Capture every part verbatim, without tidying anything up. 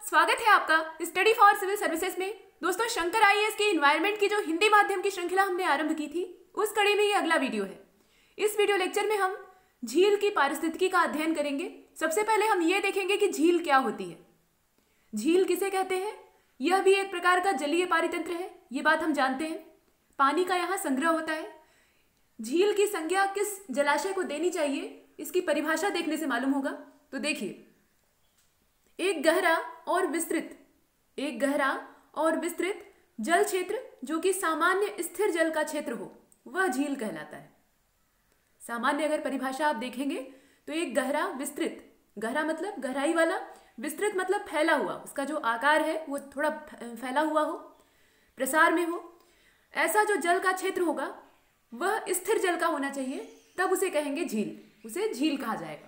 स्वागत है आपका स्टडी फॉर सिविल सर्विसेज में। दोस्तों, शंकर आईएएस के इन्वायरमेंट की जो हिंदी माध्यम की श्रृंखला हमने आरंभ की थी, उस कड़ी में ये अगला वीडियो है। इस वीडियो लेक्चर में हम झील की पारिस्थितिकी का अध्ययन करेंगे। सबसे पहले हम ये देखेंगे कि झील क्या होती है। झील किसे कहते हैं? यह भी एक प्रकार का जलीय पारितंत्र है, ये बात हम जानते हैं। पानी का यहाँ संग्रह होता है। झील की संज्ञा किस जलाशय को देनी चाहिए, इसकी परिभाषा देखने से मालूम होगा। तो देखिए, एक गहरा और विस्तृत एक गहरा और विस्तृत जल क्षेत्र जो कि सामान्य स्थिर जल का क्षेत्र हो, वह झील कहलाता है। सामान्य अगर परिभाषा आप देखेंगे तो एक गहरा विस्तृत, गहरा मतलब गहराई वाला, विस्तृत मतलब फैला हुआ, उसका जो आकार है वो थोड़ा फैला हुआ हो, प्रसार में हो, ऐसा जो जल का क्षेत्र होगा वह स्थिर जल का होना चाहिए, तब उसे कहेंगे झील, उसे झील कहा जाएगा।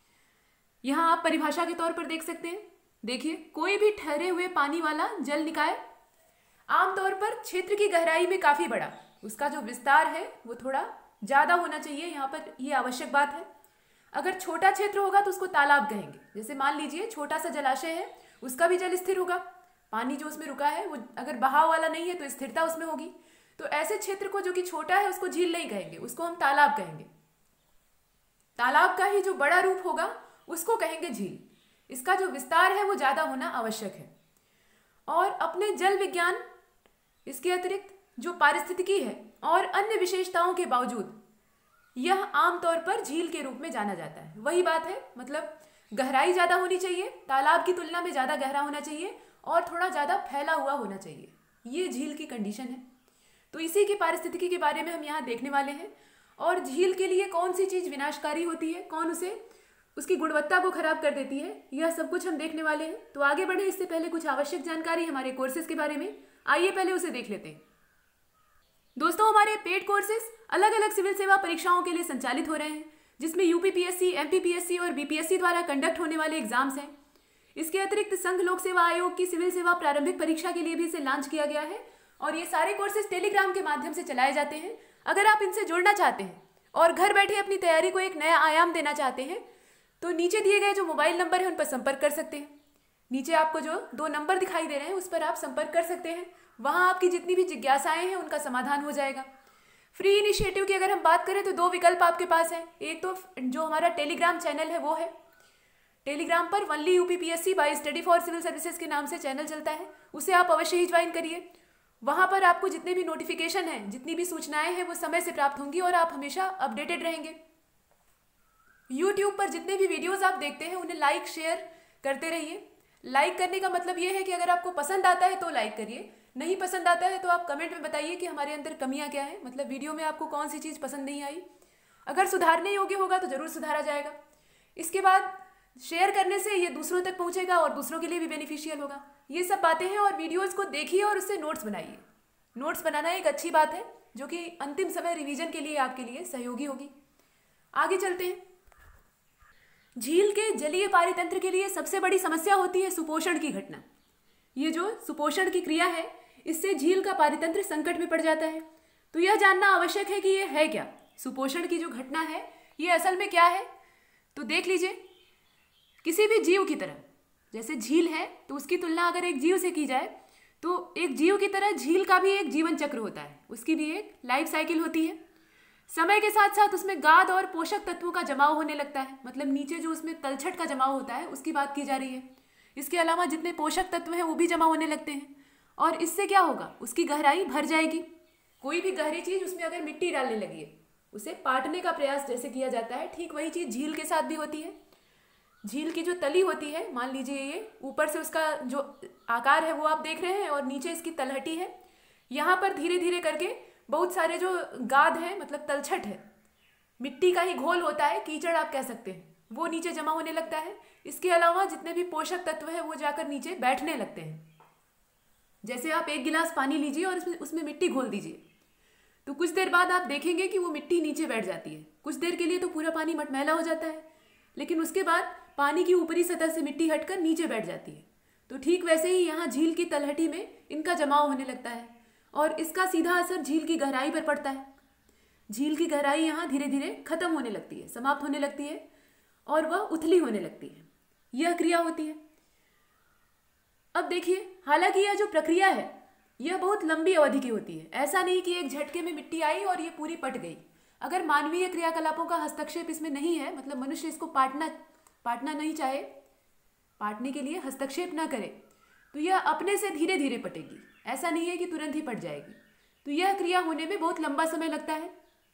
यहाँ आप परिभाषा के तौर पर देख सकते हैं। देखिए, कोई भी ठहरे हुए पानी वाला जल निकाय आमतौर पर क्षेत्र की गहराई में काफी बड़ा, उसका जो विस्तार है वो थोड़ा ज्यादा होना चाहिए, यहाँ पर ये आवश्यक बात है। अगर छोटा क्षेत्र होगा तो उसको तालाब कहेंगे। जैसे मान लीजिए छोटा सा जलाशय है, उसका भी जल स्थिर होगा, पानी जो उसमें रुका है वो अगर बहाव वाला नहीं है तो स्थिरता उसमें होगी। तो ऐसे क्षेत्र को जो कि छोटा है उसको झील नहीं कहेंगे, उसको हम तालाब कहेंगे। तालाब का ही जो बड़ा रूप होगा उसको कहेंगे झील। इसका जो विस्तार है वो ज्यादा होना आवश्यक है। और अपने जल विज्ञान, इसके अतिरिक्त जो पारिस्थितिकी है और अन्य विशेषताओं के बावजूद यह आमतौर पर झील के रूप में जाना जाता है। वही बात है, मतलब गहराई ज्यादा होनी चाहिए, तालाब की तुलना में ज्यादा गहरा होना चाहिए और थोड़ा ज्यादा फैला हुआ होना चाहिए, ये झील की कंडीशन है। तो इसी की पारिस्थितिकी के बारे में हम यहाँ देखने वाले हैं। और झील के लिए कौन सी चीज विनाशकारी होती है, कौन उसे उसकी गुणवत्ता को खराब कर देती है, यह सब कुछ हम देखने वाले हैं। तो आगे बढ़े इससे पहले कुछ आवश्यक जानकारी हमारे कोर्सेज के बारे में, आइए पहले उसे देख लेते हैं। दोस्तों, हमारे पेड कोर्सेज अलग अलग सिविल सेवा परीक्षाओं के लिए संचालित हो रहे हैं, जिसमें यूपीपीएससी, एमपीपीएससी और बीपीएससी द्वारा कंडक्ट होने वाले एग्जाम्स हैं। इसके अतिरिक्त संघ लोक सेवा आयोग की सिविल सेवा प्रारंभिक परीक्षा के लिए भी इसे लॉन्च किया गया है। और ये सारे कोर्सेज टेलीग्राम के माध्यम से चलाए जाते हैं। अगर आप इनसे जुड़ना चाहते हैं और घर बैठे अपनी तैयारी को एक नया आयाम देना चाहते हैं तो नीचे दिए गए जो मोबाइल नंबर है उन पर संपर्क कर सकते हैं। नीचे आपको जो दो नंबर दिखाई दे रहे हैं उस पर आप संपर्क कर सकते हैं। वहां आपकी जितनी भी जिज्ञासाएं हैं उनका समाधान हो जाएगा। फ्री इनिशिएटिव की अगर हम बात करें तो दो विकल्प आपके पास हैं। एक तो जो हमारा टेलीग्राम चैनल है वो है, टेलीग्राम पर only UPPSC by study for civil services के नाम से चैनल चलता है, उसे आप अवश्य ही ज्वाइन करिए। वहां पर आपको जितने भी नोटिफिकेशन हैं, जितनी भी सूचनाएं हैं वो समय से प्राप्त होंगी और आप हमेशा अपडेटेड रहेंगे। यूट्यूब पर जितने भी वीडियोस आप देखते हैं उन्हें लाइक शेयर करते रहिए। लाइक करने का मतलब ये है कि अगर आपको पसंद आता है तो लाइक करिए, नहीं पसंद आता है तो आप कमेंट में बताइए कि हमारे अंदर कमियां क्या है, मतलब वीडियो में आपको कौन सी चीज़ पसंद नहीं आई। अगर सुधारने योग्य होगा तो ज़रूर सुधारा जाएगा। इसके बाद शेयर करने से ये दूसरों तक पहुँचेगा और दूसरों के लिए भी बेनिफिशियल होगा। ये सब बातें हैं और वीडियोज़ को देखिए और उससे नोट्स बनाइए। नोट्स बनाना एक अच्छी बात है जो कि अंतिम समय रिवीजन के लिए आपके लिए सहयोगी होगी। आगे चलते हैं। झील के जलीय पारितंत्र के लिए सबसे बड़ी समस्या होती है सुपोषण की घटना। ये जो सुपोषण की क्रिया है, इससे झील का पारितंत्र संकट में पड़ जाता है। तो यह जानना आवश्यक है कि ये है क्या, सुपोषण की जो घटना है ये असल में क्या है। तो देख लीजिए, किसी भी जीव की तरह, जैसे झील है तो उसकी तुलना अगर एक जीव से की जाए तो एक जीव की तरह झील का भी एक जीवन चक्र होता है, उसकी भी एक लाइफ साइकिल होती है। समय के साथ साथ उसमें गाद और पोषक तत्वों का जमाव होने लगता है, मतलब नीचे जो उसमें तलछट का जमाव होता है उसकी बात की जा रही है। इसके अलावा जितने पोषक तत्व हैं वो भी जमा होने लगते हैं और इससे क्या होगा, उसकी गहराई भर जाएगी। कोई भी गहरी चीज उसमें अगर मिट्टी डालने लगी है, उसे पाटने का प्रयास जैसे किया जाता है, ठीक वही चीज झील के साथ भी होती है। झील की जो तली होती है, मान लीजिए ये ऊपर से उसका जो आकार है वो आप देख रहे हैं और नीचे इसकी तलहटी है। यहाँ पर धीरे धीरे करके बहुत सारे जो गाद है, मतलब तलछट है, मिट्टी का ही घोल होता है, कीचड़ आप कह सकते हैं, वो नीचे जमा होने लगता है। इसके अलावा जितने भी पोषक तत्व हैं वो जाकर नीचे बैठने लगते हैं। जैसे आप एक गिलास पानी लीजिए और उसमें उसमें मिट्टी घोल दीजिए, तो कुछ देर बाद आप देखेंगे कि वो मिट्टी नीचे बैठ जाती है। कुछ देर के लिए तो पूरा पानी मटमैला हो जाता है, लेकिन उसके बाद पानी की ऊपरी सतह से मिट्टी हटकर नीचे बैठ जाती है। तो ठीक वैसे ही यहाँ झील की तलहटी में इनका जमाव होने लगता है और इसका सीधा असर झील की गहराई पर पड़ता है। झील की गहराई यहाँ धीरे धीरे खत्म होने लगती है, समाप्त होने लगती है और वह उथली होने लगती है। यह क्रिया होती है। अब देखिए, हालांकि यह जो प्रक्रिया है यह बहुत लंबी अवधि की होती है। ऐसा नहीं कि एक झटके में मिट्टी आई और ये पूरी पट गई। अगर मानवीय क्रियाकलापों का हस्तक्षेप इसमें नहीं है, मतलब मनुष्य इसको पाटना पाटना नहीं चाहे, पाटने के लिए हस्तक्षेप ना करे, तो यह अपने से धीरे धीरे पटेगी। ऐसा नहीं है कि तुरंत ही पट जाएगी। तो यह क्रिया होने में बहुत लंबा समय लगता है।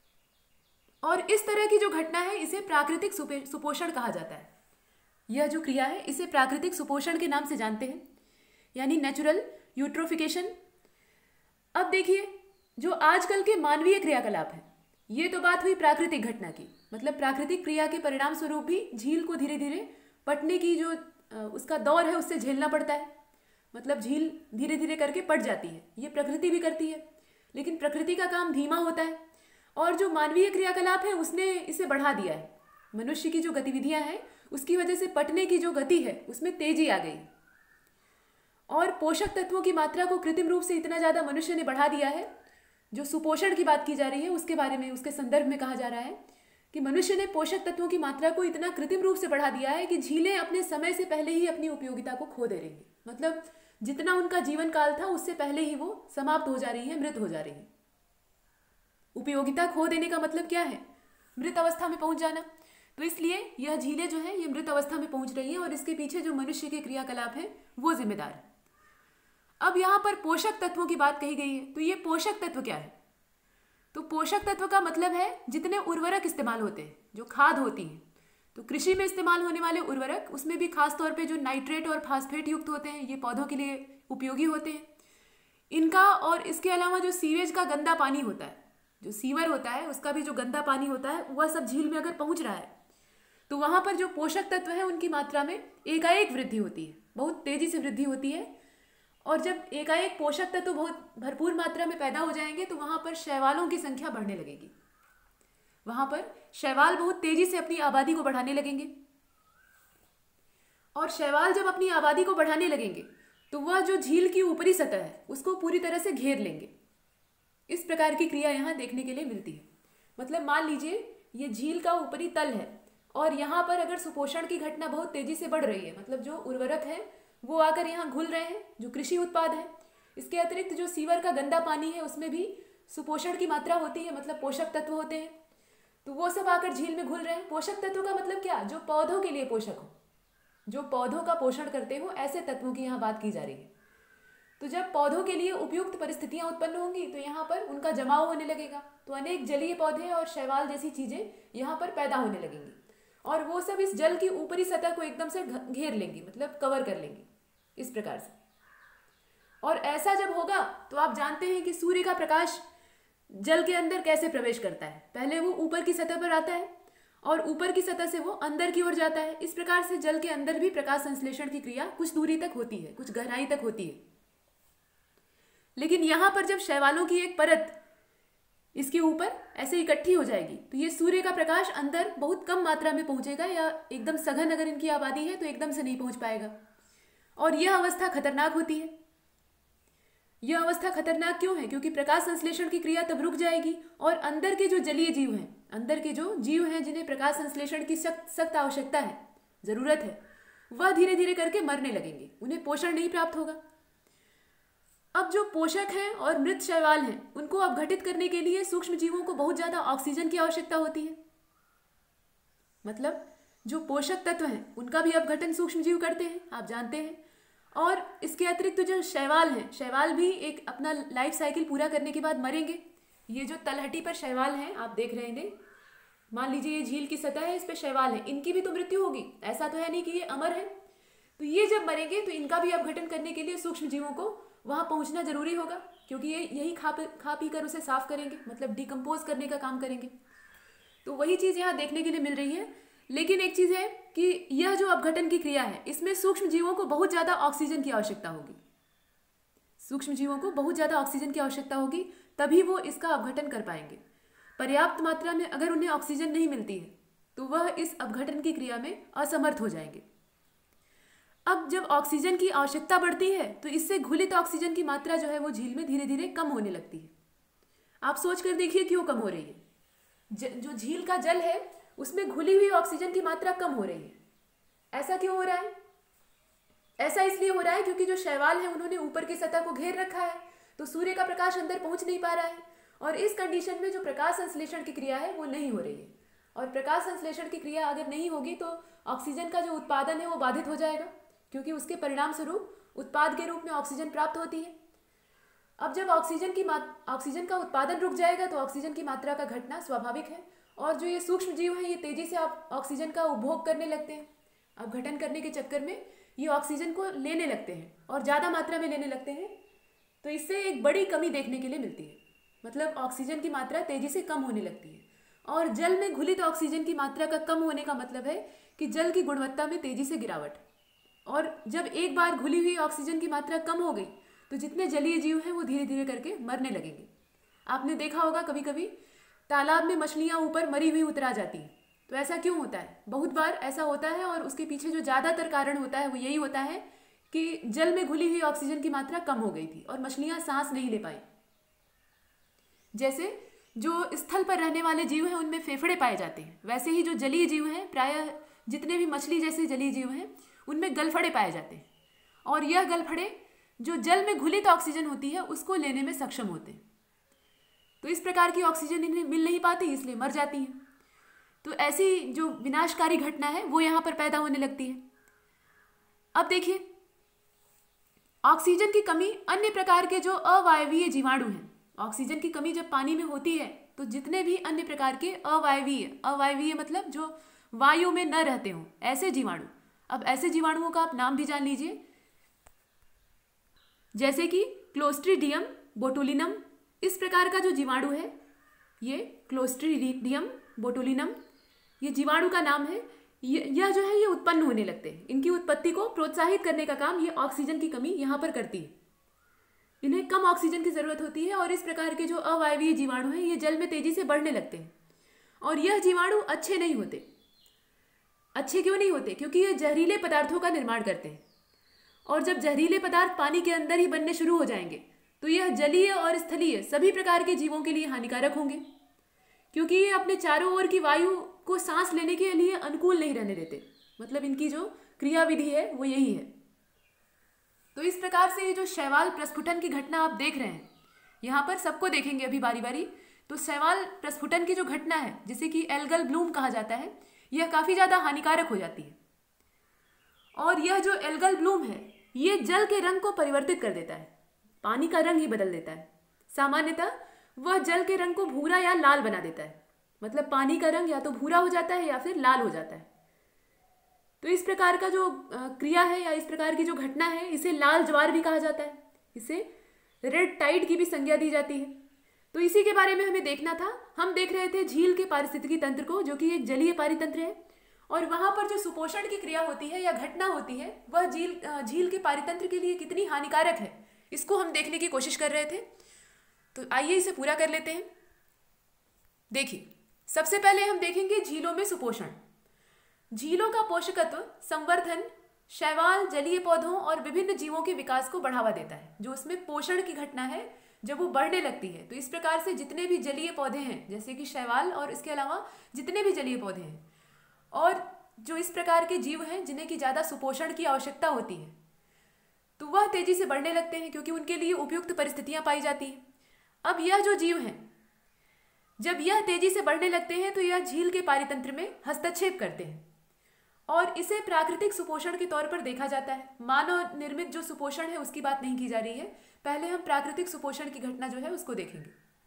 और इस तरह की जो घटना है इसे प्राकृतिक सुपोषण कहा जाता है। यह जो क्रिया है इसे प्राकृतिक सुपोषण के नाम से जानते हैं, यानी नेचुरल यूट्रोफिकेशन। अब देखिए, जो आजकल के मानवीय क्रियाकलाप हैं, ये तो बात हुई प्राकृतिक घटना की, मतलब प्राकृतिक क्रिया के परिणाम स्वरूप भी झील को धीरे धीरे पटने की जो उसका दौर है उससे झेलना पड़ता है। मतलब झील धीरे धीरे करके पट जाती है। ये प्रकृति भी करती है, लेकिन प्रकृति का काम धीमा होता है और जो मानवीय क्रियाकलाप है उसने इसे बढ़ा दिया है। मनुष्य की जो गतिविधियां हैं उसकी वजह से पटने की जो गति है उसमें तेजी आ गई और पोषक तत्वों की मात्रा को कृत्रिम रूप से इतना ज़्यादा मनुष्य ने बढ़ा दिया है। जो सुपोषण की बात की जा रही है उसके बारे में, उसके संदर्भ में कहा जा रहा है कि मनुष्य ने पोषक तत्वों की मात्रा को इतना कृत्रिम रूप से बढ़ा दिया है कि झीलें अपने समय से पहले ही अपनी उपयोगिता को खो दे रही हैं। मतलब जितना उनका जीवन काल था उससे पहले ही वो समाप्त हो जा रही है, मृत हो जा रही है। उपयोगिता खो देने का मतलब क्या है? मृत अवस्था में पहुंच जाना। तो इसलिए यह झीलें जो है ये मृत अवस्था में पहुंच रही हैं और इसके पीछे जो मनुष्य के क्रियाकलाप है वो जिम्मेदार है। अब यहाँ पर पोषक तत्वों की बात कही गई है, तो ये पोषक तत्व क्या है? तो पोषक तत्व का मतलब है जितने उर्वरक इस्तेमाल होते हैं, जो खाद होती है, तो कृषि में इस्तेमाल होने वाले उर्वरक, उसमें भी खास तौर पे जो नाइट्रेट और फास्फेट युक्त होते हैं, ये पौधों के लिए उपयोगी होते हैं। इनका और इसके अलावा जो सीवेज का गंदा पानी होता है, जो सीवर होता है उसका भी जो गंदा पानी होता है, वह सब झील में अगर पहुंच रहा है तो वहां पर जो पोषक तत्व है उनकी मात्रा में एकाएक वृद्धि होती है, बहुत तेजी से वृद्धि होती है। और जब एकाएक पोषक तत्व बहुत भरपूर मात्रा में पैदा हो जाएंगे तो वहां पर शैवालों की संख्या बढ़ने लगेगी। वहां पर शैवाल बहुत तेजी से अपनी आबादी को बढ़ाने लगेंगे और शैवाल जब अपनी आबादी को बढ़ाने लगेंगे तो वह जो झील की ऊपरी सतह है उसको पूरी तरह से घेर लेंगे। इस प्रकार की क्रिया यहाँ देखने के लिए मिलती है। मतलब मान लीजिए ये झील का ऊपरी तल है और यहाँ पर अगर सुपोषण की घटना बहुत तेजी से बढ़ रही है, मतलब जो उर्वरक है वो आकर यहाँ घुल रहे हैं, जो कृषि उत्पाद है, इसके अतिरिक्त जो सीवर का गंदा पानी है उसमें भी सुपोषण की मात्रा होती है, मतलब पोषक तत्व होते हैं, तो वो सब आकर झील में घुल रहे हैं। पोषक तत्व का मतलब क्या? जो पौधों के लिए पोषक हो, जो पौधों का पोषण करते हो, ऐसे तत्वों की यहाँ बात की जा रही है। तो जब पौधों के लिए उपयुक्त परिस्थितियां उत्पन्न होंगी तो यहाँ पर उनका जमाव होने लगेगा, तो अनेक जलीय पौधे और शैवाल जैसी चीजें यहाँ पर पैदा होने लगेंगी और वो सब इस जल की ऊपरी सतह को एकदम से घेर लेंगी, मतलब कवर कर लेंगी इस प्रकार से। और ऐसा जब होगा तो आप जानते हैं कि सूर्य का प्रकाश जल के अंदर कैसे प्रवेश करता है। पहले वो ऊपर की सतह पर आता है और ऊपर की सतह से वो अंदर की ओर जाता है। इस प्रकार से जल के अंदर भी प्रकाश संश्लेषण की क्रिया कुछ दूरी तक होती है, कुछ गहराई तक होती है। लेकिन यहाँ पर जब शैवालों की एक परत इसके ऊपर ऐसे इकट्ठी हो जाएगी तो ये सूर्य का प्रकाश अंदर बहुत कम मात्रा में पहुंचेगा, या एकदम सघन अगर इनकी आबादी है तो एकदम से नहीं पहुंच पाएगा। और यह अवस्था खतरनाक होती है। यह अवस्था खतरनाक क्यों है? क्योंकि प्रकाश संश्लेषण की क्रिया तब रुक जाएगी और अंदर के जो जलीय जीव हैं, अंदर के जो जीव हैं जिन्हें प्रकाश संश्लेषण की सख्त सख्त आवश्यकता है, जरूरत है, वह धीरे धीरे करके मरने लगेंगे, उन्हें पोषण नहीं प्राप्त होगा। अब जो पोषक हैं और मृत शैवाल हैं उनको अपघटित करने के लिए सूक्ष्म जीवों को बहुत ज्यादा ऑक्सीजन की आवश्यकता होती है। मतलब जो पोषक तत्व हैं उनका भी अपघटन सूक्ष्म जीव करते हैं, आप जानते हैं। और इसके अतिरिक्त तो जो शैवाल हैं, शैवाल भी एक अपना लाइफ साइकिल पूरा करने के बाद मरेंगे। ये जो तलहटी पर शैवाल हैं आप देख रहे हैं, मान लीजिए ये झील की सतह है, इस पर शैवाल है, इनकी भी तो मृत्यु होगी, ऐसा तो है नहीं कि ये अमर है। तो ये जब मरेंगे तो इनका भी अपघटन करने के लिए सूक्ष्म जीवों को वहां पहुंचना जरूरी होगा, क्योंकि ये यही खा खा पी कर उसे साफ करेंगे, मतलब डिकम्पोज करने का काम करेंगे। तो वही चीज यहाँ देखने के लिए मिल रही है। लेकिन एक चीज है कि यह जो अपघटन की क्रिया है इसमें सूक्ष्म जीवों को बहुत ज्यादा ऑक्सीजन की आवश्यकता होगी। सूक्ष्म जीवों को बहुत ज्यादा ऑक्सीजन की आवश्यकता होगी, तभी वो इसका अपघटन कर पाएंगे। पर्याप्त मात्रा में अगर उन्हें ऑक्सीजन नहीं मिलती है तो वह इस अपघटन की क्रिया में असमर्थ हो जाएंगे। अब जब ऑक्सीजन की आवश्यकता बढ़ती है तो इससे घुलित ऑक्सीजन की मात्रा जो है वो झील में धीरे धीरे कम होने लगती है। आप सोच कर देखिए क्यों कम हो रही है। जो झील का जल है उसमें घुली हुई ऑक्सीजन की मात्रा कम हो रही है। ऐसा क्यों हो रहा है? ऐसा इसलिए हो रहा है क्योंकि जो शैवाल है उन्होंने ऊपर की सतह को घेर रखा है, तो सूर्य का प्रकाश अंदर पहुंच नहीं पा रहा है, और इस कंडीशन में जो प्रकाश संश्लेषण की क्रिया है वो नहीं हो रही है। और प्रकाश संश्लेषण की क्रिया अगर नहीं होगी तो ऑक्सीजन का जो उत्पादन है वो बाधित हो जाएगा, क्योंकि उसके परिणाम स्वरूप उत्पाद के रूप में ऑक्सीजन प्राप्त होती है। अब जब ऑक्सीजन की ऑक्सीजन का उत्पादन रुक जाएगा तो ऑक्सीजन की मात्रा का घटना स्वाभाविक है, और जो ये सूक्ष्म जीव हैं ये तेजी से आप ऑक्सीजन का उपभोग करने लगते हैं। अब घटन करने के चक्कर में ये ऑक्सीजन को लेने लगते हैं और ज़्यादा मात्रा में लेने लगते हैं, तो इससे एक बड़ी कमी देखने के लिए मिलती है। मतलब ऑक्सीजन की मात्रा तेजी से कम होने लगती है, और जल में घुलित ऑक्सीजन की मात्रा का कम होने का मतलब है कि जल की गुणवत्ता में तेजी से गिरावट। और जब एक बार घुली हुई ऑक्सीजन की मात्रा कम हो गई तो जितने जलीय जीव हैं वो धीरे धीरे करके मरने लगेंगे। आपने देखा होगा कभी कभी तालाब में मछलियाँ ऊपर मरी हुई उतरा जाती हैं, तो ऐसा क्यों होता है? बहुत बार ऐसा होता है, और उसके पीछे जो ज़्यादातर कारण होता है वो यही होता है कि जल में घुली हुई ऑक्सीजन की मात्रा कम हो गई थी और मछलियाँ सांस नहीं ले पाई। जैसे जो स्थल पर रहने वाले जीव हैं उनमें फेफड़े पाए जाते हैं, वैसे ही जो जलीय जीव हैं, प्रायः जितने भी मछली जैसे जलीय जीव हैं उनमें गलफड़े पाए जाते हैं, और यह गलफड़े जो जल में घुलित ऑक्सीजन होती है उसको लेने में सक्षम होते हैं। तो इस प्रकार की ऑक्सीजन इन्हें मिल नहीं पाती, इसलिए मर जाती हैं। तो ऐसी जो विनाशकारी घटना है वो यहाँ पर पैदा होने लगती है। अब देखिए, ऑक्सीजन की कमी अन्य प्रकार के जो अवायवीय जीवाणु हैं, ऑक्सीजन की कमी जब पानी में होती है तो जितने भी अन्य प्रकार के अवायवीय, अवायवीय मतलब जो वायु में न रहते हों, ऐसे जीवाणु, अब ऐसे जीवाणुओं का आप नाम भी जान लीजिए, जैसे कि क्लोस्ट्रीडियम बोटुलिनम। इस प्रकार का जो जीवाणु है ये क्लोस्ट्रीडियम बोटुलिनम, ये जीवाणु का नाम है। यह जो है ये उत्पन्न होने लगते हैं, इनकी उत्पत्ति को प्रोत्साहित करने का काम ये ऑक्सीजन की कमी यहाँ पर करती है। इन्हें कम ऑक्सीजन की ज़रूरत होती है, और इस प्रकार के जो अवायवीय जीवाणु हैं ये जल में तेजी से बढ़ने लगते हैं। और यह जीवाणु अच्छे नहीं होते। अच्छे क्यों नहीं होते? क्योंकि ये जहरीले पदार्थों का निर्माण करते हैं, और जब जहरीले पदार्थ पानी के अंदर ही बनने शुरू हो जाएंगे तो यह जलीय और स्थलीय सभी प्रकार के जीवों के लिए हानिकारक होंगे, क्योंकि ये अपने चारों ओर की वायु को सांस लेने के लिए अनुकूल नहीं रहने देते। मतलब इनकी जो क्रियाविधि है वो यही है। तो इस प्रकार से ये जो शैवाल प्रस्फुटन की घटना आप देख रहे हैं, यहाँ पर सबको देखेंगे अभी बारी बारी। तो शैवाल प्रस्फुटन की जो घटना है, जिसे कि एल्गल ब्लूम कहा जाता है, यह काफ़ी ज़्यादा हानिकारक हो जाती है। और यह जो एल्गल ब्लूम है ये जल के रंग को परिवर्तित कर देता है, पानी का रंग ही बदल देता है। सामान्यतः वह जल के रंग को भूरा या लाल बना देता है, मतलब पानी का रंग या तो भूरा हो जाता है या फिर लाल हो जाता है। तो इस प्रकार का जो क्रिया है या इस प्रकार की जो घटना है इसे लाल ज्वार भी कहा जाता है, इसे रेड टाइड की भी संज्ञा दी जाती है। तो इसी के बारे में हमें देखना था। हम देख रहे थे झील के पारिस्थितिकी तंत्र को, जो कि एक जलीय पारितंत्र है, और वहाँ पर जो सुपोषण की क्रिया होती है या घटना होती है वह झील झील के पारितंत्र के लिए कितनी हानिकारक है, इसको हम देखने की कोशिश कर रहे थे। तो आइए इसे पूरा कर लेते हैं। देखिए, सबसे पहले हम देखेंगे झीलों में सुपोषण। झीलों का पोषकत्व संवर्धन शैवाल, जलीय पौधों और विभिन्न जीवों के विकास को बढ़ावा देता है। जो उसमें पोषण की घटना है जब वो बढ़ने लगती है, तो इस प्रकार से जितने भी जलीय पौधे हैं, जैसे कि शैवाल और इसके अलावा जितने भी जलीय पौधे हैं और जो इस प्रकार के जीव हैं जिन्हें की ज़्यादा सुपोषण की आवश्यकता होती है, तो वह तेजी से बढ़ने लगते हैं क्योंकि उनके लिए उपयुक्त परिस्थितियां पाई जाती हैं। अब यह जो जीव हैं, जब यह तेजी से बढ़ने लगते हैं तो यह झील के पारितंत्र में हस्तक्षेप करते हैं और इसे प्राकृतिक सुपोषण के तौर पर देखा जाता है। मानव निर्मित जो सुपोषण है उसकी बात नहीं की जा रही है, पहले हम प्राकृतिक सुपोषण की घटना जो है उसको देखेंगे।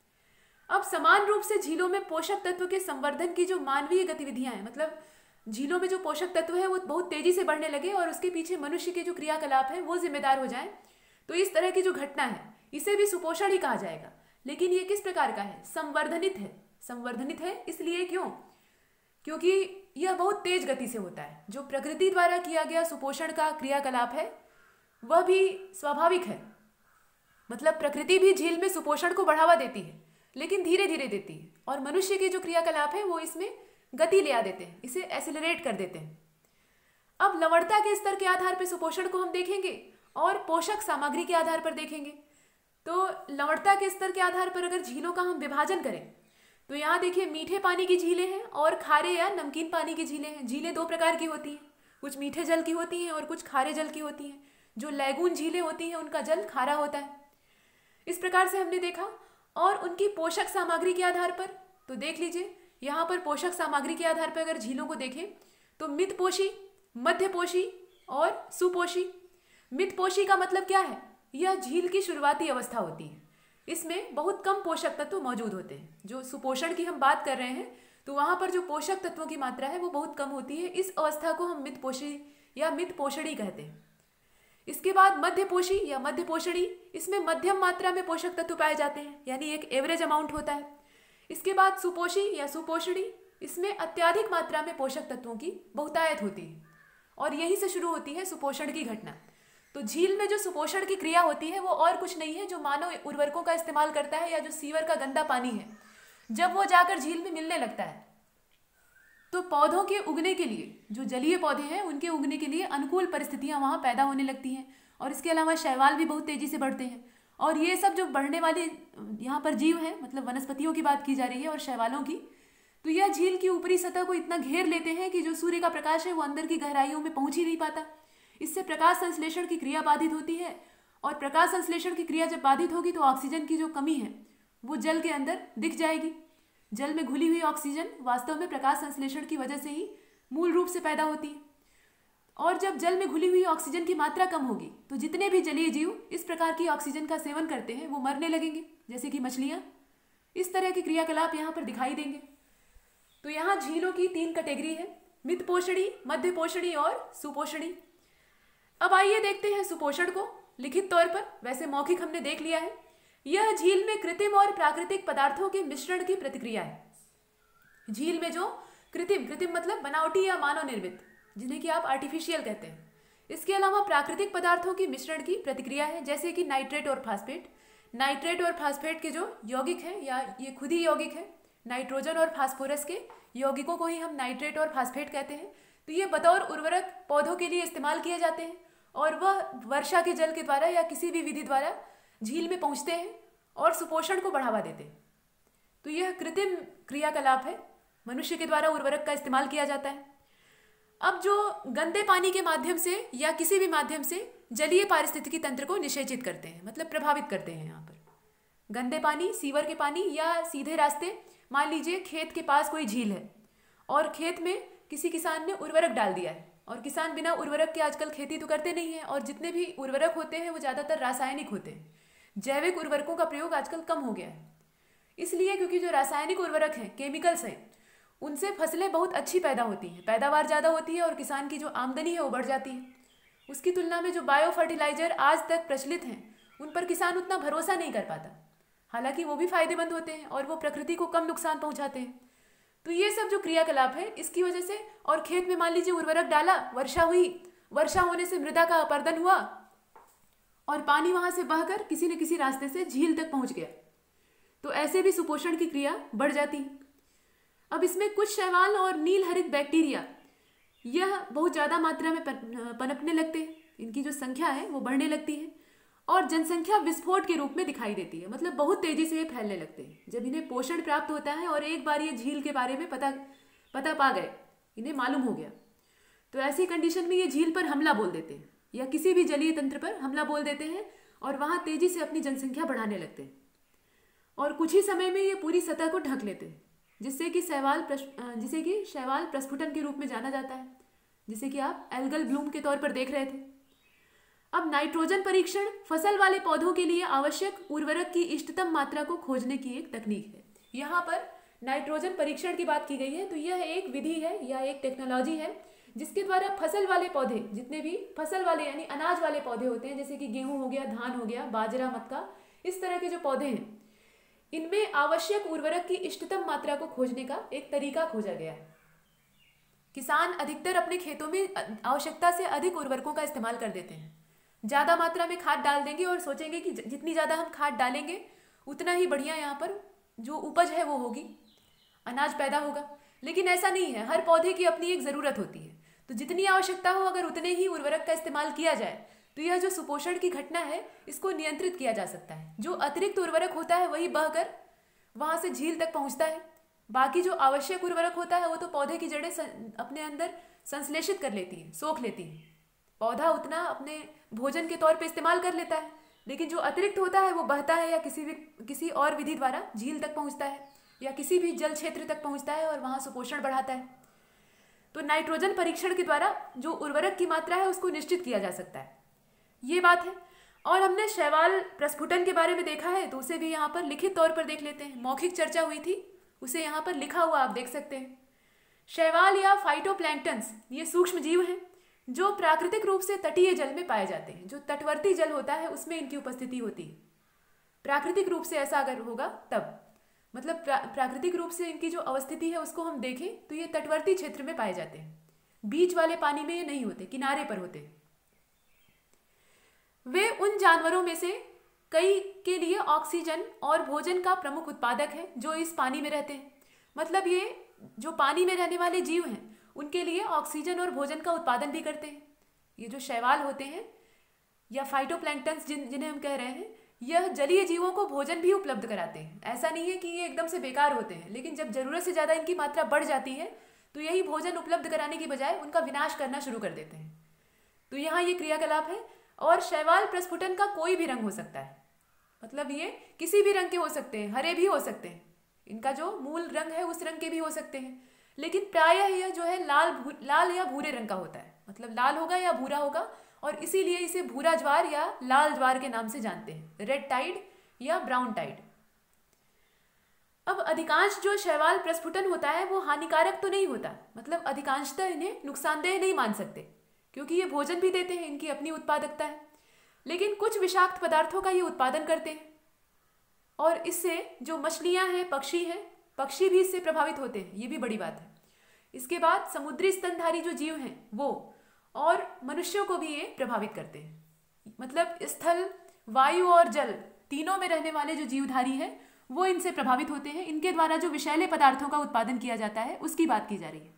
अब समान रूप से झीलों में पोषक तत्व के संवर्धन की जो मानवीय गतिविधियां हैं, मतलब झीलों में जो पोषक तत्व है वो बहुत तेजी से बढ़ने लगे और उसके पीछे मनुष्य के जो क्रियाकलाप है वो जिम्मेदार हो जाए, तो इस तरह की जो घटना है इसे भी सुपोषण ही कहा जाएगा। लेकिन ये किस प्रकार का है? संवर्धनित है। संवर्धनित है इसलिए क्यों? क्योंकि यह बहुत तेज गति से होता है। जो प्रकृति द्वारा किया गया सुपोषण का क्रियाकलाप है वह भी स्वाभाविक है, मतलब प्रकृति भी झील में सुपोषण को बढ़ावा देती है लेकिन धीरे धीरे देती है, और मनुष्य के जो क्रियाकलाप है वो इसमें गति ले आ देते हैं, इसे एसिलरेट कर देते हैं। अब लवणता के स्तर के आधार पर सुपोषण को हम देखेंगे और पोषक सामग्री के आधार पर देखेंगे। तो लवणता के स्तर के आधार पर अगर झीलों का हम विभाजन करें तो यहाँ देखिए मीठे पानी की झीलें हैं और खारे या नमकीन पानी की झीलें हैं। झीलें दो प्रकार की होती हैं, कुछ मीठे जल की होती हैं और कुछ खारे जल की होती हैं। जो लैगून झीलें होती हैं उनका जल खारा होता है। इस प्रकार से हमने देखा। और उनकी पोषक सामग्री के आधार पर तो देख लीजिए, यहाँ पर पोषक सामग्री के आधार पर अगर झीलों को देखें तो मितपोषी, मध्यपोषी और सुपोषी। मितपोषी का मतलब क्या है? यह झील की शुरुआती अवस्था होती है, इसमें बहुत कम पोषक तत्व मौजूद होते हैं। जो सुपोषण की हम बात कर रहे हैं तो वहाँ पर जो पोषक तत्वों की मात्रा है वो बहुत कम होती है। इस अवस्था को हम मितपोषी या मितपोषणी कहते हैं। इसके बाद मध्यपोषी या मध्यपोषणी, इसमें मध्यम मात्रा में पोषक तत्व पाए जाते हैं, यानी एक एवरेज अमाउंट होता है। इसके बाद सुपोषी या सुपोषणी, इसमें अत्यधिक मात्रा में पोषक तत्वों की बहुतायत होती है और यहीं से शुरू होती है सुपोषण की घटना। तो झील में जो सुपोषण की क्रिया होती है वो और कुछ नहीं है, जो मानव उर्वरकों का इस्तेमाल करता है या जो सीवर का गंदा पानी है, जब वो जाकर झील में मिलने लगता है तो पौधों के उगने के लिए, जो जलीय पौधे हैं उनके उगने के लिए अनुकूल परिस्थितियां वहाँ पैदा होने लगती हैं। और इसके अलावा शैवाल भी बहुत तेजी से बढ़ते हैं। और ये सब जो बढ़ने वाले यहाँ पर जीव हैं, मतलब वनस्पतियों की बात की जा रही है और शैवालों की, तो यह झील की ऊपरी सतह को इतना घेर लेते हैं कि जो सूर्य का प्रकाश है वो अंदर की गहराइयों में पहुंच ही नहीं पाता। इससे प्रकाश संश्लेषण की क्रिया बाधित होती है और प्रकाश संश्लेषण की क्रिया जब बाधित होगी तो ऑक्सीजन की जो कमी है वो जल के अंदर दिख जाएगी। जल में घुली हुई ऑक्सीजन वास्तव में प्रकाश संश्लेषण की वजह से ही मूल रूप से पैदा होती है। और जब जल में घुली हुई ऑक्सीजन की मात्रा कम होगी तो जितने भी जलीय जीव इस प्रकार की ऑक्सीजन का सेवन करते हैं वो मरने लगेंगे, जैसे कि मछलियाँ। इस तरह के क्रियाकलाप यहाँ पर दिखाई देंगे। तो यहाँ झीलों की तीन कैटेगरी है, मितपोषणी, मध्यपोषणी और सुपोषणी। अब आइए देखते हैं सुपोषण को लिखित तौर पर। वैसे मौखिक हमने देख लिया है। यह झील में कृत्रिम और प्राकृतिक पदार्थों के मिश्रण की प्रतिक्रिया है। झील में जो कृत्रिम कृत्रिम मतलब बनावटी या मानव निर्मित, जिन्हें कि आप आर्टिफिशियल कहते हैं, इसके अलावा प्राकृतिक पदार्थों की मिश्रण की प्रतिक्रिया है, जैसे कि नाइट्रेट और फास्फेट। नाइट्रेट और फास्फेट के जो यौगिक हैं, या ये खुद ही यौगिक है, नाइट्रोजन और फास्फोरस के यौगिकों को ही हम नाइट्रेट और फास्फेट कहते हैं। तो ये बतौर उर्वरक पौधों के लिए इस्तेमाल किए जाते हैं और वह वर्षा के जल के द्वारा या किसी भी विधि द्वारा झील में पहुंचते हैं और सुपोषण को बढ़ावा देते हैं। तो यह कृत्रिम क्रियाकलाप है, मनुष्य के द्वारा उर्वरक का इस्तेमाल किया जाता है। अब जो गंदे पानी के माध्यम से या किसी भी माध्यम से जलीय पारिस्थितिकी तंत्र को निषेचित करते हैं, मतलब प्रभावित करते हैं। यहाँ पर गंदे पानी, सीवर के पानी या सीधे रास्ते, मान लीजिए खेत के पास कोई झील है और खेत में किसी किसान ने उर्वरक डाल दिया है, और किसान बिना उर्वरक के आजकल खेती तो करते नहीं है, और जितने भी उर्वरक होते हैं वो ज़्यादातर रासायनिक होते हैं। जैविक उर्वरकों का प्रयोग आजकल कम हो गया है, इसलिए क्योंकि जो रासायनिक उर्वरक हैं, केमिकल्स हैं, उनसे फसलें बहुत अच्छी पैदा होती हैं, पैदावार ज़्यादा होती है और किसान की जो आमदनी है वो बढ़ जाती है। उसकी तुलना में जो बायो फर्टिलाइजर आज तक प्रचलित हैं उन पर किसान उतना भरोसा नहीं कर पाता, हालांकि वो भी फायदेमंद होते हैं और वो प्रकृति को कम नुकसान पहुंचाते हैं। तो ये सब जो क्रियाकलाप है इसकी वजह से, और खेत में मान लीजिए उर्वरक डाला, वर्षा हुई, वर्षा होने से मृदा का अपर्दन हुआ और पानी वहां से बहकर किसी न किसी रास्ते से झील तक पहुंच गया, तो ऐसे भी सुपोषण की क्रिया बढ़ जाती है। अब इसमें कुछ शैवाल और नील हरित बैक्टीरिया यह बहुत ज़्यादा मात्रा में पनपने लगते हैं, इनकी जो संख्या है वो बढ़ने लगती है और जनसंख्या विस्फोट के रूप में दिखाई देती है, मतलब बहुत तेजी से ये फैलने लगते हैं। जब इन्हें पोषण प्राप्त होता है और एक बार ये झील के बारे में पता पता पा गए, इन्हें मालूम हो गया, तो ऐसी कंडीशन में ये झील पर हमला बोल देते हैं या किसी भी जलीय तंत्र पर हमला बोल देते हैं और वहाँ तेजी से अपनी जनसंख्या बढ़ाने लगते हैं और कुछ ही समय में ये पूरी सतह को ढक लेते हैं, जिससे कि शैवाल जिसे कि शैवाल प्रस्फुटन के रूप में जाना जाता है, जिसे कि आप एल्गल ब्लूम के तौर पर देख रहे थे। अब नाइट्रोजन परीक्षण फसल वाले पौधों के लिए आवश्यक उर्वरक की इष्टतम मात्रा को खोजने की एक तकनीक है। यहाँ पर नाइट्रोजन परीक्षण की बात की गई है, तो यह एक विधि है या एक टेक्नोलॉजी है जिसके द्वारा फसल वाले पौधे, जितने भी फसल वाले यानी अनाज वाले पौधे होते हैं, जैसे कि गेहूं हो गया, धान हो गया, बाजरा, मक्का, इस तरह के जो पौधे हैं, इनमें आवश्यक उर्वरक की इष्टतम मात्रा को खोजने का एक तरीका खोजा गया है। किसान अधिकतर अपने खेतों में आवश्यकता से अधिक उर्वरकों का इस्तेमाल कर देते हैं, ज़्यादा मात्रा में खाद डाल देंगे और सोचेंगे कि जितनी ज़्यादा हम खाद डालेंगे उतना ही बढ़िया यहाँ पर जो उपज है वो होगी, अनाज पैदा होगा। लेकिन ऐसा नहीं है, हर पौधे की अपनी एक ज़रूरत होती है, तो जितनी आवश्यकता हो अगर उतने ही उर्वरक का इस्तेमाल किया जाए तो यह जो सुपोषण की घटना है इसको नियंत्रित किया जा सकता है। जो अतिरिक्त उर्वरक होता है वही बहकर वहाँ से झील तक पहुँचता है बाकी जो आवश्यक उर्वरक होता है वो तो पौधे की जड़ें अपने अंदर संश्लेषित कर लेती हैं, सोख लेती हैं। पौधा उतना अपने भोजन के तौर पे इस्तेमाल कर लेता है, लेकिन जो अतिरिक्त होता है वो बहता है या किसी भी किसी और विधि द्वारा झील तक पहुंचता है या किसी भी जल क्षेत्र तक पहुंचता है और वहाँ सुपोषण बढ़ाता है। तो नाइट्रोजन परीक्षण के द्वारा जो उर्वरक की मात्रा है उसको निश्चित किया जा सकता है, ये बात है। और हमने शैवाल प्रस्फुटन के बारे में देखा है, तो उसे भी यहाँ पर लिखित तौर पर देख लेते हैं। मौखिक चर्चा हुई थी, उसे यहाँ पर लिखा हुआ आप देख सकते हैं। शैवाल या फाइटोप्लैंक्टन्स ये सूक्ष्म जीव हैं जो प्राकृतिक रूप से तटीय जल में पाए जाते हैं। जो तटवर्ती जल होता है उसमें इनकी उपस्थिति होती है। प्राकृतिक रूप से ऐसा अगर होगा तब, मतलब प्रा, प्राकृतिक रूप से इनकी जो अवस्थिति है उसको हम देखें तो ये तटवर्ती क्षेत्र में पाए जाते हैं। बीच वाले पानी में ये नहीं होते, किनारे पर होते हैं। वे उन जानवरों में से कई के लिए ऑक्सीजन और भोजन का प्रमुख उत्पादक है जो इस पानी में रहते हैं। मतलब ये जो पानी में रहने वाले जीव हैं उनके लिए ऑक्सीजन और भोजन का उत्पादन भी करते हैं। ये जो शैवाल होते हैं या फाइटोप्लैंक्टन्स जिन जिन्हें हम कह रहे हैं, यह जलीय जीवों को भोजन भी उपलब्ध कराते हैं। ऐसा नहीं है कि ये एकदम से बेकार होते हैं, लेकिन जब जरूरत से ज़्यादा इनकी मात्रा बढ़ जाती है तो यही भोजन उपलब्ध कराने की बजाय उनका विनाश करना शुरू कर देते हैं। तो यहाँ ये क्रियाकलाप है। और शैवाल प्रस्फुटन का कोई भी रंग हो सकता है, मतलब ये किसी भी रंग के हो सकते हैं, हरे भी हो सकते हैं, इनका जो मूल रंग है उस रंग के भी हो सकते हैं, लेकिन प्रायः यह जो है लाल लाल या भूरे रंग का होता है। मतलब लाल होगा या भूरा होगा, और इसीलिए इसे भूरा ज्वार या लाल ज्वार के नाम से जानते हैं, रेड टाइड या ब्राउन टाइड। अब अधिकांश जो शैवाल प्रस्फुटन होता है वो हानिकारक तो नहीं होता, मतलब अधिकांशतः इन्हें नुकसानदेह नहीं मान सकते क्योंकि ये भोजन भी देते हैं, इनकी अपनी उत्पादकता है। लेकिन कुछ विषाक्त पदार्थों का ये उत्पादन करते हैं और इससे जो मछलियां हैं, पक्षी हैं, पक्षी भी इससे प्रभावित होते हैं, ये भी बड़ी बात है। इसके बाद समुद्री स्तनधारी जो जीव हैं वो और मनुष्यों को भी ये प्रभावित करते हैं। मतलब स्थल, वायु और जल तीनों में रहने वाले जो जीवधारी हैं वो इनसे प्रभावित होते हैं। इनके द्वारा जो विषैले पदार्थों का उत्पादन किया जाता है उसकी बात की जा रही है।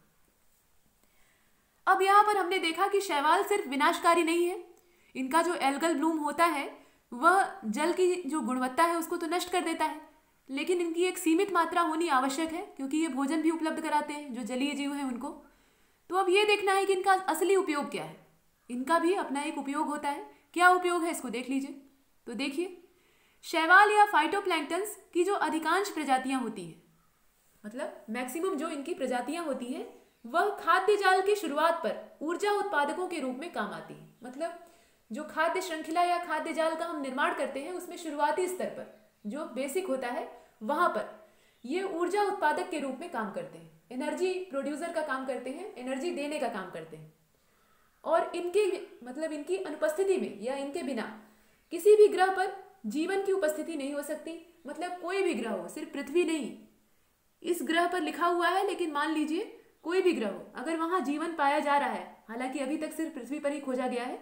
अब यहाँ पर हमने देखा कि शैवाल सिर्फ विनाशकारी नहीं है, इनका जो एल्गल ब्लूम होता है वह जल की जो गुणवत्ता है उसको तो नष्ट कर देता है, लेकिन इनकी एक सीमित मात्रा होनी आवश्यक है क्योंकि ये भोजन भी उपलब्ध कराते हैं जो जलीय जीव हैं उनको। तो अब ये देखना है कि इनका असली उपयोग क्या है। इनका भी अपना एक उपयोग होता है, क्या उपयोग है इसको देख लीजिए। तो देखिए, शैवाल या फाइटोप्लैंक्टन्स की जो अधिकांश प्रजातियां होती हैं, मतलब मैक्सिमम जो इनकी प्रजातियां होती हैं, वह खाद्य जाल की शुरुआत पर ऊर्जा उत्पादकों के रूप में काम आती है। मतलब जो खाद्य श्रृंखला या खाद्य जाल का हम निर्माण करते हैं उसमें शुरुआती स्तर पर जो बेसिक होता है वहां पर ये ऊर्जा उत्पादक के रूप में काम करते हैं, एनर्जी प्रोड्यूसर का काम करते हैं, एनर्जी देने का काम करते हैं। और इनके मतलब इनकी अनुपस्थिति में या इनके बिना किसी भी ग्रह पर जीवन की उपस्थिति नहीं हो सकती। मतलब कोई भी ग्रह हो, सिर्फ पृथ्वी नहीं, इस ग्रह पर लिखा हुआ है लेकिन मान लीजिए कोई भी ग्रह हो, अगर वहां जीवन पाया जा रहा है, हालांकि अभी तक सिर्फ पृथ्वी पर ही खोजा गया है,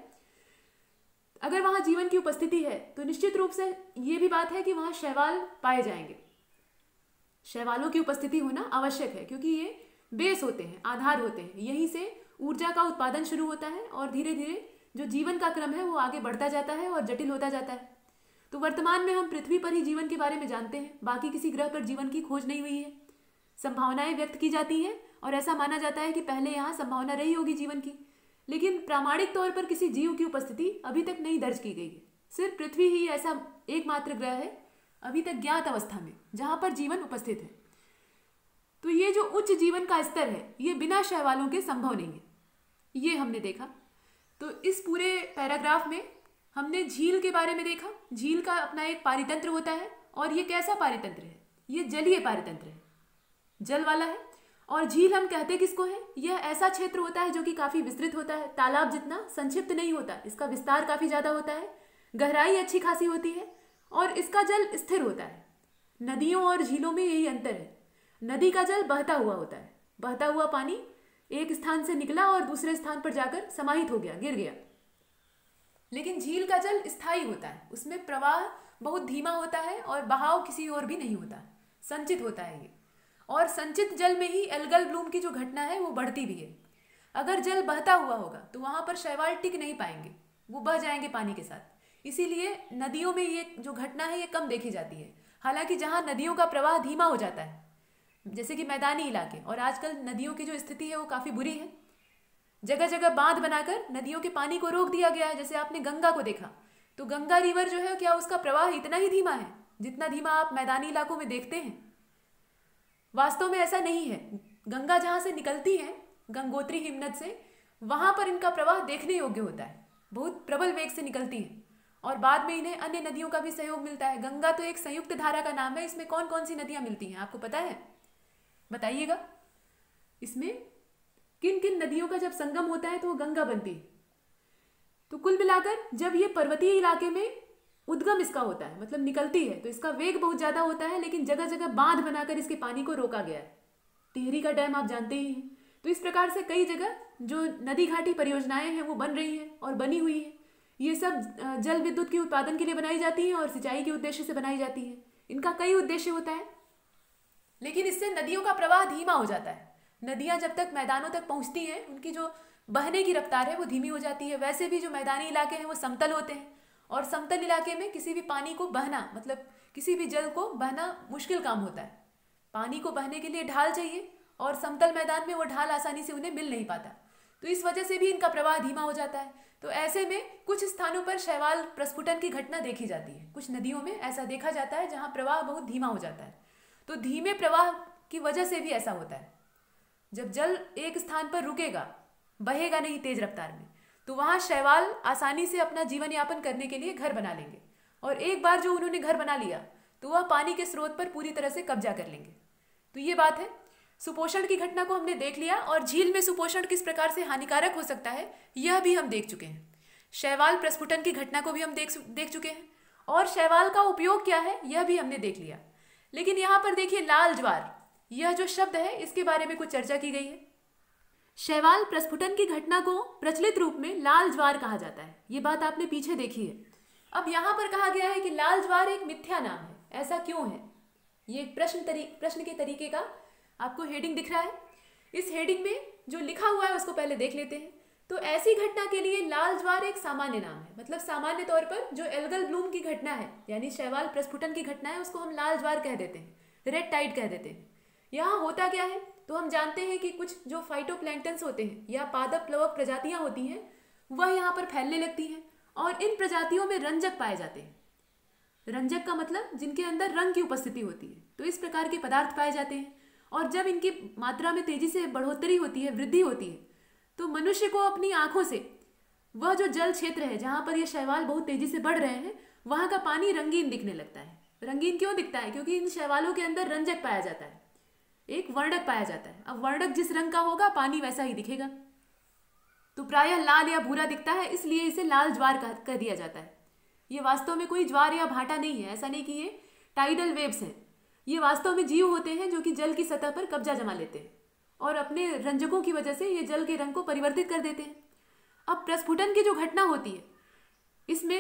अगर वहां जीवन की उपस्थिति है तो निश्चित रूप से ये भी बात है कि वहां शैवाल पाए जाएंगे। शैवालों की उपस्थिति होना आवश्यक है क्योंकि ये बेस होते हैं, आधार होते हैं, यहीं से ऊर्जा का उत्पादन शुरू होता है और धीरे धीरे जो जीवन का क्रम है वो आगे बढ़ता जाता है और जटिल होता जाता है। तो वर्तमान में हम पृथ्वी पर ही जीवन के बारे में जानते हैं, बाकी किसी ग्रह पर जीवन की खोज नहीं हुई है। संभावनाएं व्यक्त की जाती हैं और ऐसा माना जाता है कि पहले यहाँ संभावना रही होगी जीवन की, लेकिन प्रामाणिक तौर पर किसी जीव की उपस्थिति अभी तक नहीं दर्ज की गई है। सिर्फ पृथ्वी ही ऐसा एकमात्र ग्रह है अभी तक ज्ञात अवस्था में जहां पर जीवन उपस्थित है। तो ये जो उच्च जीवन का स्तर है ये बिना शैवालों के संभव नहीं है, ये हमने देखा। तो इस पूरे पैराग्राफ में हमने झील के बारे में देखा। झील का अपना एक पारितंत्र होता है और ये कैसा पारितंत्र है, ये जलीय पारितंत्र है, जल वाला है। और झील हम कहते किसको है, यह ऐसा क्षेत्र होता है जो कि काफी विस्तृत होता है, तालाब जितना संक्षिप्त नहीं होता, इसका विस्तार काफी ज्यादा होता है, गहराई अच्छी खासी होती है और इसका जल स्थिर होता है। नदियों और झीलों में यही अंतर है, नदी का जल बहता हुआ होता है, बहता हुआ पानी एक स्थान से निकला और दूसरे स्थान पर जाकर समाहित हो गया, गिर गया। लेकिन झील का जल स्थायी होता है, उसमें प्रवाह बहुत धीमा होता है और बहाव किसी और भी नहीं होता, संचित होता है ये। और संचित जल में ही एल्गल ब्लूम की जो घटना है वो बढ़ती भी है। अगर जल बहता हुआ होगा तो वहां पर शैवाल टिक नहीं पाएंगे, वो बह जाएंगे पानी के साथ। इसीलिए नदियों में ये जो घटना है ये कम देखी जाती है। हालांकि जहां नदियों का प्रवाह धीमा हो जाता है, जैसे कि मैदानी इलाके, और आजकल नदियों की जो स्थिति है वो काफ़ी बुरी है। जगह जगह बांध बनाकर नदियों के पानी को रोक दिया गया है। जैसे आपने गंगा को देखा, तो गंगा रिवर जो है क्या उसका प्रवाह इतना ही धीमा है जितना धीमा आप मैदानी इलाकों में देखते हैं? वास्तव में ऐसा नहीं है। गंगा जहाँ से निकलती है, गंगोत्री हिमनद से, वहाँ पर इनका प्रवाह देखने योग्य होता है। बहुत प्रबल वेग से निकलती है और बाद में इन्हें अन्य नदियों का भी सहयोग मिलता है। गंगा तो एक संयुक्त धारा का नाम है। इसमें कौन कौन सी नदियाँ मिलती हैं आपको पता है? बताइएगा। इसमें किन किन नदियों का जब संगम होता है तो वो गंगा बनती है। तो कुल मिलाकर जब ये पर्वतीय इलाके में उद्गम इसका होता है, मतलब निकलती है, तो इसका वेग बहुत ज़्यादा होता है, लेकिन जगह जगह बांध बनाकर इसके पानी को रोका गया है। टिहरी का डैम आप जानते ही हैं। तो इस प्रकार से कई जगह जो नदी घाटी परियोजनाएं हैं वो बन रही हैं और बनी हुई है। ये सब जल विद्युत के उत्पादन के लिए बनाई जाती हैं और सिंचाई के उद्देश्य से बनाई जाती हैं। इनका कई उद्देश्य होता है, लेकिन इससे नदियों का प्रवाह धीमा हो जाता है। नदियाँ जब तक मैदानों तक पहुँचती हैं, उनकी जो बहने की रफ्तार है वो धीमी हो जाती है। वैसे भी जो मैदानी इलाके हैं वो समतल होते हैं, और समतल इलाके में किसी भी पानी को बहना, मतलब किसी भी जल को बहना मुश्किल काम होता है। पानी को बहने के लिए ढाल चाहिए, और समतल मैदान में वो ढाल आसानी से उन्हें मिल नहीं पाता। तो इस वजह से भी इनका प्रवाह धीमा हो जाता है। तो ऐसे में कुछ स्थानों पर शैवाल प्रस्फुटन की घटना देखी जाती है। कुछ नदियों में ऐसा देखा जाता है जहाँ प्रवाह बहुत धीमा हो जाता है। तो धीमे प्रवाह की वजह से भी ऐसा होता है। जब जल एक स्थान पर रुकेगा, बहेगा नहीं तेज रफ्तार में, तो वहाँ शैवाल आसानी से अपना जीवन यापन करने के लिए घर बना लेंगे, और एक बार जो उन्होंने घर बना लिया तो वह पानी के स्रोत पर पूरी तरह से कब्जा कर लेंगे। तो ये बात है। सुपोषण की घटना को हमने देख लिया, और झील में सुपोषण किस प्रकार से हानिकारक हो सकता है यह भी हम देख चुके हैं। शैवाल प्रस्फुटन की घटना को भी हम देख देख चुके हैं, और शैवाल का उपयोग क्या है यह भी हमने देख लिया। लेकिन यहाँ पर देखिए, लाल ज्वार, यह जो शब्द है इसके बारे में कुछ चर्चा की गई है। शैवाल प्रस्फुटन की घटना को प्रचलित रूप में लाल ज्वार कहा जाता है। ये बात आपने पीछे देखी है। अब यहाँ पर कहा गया है कि लाल ज्वार एक मिथ्या नाम है। ऐसा क्यों है? ये प्रश्न तरी प्रश्न के तरीके का आपको हेडिंग दिख रहा है। इस हेडिंग में जो लिखा हुआ है उसको पहले देख लेते हैं। तो ऐसी घटना के लिए लाल ज्वार एक सामान्य नाम है। मतलब सामान्य तौर पर जो एल्गल ब्लूम की घटना है, यानी शैवाल प्रस्फुटन की घटना है, उसको हम लाल ज्वार कह देते हैं, रेड टाइड कह देते हैं। यहाँ होता क्या है तो हम जानते हैं कि कुछ जो फाइटोप्लैंक्टन्स होते हैं या पादप प्लवक प्रजातियां होती हैं वह यहाँ पर फैलने लगती हैं, और इन प्रजातियों में रंजक पाए जाते हैं। रंजक का मतलब जिनके अंदर रंग की उपस्थिति होती है। तो इस प्रकार के पदार्थ पाए जाते हैं, और जब इनकी मात्रा में तेजी से बढ़ोतरी होती है, वृद्धि होती है, तो मनुष्य को अपनी आंखों से वह जो जल क्षेत्र है जहाँ पर ये शैवाल बहुत तेजी से बढ़ रहे हैं, वहाँ का पानी रंगीन दिखने लगता है। रंगीन क्यों दिखता है? क्योंकि इन शैवालों के अंदर रंजक पाया जाता है, एक वर्णक पाया जाता है। अब वर्णक जिस रंग का होगा पानी वैसा ही दिखेगा। तो प्रायः लाल या भूरा दिखता है, इसलिए इसे लाल ज्वार कह दिया जाता है। ये वास्तव में कोई ज्वार या भाटा नहीं है। ऐसा नहीं कि ये टाइडल वेव्स हैं। ये वास्तव में जीव होते हैं जो कि जल की सतह पर कब्जा जमा लेते हैं, और अपने रंजकों की वजह से ये जल के रंग को परिवर्तित कर देते हैं। अब प्रस्फुटन की जो घटना होती है, इसमें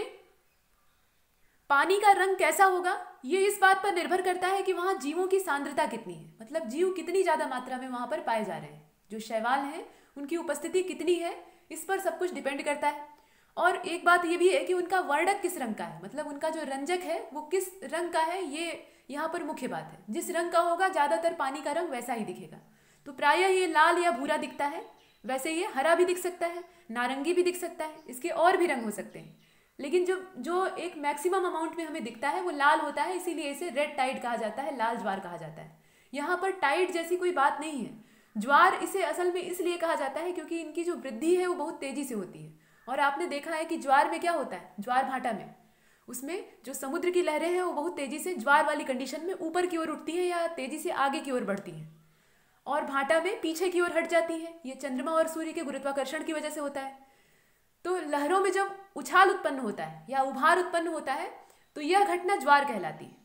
पानी का रंग कैसा होगा ये इस बात पर निर्भर करता है कि वहाँ जीवों की सांद्रता कितनी है। मतलब जीव कितनी ज़्यादा मात्रा में वहाँ पर पाए जा रहे हैं, जो शैवाल हैं उनकी उपस्थिति कितनी है, इस पर सब कुछ डिपेंड करता है। और एक बात ये भी है कि उनका वर्णक किस रंग का है, मतलब उनका जो रंजक है वो किस रंग का है, ये यहाँ पर मुख्य बात है। जिस रंग का होगा ज़्यादातर पानी का रंग वैसा ही दिखेगा। तो प्रायः ये लाल या भूरा दिखता है। वैसे ये हरा भी दिख सकता है, नारंगी भी दिख सकता है, इसके और भी रंग हो सकते हैं, लेकिन जो जो एक मैक्सिमम अमाउंट में हमें दिखता है वो लाल होता है, इसीलिए इसे रेड टाइड कहा जाता है, लाल ज्वार कहा जाता है। यहाँ पर टाइड जैसी कोई बात नहीं है। ज्वार इसे असल में इसलिए कहा जाता है क्योंकि इनकी जो वृद्धि है वो बहुत तेजी से होती है। और आपने देखा है कि ज्वार में क्या होता है, ज्वार भाटा में, उसमें जो समुद्र की लहरें हैं वो बहुत तेजी से ज्वार वाली कंडीशन में ऊपर की ओर उठती हैं या तेजी से आगे की ओर बढ़ती हैं, और भाटा में पीछे की ओर हट जाती हैं। ये चंद्रमा और सूर्य के गुरुत्वाकर्षण की वजह से होता है। तो लहरों में जब उछाल उत्पन्न होता है या उभार उत्पन्न होता है तो यह घटना ज्वार कहलाती है।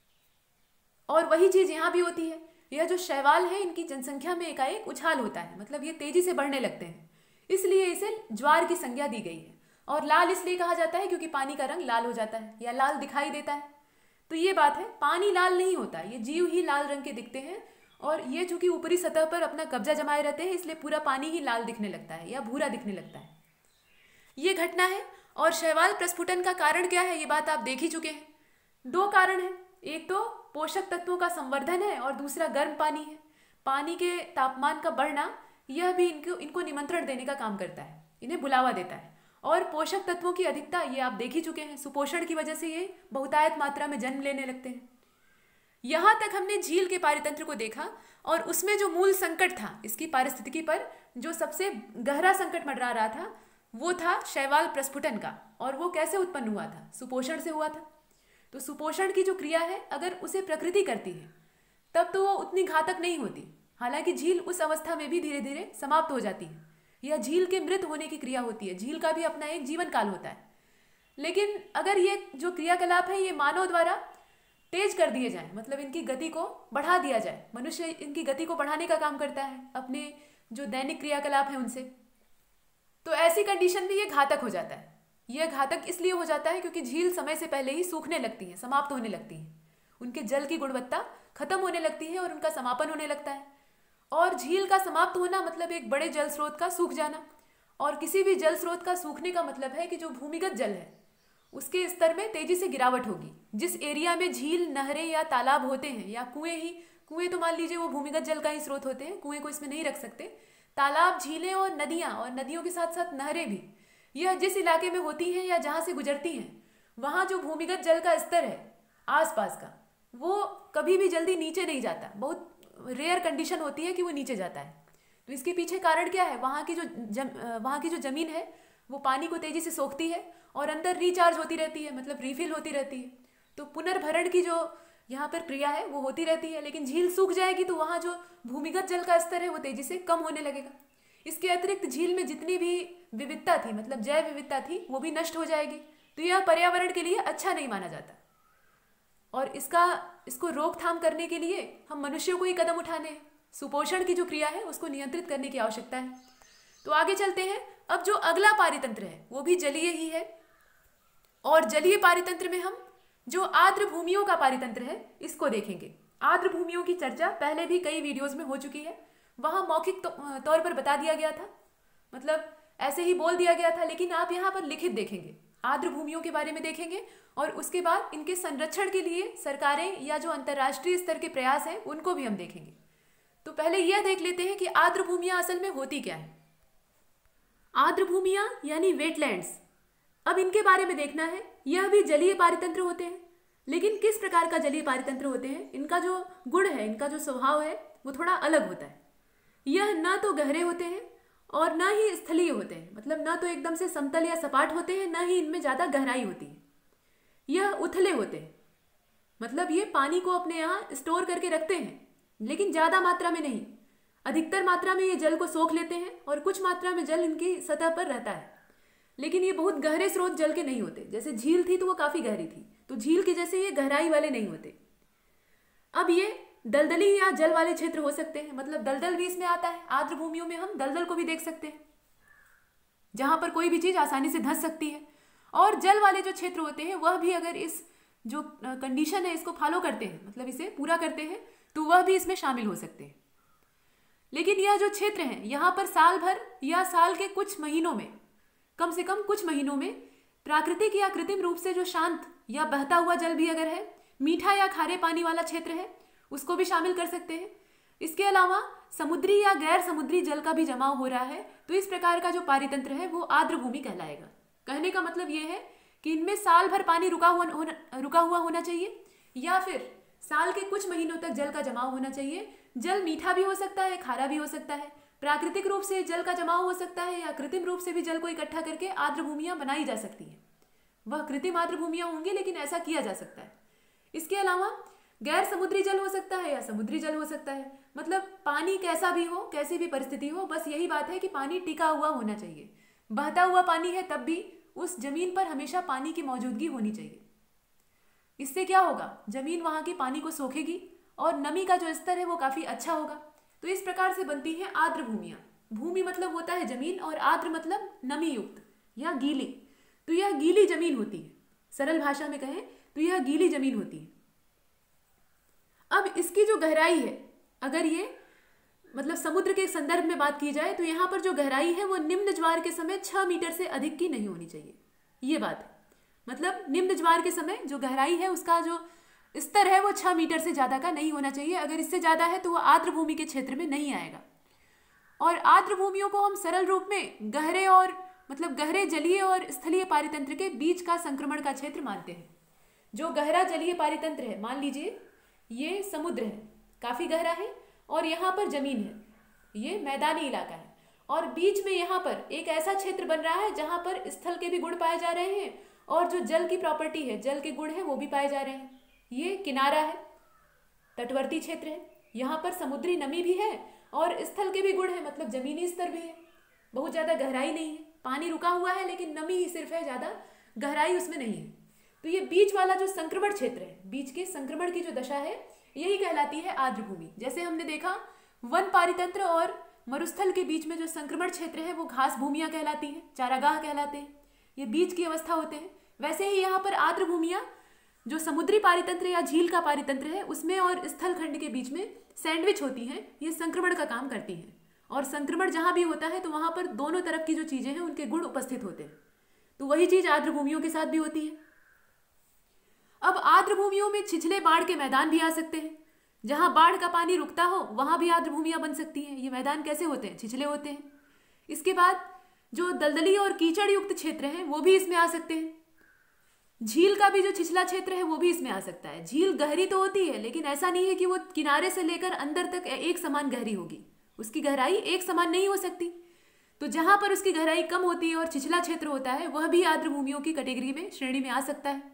और वही चीज यहाँ भी होती है। यह जो शैवाल है इनकी जनसंख्या में एकाएक उछाल होता है, मतलब ये तेजी से बढ़ने लगते हैं, इसलिए इसे ज्वार की संज्ञा दी गई है। और लाल इसलिए कहा जाता है क्योंकि पानी का रंग लाल हो जाता है या लाल दिखाई देता है। तो ये बात है, पानी लाल नहीं होता, ये जीव ही लाल रंग के दिखते हैं, और ये चूंकि ऊपरी सतह पर अपना कब्जा जमाए रहते हैं इसलिए पूरा पानी ही लाल दिखने लगता है या भूरा दिखने लगता है। ये घटना है। और शैवाल प्रस्फुटन का कारण क्या है ये बात आप देख ही चुके हैं। दो कारण हैं, एक तो पोषक तत्वों का संवर्धन है और दूसरा गर्म पानी है। पानी के तापमान का बढ़ना यह भी इनको इनको निमंत्रण देने का काम करता है, इन्हें बुलावा देता है। और पोषक तत्वों की अधिकता ये आप देख ही चुके हैं, सुपोषण की वजह से ये बहुतायत मात्रा में जन्म लेने लगते हैं। यहाँ तक हमने झील के पारितंत्र को देखा और उसमें जो मूल संकट था इसकी पारिस्थितिकी पर, जो सबसे गहरा संकट मंडरा रहा था, वो था शैवाल प्रस्फुटन का। और वो कैसे उत्पन्न हुआ था? सुपोषण से हुआ था। तो सुपोषण की जो क्रिया है अगर उसे प्रकृति करती है तब तो वो उतनी घातक नहीं होती। हालांकि झील उस अवस्था में भी धीरे धीरे समाप्त हो जाती है। यह झील के मृत होने की क्रिया होती है। झील का भी अपना एक जीवन काल होता है। लेकिन अगर ये जो क्रियाकलाप है ये मानव द्वारा तेज कर दिए जाए, मतलब इनकी गति को बढ़ा दिया जाए, मनुष्य इनकी गति को बढ़ाने का काम करता है अपने जो दैनिक क्रियाकलाप है उनसे, तो ऐसी कंडीशन में ये घातक हो जाता है। यह घातक इसलिए हो जाता है क्योंकि झील समय से पहले ही सूखने लगती है, समाप्त होने लगती है। उनके जल की गुणवत्ता खत्म होने लगती है और उनका समापन होने लगता है। और झील का समाप्त होना मतलब एक बड़े जल स्रोत का सूख जाना। और किसी भी जल स्रोत का सूखने का मतलब है कि जो भूमिगत जल है उसके स्तर में तेजी से गिरावट होगी। जिस एरिया में झील, नहरें या तालाब होते हैं या कुएं ही कुएं तो मान लीजिए वो भूमिगत जल का ही स्रोत होते हैं, कुएं को इसमें नहीं रख सकते। तालाब, झीलें और नदियां, और नदियों के साथ साथ नहरें भी, यह जिस इलाके में होती हैं या जहाँ से गुजरती हैं वहाँ जो भूमिगत जल का स्तर है आसपास का, वो कभी भी जल्दी नीचे नहीं जाता। बहुत रेयर कंडीशन होती है कि वो नीचे जाता है। तो इसके पीछे कारण क्या है? वहाँ की जो जम वहाँ की जो ज़मीन है वो पानी को तेज़ी से सोखती है और अंदर रिचार्ज होती रहती है, मतलब रिफिल होती रहती है। तो पुनर्भरण की जो यहाँ पर क्रिया है वो होती रहती है। लेकिन झील सूख जाएगी तो वहाँ जो भूमिगत जल का स्तर है वो तेज़ी से कम होने लगेगा। इसके अतिरिक्त झील में जितनी भी विविधता थी, मतलब जैव विविधता थी, वो भी नष्ट हो जाएगी। तो यह पर्यावरण के लिए अच्छा नहीं माना जाता। और इसका इसको रोकथाम करने के लिए हम मनुष्यों को ही कदम उठाने हैं। सुपोषण की जो क्रिया है उसको नियंत्रित करने की आवश्यकता है। तो आगे चलते हैं। अब जो अगला पारितंत्र है वो भी जलीय ही है। और जलीय पारितंत्र में हम जो आर्द्र भूमियों का पारितंत्र है इसको देखेंगे। आर्द्र भूमियों की चर्चा पहले भी कई वीडियोस में हो चुकी है। वहाँ मौखिक तौर पर बता दिया गया था, मतलब ऐसे ही बोल दिया गया था, लेकिन आप यहाँ पर लिखित देखेंगे। आर्द्र भूमियों के बारे में देखेंगे और उसके बाद इनके संरक्षण के लिए सरकारें या जो अंतर्राष्ट्रीय स्तर के प्रयास हैं उनको भी हम देखेंगे। तो पहले यह देख लेते हैं कि आर्द्र भूमियाँ असल में होती क्या है। आर्द्र भूमियाँ यानी वेटलैंड्स, अब इनके बारे में देखना है। यह भी जलीय पारितंत्र होते हैं, लेकिन किस प्रकार का जलीय पारितंत्र होते हैं, इनका जो गुण है, इनका जो स्वभाव है वो थोड़ा अलग होता है। यह ना तो गहरे होते हैं और ना ही स्थलीय होते हैं, मतलब ना तो एकदम से समतल या सपाट होते हैं, ना ही इनमें ज़्यादा गहराई होती है। यह उथले होते हैं, मतलब ये पानी को अपने यहाँ स्टोर करके रखते हैं, लेकिन ज़्यादा मात्रा में नहीं। अधिकतर मात्रा में ये जल को सोख लेते हैं और कुछ मात्रा में जल इनकी सतह पर रहता है, लेकिन ये बहुत गहरे स्रोत जल के नहीं होते। जैसे झील थी तो वो काफ़ी गहरी थी, तो झील के जैसे ये गहराई वाले नहीं होते। अब ये दलदली या जल वाले क्षेत्र हो सकते हैं, मतलब दलदल भी इसमें आता है। आर्द्र भूमियों में हम दलदल को भी देख सकते हैं, जहां पर कोई भी चीज आसानी से धंस सकती है। और जल वाले जो क्षेत्र होते हैं वह भी अगर इस जो कंडीशन है इसको फॉलो करते हैं, मतलब इसे पूरा करते हैं, तो वह भी इसमें शामिल हो सकते हैं। लेकिन यह जो क्षेत्र है यहाँ पर साल भर या साल के कुछ महीनों में, कम से कम कुछ महीनों में प्राकृतिक या कृत्रिम रूप से जो शांत या बहता हुआ जल भी अगर है, मीठा या खारे पानी वाला क्षेत्र है, उसको भी शामिल कर सकते हैं। इसके अलावा समुद्री या गैर समुद्री जल का भी जमाव हो रहा है, तो इस प्रकार का जो पारितंत्र है वो आर्द्र भूमि कहलाएगा। कहने का मतलब ये है कि इनमें साल भर पानी रुका हुआ होना रुका हुआ होना चाहिए, या फिर साल के कुछ महीनों तक जल का जमाव होना चाहिए। जल मीठा भी हो सकता है, खारा भी हो सकता है। प्राकृतिक रूप से जल का जमाव हो सकता है या कृत्रिम रूप से भी जल को इकट्ठा करके आर्द्र भूमियां बनाई जा सकती हैं। वह कृत्रिम आर्द्र भूमियां होंगी, लेकिन ऐसा किया जा सकता है। इसके अलावा गैर समुद्री जल हो सकता है या समुद्री जल हो सकता है, मतलब पानी कैसा भी हो, कैसी भी परिस्थिति हो, बस यही बात है कि पानी टिका हुआ होना चाहिए। बहता हुआ पानी है तब भी उस जमीन पर हमेशा पानी की मौजूदगी होनी चाहिए। इससे क्या होगा, जमीन वहाँ की पानी को सोखेगी और नमी का जो स्तर है वो काफ़ी अच्छा होगा। तो इस प्रकार से बनती हैं आर्द्र भूमियाँ। भूमि मतलब होता है जमीन और आर्द्र मतलब नमी युक्त या गीली। तो यह गीली जमीन होती है, सरल भाषा में कहें तो यह गीली जमीन होती है। अब इसकी जो गहराई है, अगर ये मतलब समुद्र के संदर्भ में बात की जाए तो यहाँ पर जो गहराई है वो निम्न ज्वार के समय छः मीटर से अधिक की नहीं होनी चाहिए। ये बात है, मतलब निम्न ज्वार के समय जो गहराई है उसका जो स्तर है वो छह मीटर से ज्यादा का नहीं होना चाहिए। अगर इससे ज्यादा है तो वो आर्द्र भूमि के क्षेत्र में नहीं आएगा। और आर्द्र भूमियों को हम सरल रूप में गहरे और मतलब गहरे जलीय और स्थलीय पारितंत्र के बीच का संक्रमण का क्षेत्र मानते हैं। जो गहरा जलीय पारितंत्र है, मान लीजिए ये समुद्र है, काफी गहरा है, और यहाँ पर जमीन है, ये मैदानी इलाका है, और बीच में यहाँ पर एक ऐसा क्षेत्र बन रहा है जहाँ पर स्थल के भी गुण पाए जा रहे हैं और जो जल की प्रॉपर्टी है, जल के गुण है, वो भी पाए जा रहे हैं। ये किनारा है, तटवर्ती क्षेत्र है, यहाँ पर समुद्री नमी भी है और स्थल के भी गुण है, मतलब जमीनी स्तर भी है। बहुत ज्यादा गहराई नहीं है, पानी रुका हुआ है लेकिन नमी ही सिर्फ है, ज्यादा गहराई उसमें नहीं है। तो ये बीच वाला जो संक्रमण क्षेत्र है, बीच के संक्रमण की जो दशा है, यही कहलाती है आर्द्र भूमि। जैसे हमने देखा वन पारितंत्र और मरुस्थल के बीच में जो संक्रमण क्षेत्र है वो घास भूमियां कहलाती हैं, चारागाह कहलाते हैं, ये बीच की अवस्था होते हैं। वैसे ही यहाँ पर आर्द्र भूमियां जो समुद्री पारितंत्र या झील का पारितंत्र है उसमें और स्थल खंड के बीच में सैंडविच होती हैं, ये संक्रमण का काम करती हैं। और संक्रमण जहां भी होता है तो वहां पर दोनों तरफ की जो चीजें हैं उनके गुण उपस्थित होते हैं। तो वही चीज आर्द्र भूमियों के साथ भी होती है। अब आर्द्र भूमियों में छिछले बाढ़ के मैदान भी आ सकते हैं। जहां बाढ़ का पानी रुकता हो वहां भी आर्द्र भूमियां बन सकती हैं। ये मैदान कैसे होते हैं? छिछले होते हैं। इसके बाद जो दलदली और कीचड़ युक्त क्षेत्र हैं वो भी इसमें आ सकते हैं। झील का भी जो छिछला क्षेत्र है वो भी इसमें आ सकता है। झील गहरी तो होती है लेकिन ऐसा नहीं है कि वो किनारे से लेकर अंदर तक एक समान गहरी होगी, उसकी गहराई एक समान नहीं हो सकती। तो जहां पर उसकी गहराई कम होती है और छिछला क्षेत्र होता है वह भी आर्द्र भूमियों की कैटेगरी में, श्रेणी में आ सकता है।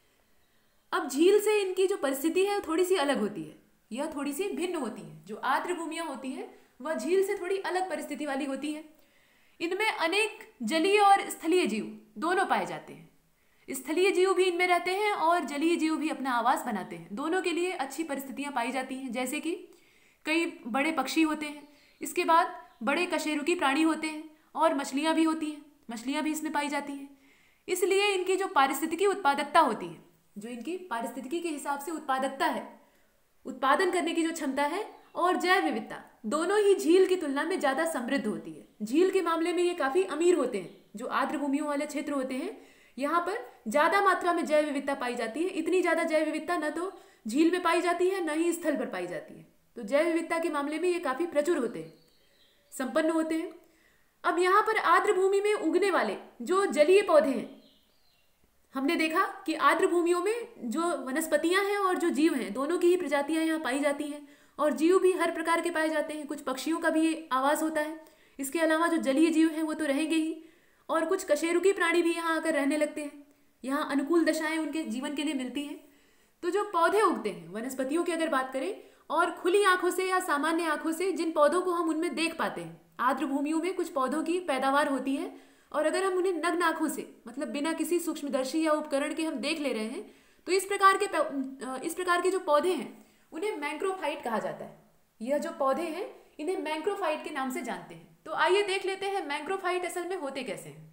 अब झील से इनकी जो परिस्थिति है थोड़ी सी अलग होती है, यह थोड़ी सी भिन्न होती है। जो आर्द्र भूमियां होती हैं वह झील से थोड़ी अलग परिस्थिति वाली होती है। इनमें अनेक जलीय और स्थलीय जीव दोनों पाए जाते हैं। स्थलीय जीव भी इनमें रहते हैं और जलीय जीव भी अपना आवास बनाते हैं। दोनों के लिए अच्छी परिस्थितियां पाई जाती हैं, जैसे कि कई बड़े पक्षी होते हैं, इसके बाद बड़े कशेरुकी प्राणी होते हैं और मछलियां भी होती हैं, मछलियां भी इसमें पाई जाती हैं। इसलिए इनकी जो पारिस्थितिकी उत्पादकता होती है, जो इनकी पारिस्थितिकी के हिसाब से उत्पादकता है, उत्पादन करने की जो क्षमता है, और जैव विविधता, दोनों ही झील की तुलना में ज्यादा समृद्ध होती है। झील के मामले में ये काफी अमीर होते हैं। जो आर्द्र भूमियों वाले क्षेत्र होते हैं यहाँ पर ज्यादा मात्रा में जैव विविधता पाई जाती है। इतनी ज्यादा जैव विविधता न तो झील में पाई जाती है न ही स्थल पर पाई जाती है। तो जैव विविधता के मामले में ये काफी प्रचुर होते हैं, संपन्न होते हैं। अब यहाँ पर आर्द्र भूमि में उगने वाले जो जलीय पौधे हैं, हमने देखा कि आर्द्र भूमियों में जो वनस्पतियां हैं और जो जीव हैं दोनों की ही प्रजातियां यहाँ पाई जाती हैं, और जीव भी हर प्रकार के पाए जाते हैं। कुछ पक्षियों का भी आवास होता है। इसके अलावा जो जलीय जीव हैं वो तो रहेंगे ही, और कुछ कशेरुकी प्राणी भी यहाँ आकर रहने लगते हैं। यहाँ अनुकूल दशाएं उनके जीवन के लिए मिलती हैं। तो जो पौधे उगते हैं वनस्पतियों की अगर बात करें, और खुली आंखों से या सामान्य आंखों से जिन पौधों को हम उनमें देख पाते हैं, आर्द्र भूमियों में कुछ पौधों की पैदावार होती है, और अगर हम उन्हें नग्न आंखों से, मतलब बिना किसी सूक्ष्मदर्शी या उपकरण के हम देख ले रहे हैं, तो इस प्रकार के इस प्रकार के जो पौधे हैं उन्हें मैंक्रोफाइट कहा जाता है। यह जो पौधे हैं इन्हें मैंक्रोफाइट के नाम से जानते हैं। तो आइए देख लेते हैं मैंक्रोफाइट असल में होते कैसे हैं।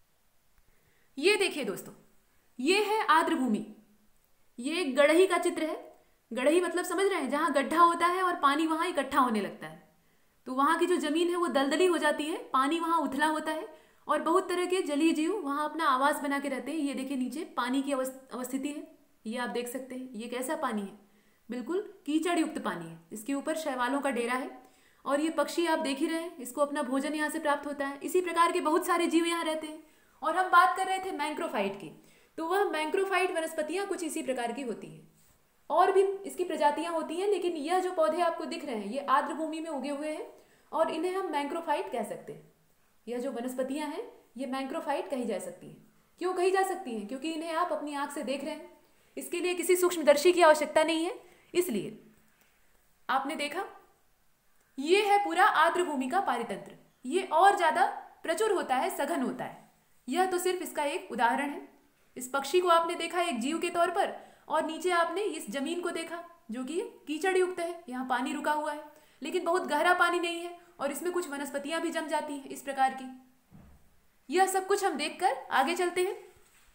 ये देखिए दोस्तों, ये है आर्द्र भूमि। ये एक गड़ही का चित्र है। गड़ही मतलब समझ रहे हैं, जहां गड्ढा होता है और पानी वहां इकट्ठा होने लगता है। तो वहां की जो जमीन है वो दलदली हो जाती है, पानी वहां उथला होता है, और बहुत तरह के जलीय जीव वहां अपना आवास बना के रहते हैं। ये देखिए नीचे पानी की अवस्थिति है, ये आप देख सकते हैं। ये कैसा पानी है? बिल्कुल कीचड़ युक्त पानी है। इसके ऊपर शैवालों का डेरा है, और ये पक्षी आप देख ही रहे हैं, इसको अपना भोजन यहाँ से प्राप्त होता है। इसी प्रकार के बहुत सारे जीव यहाँ रहते हैं। और हम बात कर रहे थे मैंक्रोफाइट की, तो वह मैंक्रोफाइट वनस्पतियां कुछ इसी प्रकार की होती हैं। और भी इसकी प्रजातियां होती हैं, लेकिन यह जो पौधे आपको दिख रहे हैं ये आर्द्र भूमि में उगे हुए हैं, और इन्हें हम मैंक्रोफाइट कह सकते हैं। यह जो वनस्पतियां हैं ये मैंक्रोफाइट कही जा सकती हैं। क्यों कही जा सकती हैं? क्योंकि इन्हें आप अपनी आंख से देख रहे हैं। इसके लिए किसी सूक्ष्मदर्शी की आवश्यकता नहीं है। इसलिए आपने देखा, ये है पूरा आर्द्र भूमि का पारितंत्र। ये और ज्यादा प्रचुर होता है, सघन होता है। यह तो सिर्फ इसका एक उदाहरण है। इस पक्षी को आपने देखा एक जीव के तौर पर, और नीचे आपने इस जमीन को देखा जो कि कीचड़ युक्त है। यहाँ पानी रुका हुआ है, लेकिन बहुत गहरा पानी नहीं है, और इसमें कुछ वनस्पतियां भी जम जाती हैं इस प्रकार की। यह सब कुछ हम देखकर आगे चलते हैं।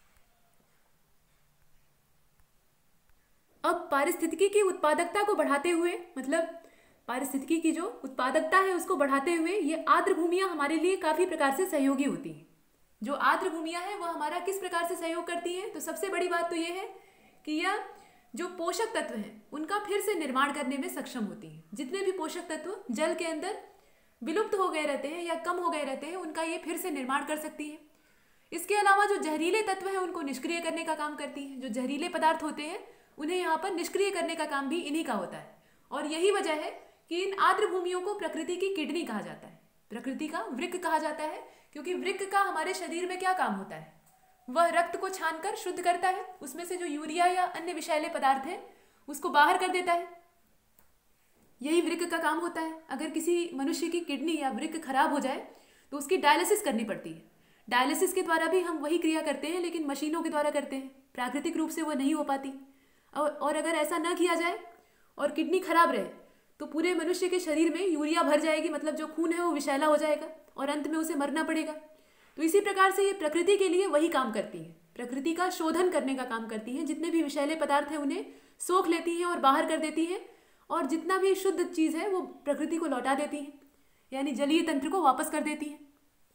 अब पारिस्थितिकी की उत्पादकता को बढ़ाते हुए, मतलब पारिस्थितिकी की जो उत्पादकता है उसको बढ़ाते हुए, ये आर्द्र भूमियां हमारे लिए काफी प्रकार से सहयोगी होती हैं। जो आर्द्र भूमियां हैं वह हमारा किस प्रकार से सहयोग करती हैं? तो सबसे बड़ी बात तो यह है कि यह जो पोषक तत्व हैं उनका फिर से निर्माण करने में सक्षम होती हैं। जितने भी पोषक तत्व जल के अंदर विलुप्त हो गए रहते हैं या कम हो गए रहते हैं, उनका ये फिर से निर्माण कर सकती है। इसके अलावा जो जहरीले तत्व हैं उनको निष्क्रिय करने का काम करती है। जो जहरीले पदार्थ होते हैं उन्हें यहाँ पर निष्क्रिय करने का काम भी इन्हीं का होता है। और यही वजह है कि इन आर्द्र भूमियों को प्रकृति की किडनी कहा जाता है, प्रकृति का वृक्क कहा जाता है, क्योंकि वृक्क का हमारे शरीर में क्या काम होता है? वह रक्त को छानकर शुद्ध करता है, उसमें से जो यूरिया या अन्य विषैले पदार्थ हैं उसको बाहर कर देता है। यही वृक्क का काम होता है। अगर किसी मनुष्य की किडनी या वृक्क खराब हो जाए तो उसकी डायलिसिस करनी पड़ती है। डायलिसिस के द्वारा भी हम वही क्रिया करते हैं, लेकिन मशीनों के द्वारा करते हैं। प्राकृतिक रूप से वह नहीं हो पाती। और, और अगर ऐसा ना किया जाए और किडनी खराब रहे तो पूरे मनुष्य के शरीर में यूरिया भर जाएगी, मतलब जो खून है वो विषैला हो जाएगा और अंत में उसे मरना पड़ेगा। तो इसी प्रकार से ये प्रकृति के लिए वही काम करती है, प्रकृति का शोधन करने का काम करती है। जितने भी विषैले पदार्थ हैं उन्हें सोख लेती हैं और बाहर कर देती हैं, और जितना भी शुद्ध चीज़ है वो प्रकृति को लौटा देती है, यानी जलीय तंत्र को वापस कर देती है।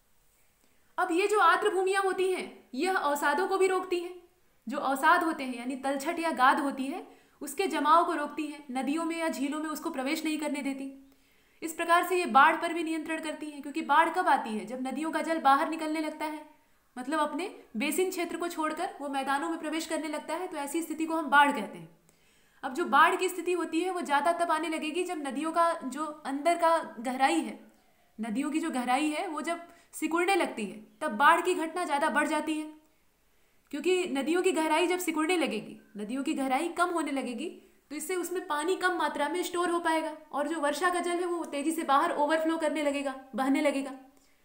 अब ये जो आर्द्र भूमियाँ होती हैं यह अवसादों को भी रोकती हैं। जो अवसाद होते हैं यानी तलछट या गाद होती है उसके जमाव को रोकती है, नदियों में या झीलों में उसको प्रवेश नहीं करने देती। इस प्रकार से ये बाढ़ पर भी नियंत्रण करती है, क्योंकि बाढ़ कब आती है? जब नदियों का जल बाहर निकलने लगता है, मतलब अपने बेसिन क्षेत्र को छोड़कर वो मैदानों में प्रवेश करने लगता है, तो ऐसी स्थिति को हम बाढ़ कहते हैं। अब जो बाढ़ की स्थिति होती है वो ज़्यादा तब आने लगेगी जब नदियों का जो अंदर का गहराई है, नदियों की जो गहराई है वो जब सिकुड़ने लगती है, तब बाढ़ की घटना ज़्यादा बढ़ जाती है। क्योंकि नदियों की गहराई जब सिकुड़ने लगेगी, नदियों की गहराई कम होने लगेगी, तो इससे उसमें पानी कम मात्रा में स्टोर हो पाएगा और जो वर्षा का जल है वो तेजी से बाहर ओवरफ्लो करने लगेगा, बहने लगेगा।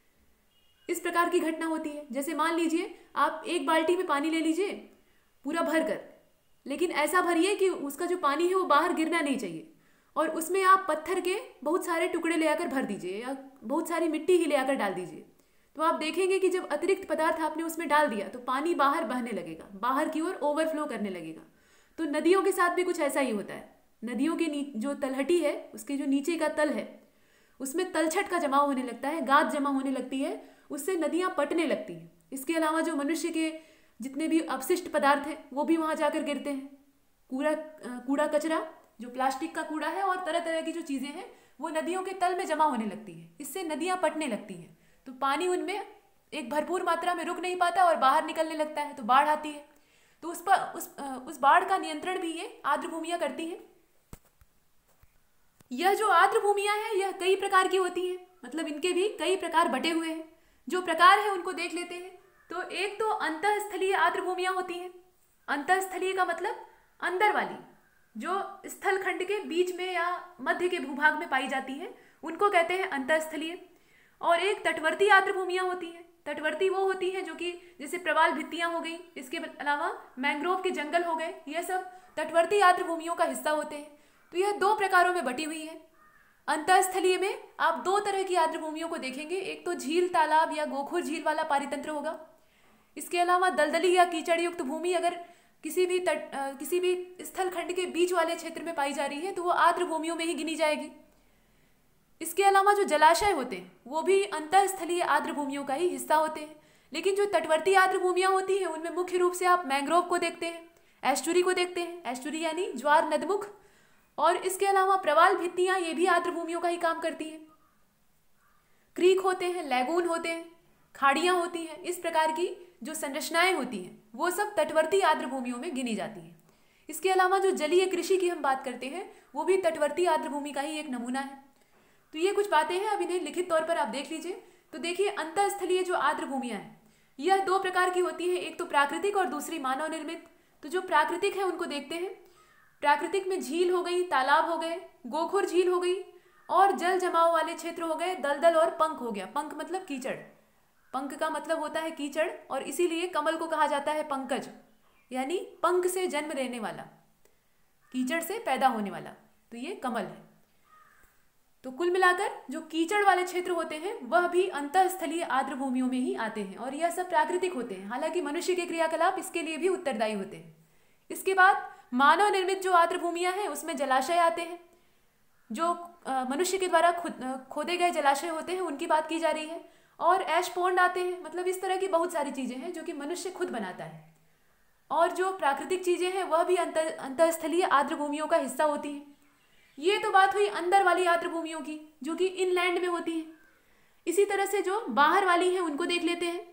इस प्रकार की घटना होती है। जैसे मान लीजिए आप एक बाल्टी में पानी ले लीजिए पूरा भर कर, लेकिन ऐसा भरिए कि उसका जो पानी है वो बाहर गिरना नहीं चाहिए, और उसमें आप पत्थर के बहुत सारे टुकड़े ले आकर भर दीजिए या बहुत सारी मिट्टी ही ले आकर डाल दीजिए। तो आप देखेंगे कि जब अतिरिक्त पदार्थ आपने उसमें डाल दिया तो पानी बाहर बहने लगेगा, बाहर की ओर ओवरफ्लो करने लगेगा। तो नदियों के साथ भी कुछ ऐसा ही होता है। नदियों के जो तलहटी है, उसके जो नीचे का तल है, उसमें तलछट का जमाव होने लगता है, गाद जमा होने लगती है, उससे नदियाँ पटने लगती हैं। इसके अलावा जो मनुष्य के जितने भी अपशिष्ट पदार्थ हैं वो भी वहाँ जाकर गिरते हैं। कूड़ा कूड़ा कचरा, जो प्लास्टिक का कूड़ा है और तरह तरह की जो चीज़ें हैं वो नदियों के तल में जमा होने लगती है। इससे नदियाँ पटने लगती हैं, तो पानी उनमें एक भरपूर मात्रा में रुक नहीं पाता और बाहर निकलने लगता है, तो बाढ़ आती है। तो उस पर उस उस बाढ़ का नियंत्रण भी ये आर्द्र भूमियाँ करती हैं। यह जो आर्द्र भूमियाँ हैं यह कई प्रकार की होती हैं, मतलब इनके भी कई प्रकार बटे हुए हैं। जो प्रकार है उनको देख लेते हैं। तो एक तो अंतःस्थलीय आर्द्र भूमियाँ होती हैं। अंतःस्थलीय का मतलब अंदर वाली, जो स्थल खंड के बीच में या मध्य के भूभाग में पाई जाती हैं, उनको कहते हैं अंतःस्थलीय। और एक तटवर्ती आर्द्र भूमियाँ होती हैं। तटवर्ती वो होती हैं जो कि जैसे प्रवाल भित्तियाँ हो गई, इसके अलावा मैंग्रोव के जंगल हो गए, यह सब तटवर्ती आर्द्र भूमियों का हिस्सा होते हैं। तो यह दो प्रकारों में बटी हुई है। अंतःस्थलीय में आप दो तरह की आर्द्र भूमियों को देखेंगे। एक तो झील, तालाब या गोखुर झील वाला पारितंत्र होगा। इसके अलावा दलदली या कीचड़ युक्त भूमि अगर किसी भी तट किसी भी स्थल खंड के बीच वाले क्षेत्र में पाई जा रही है तो वो आर्द्र भूमियों में ही गिनी जाएगी। इसके अलावा जो जलाशय होते हैं वो भी अंतःस्थलीय आर्द्र भूमियों का ही हिस्सा होते हैं। लेकिन जो तटवर्ती आर्द्र भूमियाँ होती हैं उनमें मुख्य रूप से आप मैंग्रोव को देखते हैं, एस्चुरी को देखते हैं, एस्चुरी यानी ज्वार नदमुख, और इसके अलावा प्रवाल भित्तियाँ ये भी आर्द्र भूमियों का ही काम करती हैं। क्रीक होते हैं, लैगून होते हैं, खाड़ियाँ होती हैं। इस प्रकार की जो संरचनाएं होती हैं वो सब तटवर्ती आर्द्र भूमियों में गिनी जाती हैं। इसके अलावा जो जलीय कृषि की हम बात करते हैं वो भी तटवर्ती आर्द्र भूमि का ही एक नमूना है। तो ये कुछ बातें हैं, अब इन्हें लिखित तौर पर आप देख लीजिए। तो देखिए, अंतःस्थलीय जो आर्द्र भूमियाँ हैं यह दो प्रकार की होती है, एक तो प्राकृतिक और दूसरी मानव निर्मित। तो जो प्राकृतिक है उनको देखते हैं। प्राकृतिक में झील हो गई, तालाब हो गए, गोखुर झील हो गई, और जल जमाव वाले क्षेत्र हो गए, दलदल और पंख हो गया। पंख मतलब कीचड़, पंख का मतलब होता है कीचड़, और इसीलिए कमल को कहा जाता है पंकज, यानी पंख से जन्म लेने वाला, कीचड़ से पैदा होने वाला, तो ये कमल है। तो कुल मिलाकर जो कीचड़ वाले क्षेत्र होते हैं वह भी अंतःस्थलीय आर्द्र भूमियों में ही आते हैं, और यह सब प्राकृतिक होते हैं। हालांकि मनुष्य के क्रियाकलाप इसके लिए भी उत्तरदायी होते हैं। इसके बाद मानव निर्मित जो आर्द्र भूमियाँ हैं उसमें जलाशय आते हैं। जो मनुष्य के द्वारा खुद खोदे गए जलाशय होते हैं उनकी बात की जा रही है, और ऐश पौंड आते हैं। मतलब इस तरह की बहुत सारी चीज़ें हैं जो कि मनुष्य खुद बनाता है। और जो प्राकृतिक चीजें हैं वह भी अंतर अंतःस्थलीय आर्द्र भूमियों का हिस्सा होती हैं। ये तो बात हुई अंदर वाली आर्द्र भूमियों की जो कि इनलैंड में होती हैं। इसी तरह से जो बाहर वाली हैं उनको देख लेते हैं।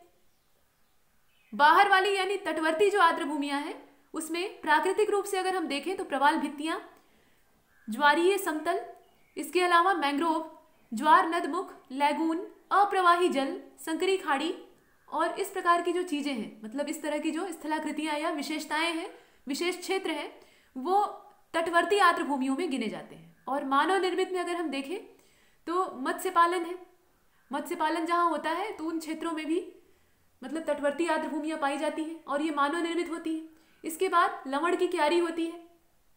बाहर वाली यानी तटवर्ती जो आर्द्र भूमियां हैं उसमें प्राकृतिक रूप से अगर हम देखें तो प्रवाल भित्तियां, ज्वारीय समतल, इसके अलावा मैंग्रोव, ज्वार नदमुख, लैगून, अप्रवाही जल, संकरी खाड़ी और इस प्रकार की जो चीजें हैं, मतलब इस तरह की जो स्थलाकृतियां या विशेषताएं हैं, विशेष क्षेत्र हैं, वो तटवर्ती आर्द्र भूमियों में गिने जाते हैं। और मानव निर्मित में अगर हम देखें तो मत्स्य पालन है। मत्स्य पालन जहाँ होता है तो उन क्षेत्रों में भी मतलब तटवर्ती आर्द्र भूमियां पाई जाती हैं और ये मानव निर्मित होती है। इसके बाद लवण की क्यारी होती है,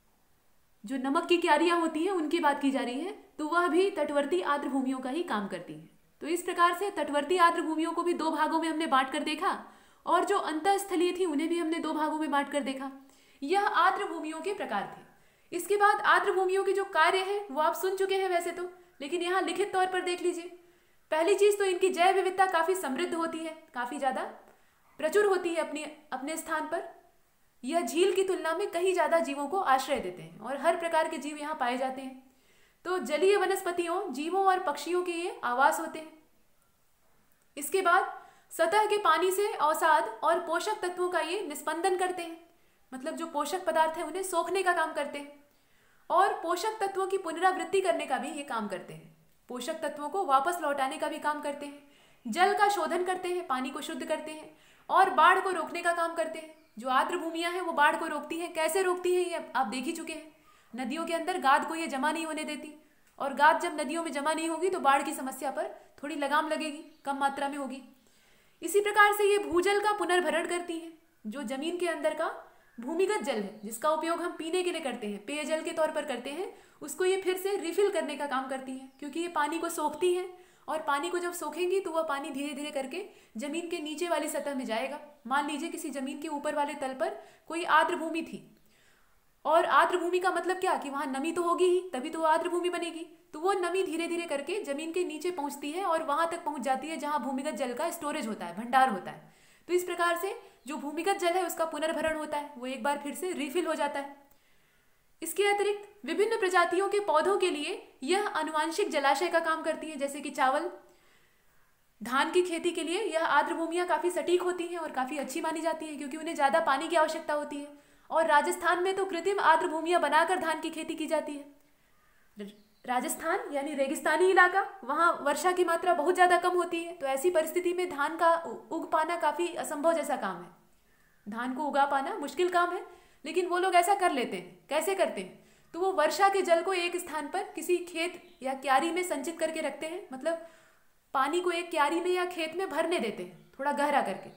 जो नमक की क्यारियां होती हैं उनकी बात की जा रही है, तो वह भी तटवर्ती आर्द्र भूमियों का ही काम करती है। तो इस प्रकार से तटवर्ती आर्द्र भूमियों को भी दो भागों में हमने बांट कर देखा और जो अंतःस्थलीय थी उन्हें भी हमने दो भागों में बांट कर देखा। यह आर्द्र भूमियों के प्रकार थे। इसके बाद आर्द्र भूमियों के जो कार्य हैं वो आप सुन चुके हैं वैसे तो, लेकिन यहाँ लिखित तौर पर देख लीजिए। पहली चीज तो इनकी जैव विविधता काफी समृद्ध होती है, काफी ज्यादा प्रचुर होती है अपनी अपने स्थान पर। यह झील की तुलना में कहीं ज्यादा जीवों को आश्रय देते हैं और हर प्रकार के जीव यहाँ पाए जाते हैं। तो जलीय वनस्पतियों, जीवों और पक्षियों के ये आवास होते हैं। इसके बाद सतह के पानी से अवसाद और पोषक तत्वों का ये निस्पंदन करते हैं, मतलब जो पोषक पदार्थ है उन्हें सोखने का काम करते हैं और पोषक तत्वों की पुनरावृत्ति करने का भी ये काम करते हैं। पोषक तत्वों को वापस लौटाने का भी काम करते हैं, जल का शोधन करते हैं, पानी को शुद्ध करते हैं और बाढ़ को रोकने का काम करते हैं। जो आर्द्र भूमियां हैं वो बाढ़ को रोकती हैं। कैसे रोकती हैं ये आप देख ही चुके हैं। नदियों के अंदर गाद को ये जमा नहीं होने देती और गाद जब नदियों में जमा नहीं होगी तो बाढ़ की समस्या पर थोड़ी लगाम लगेगी, कम मात्रा में होगी। इसी प्रकार से ये भूजल का पुनर्भरण करती है। जो जमीन के अंदर का भूमिगत जल है जिसका उपयोग हम पीने के लिए करते हैं, पेयजल के तौर पर करते हैं, उसको ये फिर से रिफिल करने का काम करती है, क्योंकि ये पानी को सोखती है और पानी को जब सोखेंगी तो वह पानी धीरे धीरे करके जमीन के नीचे वाली सतह में जाएगा। मान लीजिए किसी जमीन के ऊपर वाले तल पर कोई आर्द्र भूमि थी और आर्द्र भूमि का मतलब क्या कि वहां नमी तो होगी ही, तभी तो आर्द्र भूमि बनेगी। तो वो नमी धीरे धीरे करके जमीन के नीचे पहुंचती है और वहां तक पहुंच जाती है जहां भूमिगत जल का स्टोरेज होता है, भंडार होता है। तो इस प्रकार से जो भूमिगत जल है उसका पुनर्भरण होता है, वो एक बार फिर से रिफिल हो जाता है। इसके अतिरिक्त विभिन्न प्रजातियों के पौधों के लिए यह आनुवांशिक जलाशय का काम करती है। जैसे कि चावल, धान की खेती के लिए यह आर्द्र भूमियां काफी सटीक होती हैं और काफी अच्छी मानी जाती हैं, क्योंकि उन्हें ज्यादा पानी की आवश्यकता होती है। और राजस्थान में तो कृत्रिम आर्द्र भूमियां बनाकर धान की खेती की जाती है। राजस्थान यानी रेगिस्तानी इलाका, वहाँ वर्षा की मात्रा बहुत ज़्यादा कम होती है, तो ऐसी परिस्थिति में धान का उग पाना काफ़ी असंभव जैसा काम है। धान को उगा पाना मुश्किल काम है, लेकिन वो लोग ऐसा कर लेते हैं। कैसे करते हैं? तो वो वर्षा के जल को एक स्थान पर किसी खेत या क्यारी में संचित करके रखते हैं, मतलब पानी को एक क्यारी में या खेत में भरने देते हैं थोड़ा गहरा करके,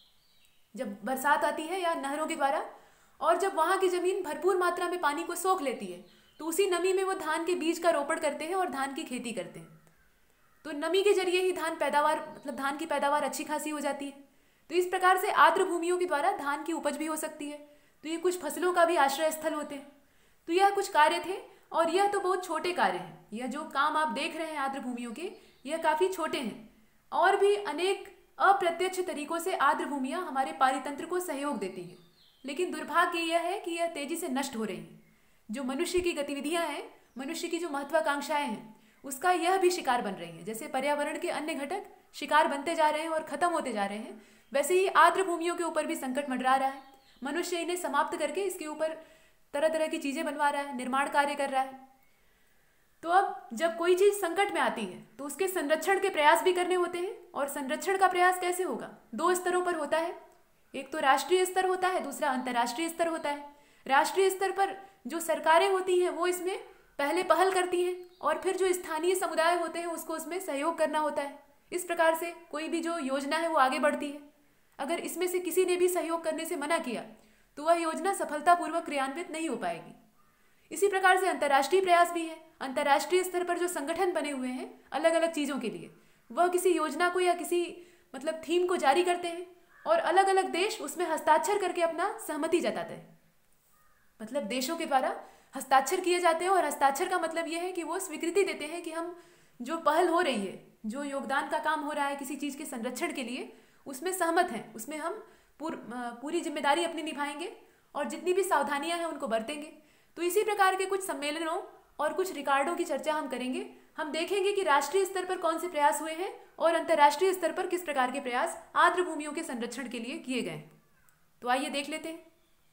जब बरसात आती है या नहरों के द्वारा। और जब वहाँ की ज़मीन भरपूर मात्रा में पानी को सोख लेती है तो उसी नमी में वो धान के बीज का रोपण करते हैं और धान की खेती करते हैं। तो नमी के जरिए ही धान पैदावार मतलब धान की पैदावार अच्छी खासी हो जाती है। तो इस प्रकार से आर्द्र भूमियों के द्वारा धान की उपज भी हो सकती है। तो ये कुछ फसलों का भी आश्रय स्थल होते हैं। तो यह कुछ कार्य थे और यह तो बहुत छोटे कार्य हैं। यह जो काम आप देख रहे हैं आर्द्र भूमियों के, यह काफ़ी छोटे हैं। और भी अनेक अप्रत्यक्ष तरीकों से आर्द्र भूमियाँ हमारे पारितंत्र को सहयोग देती हैं, लेकिन दुर्भाग्य यह है कि यह तेजी से नष्ट हो रही हैं। जो मनुष्य की गतिविधियां हैं, मनुष्य की जो महत्वाकांक्षाएं हैं, उसका यह भी शिकार बन रही हैं। जैसे पर्यावरण के अन्य घटक शिकार बनते जा रहे हैं और खत्म होते जा रहे हैं, वैसे ही आर्द्र भूमियों के ऊपर भी संकट मंडरा रहा है। मनुष्य इन्हें समाप्त करके इसके ऊपर तरह तरह की चीजें बनवा रहा है, निर्माण कार्य कर रहा है। तो अब जब कोई चीज संकट में आती है तो उसके संरक्षण के प्रयास भी करने होते हैं। और संरक्षण का प्रयास कैसे होगा? दो स्तरों पर होता है। एक तो राष्ट्रीय स्तर होता है, दूसरा अंतर्राष्ट्रीय स्तर होता है। राष्ट्रीय स्तर पर जो सरकारें होती हैं वो इसमें पहले पहल करती हैं और फिर जो स्थानीय समुदाय होते हैं उसको उसमें सहयोग करना होता है। इस प्रकार से कोई भी जो योजना है वो आगे बढ़ती है। अगर इसमें से किसी ने भी सहयोग करने से मना किया तो वह योजना सफलतापूर्वक क्रियान्वित नहीं हो पाएगी। इसी प्रकार से अंतर्राष्ट्रीय प्रयास भी है। अंतर्राष्ट्रीय स्तर पर जो संगठन बने हुए हैं अलग अलग चीज़ों के लिए, वह किसी योजना को या किसी मतलब थीम को जारी करते हैं और अलग अलग देश उसमें हस्ताक्षर करके अपना सहमति जताते हैं। मतलब देशों के द्वारा हस्ताक्षर किए जाते हैं और हस्ताक्षर का मतलब यह है कि वो स्वीकृति देते हैं कि हम जो पहल हो रही है, जो योगदान का काम हो रहा है किसी चीज़ के संरक्षण के लिए, उसमें सहमत हैं, उसमें हम पूर, पूरी जिम्मेदारी अपनी निभाएंगे और जितनी भी सावधानियां हैं उनको बरतेंगे। तो इसी प्रकार के कुछ सम्मेलनों और कुछ रिकॉर्डों की चर्चा हम करेंगे। हम देखेंगे कि राष्ट्रीय स्तर पर कौन से प्रयास हुए हैं और अंतर्राष्ट्रीय स्तर पर किस प्रकार के प्रयास आर्द्र भूमियों के संरक्षण के लिए किए गए। तो आइए देख लेते हैं।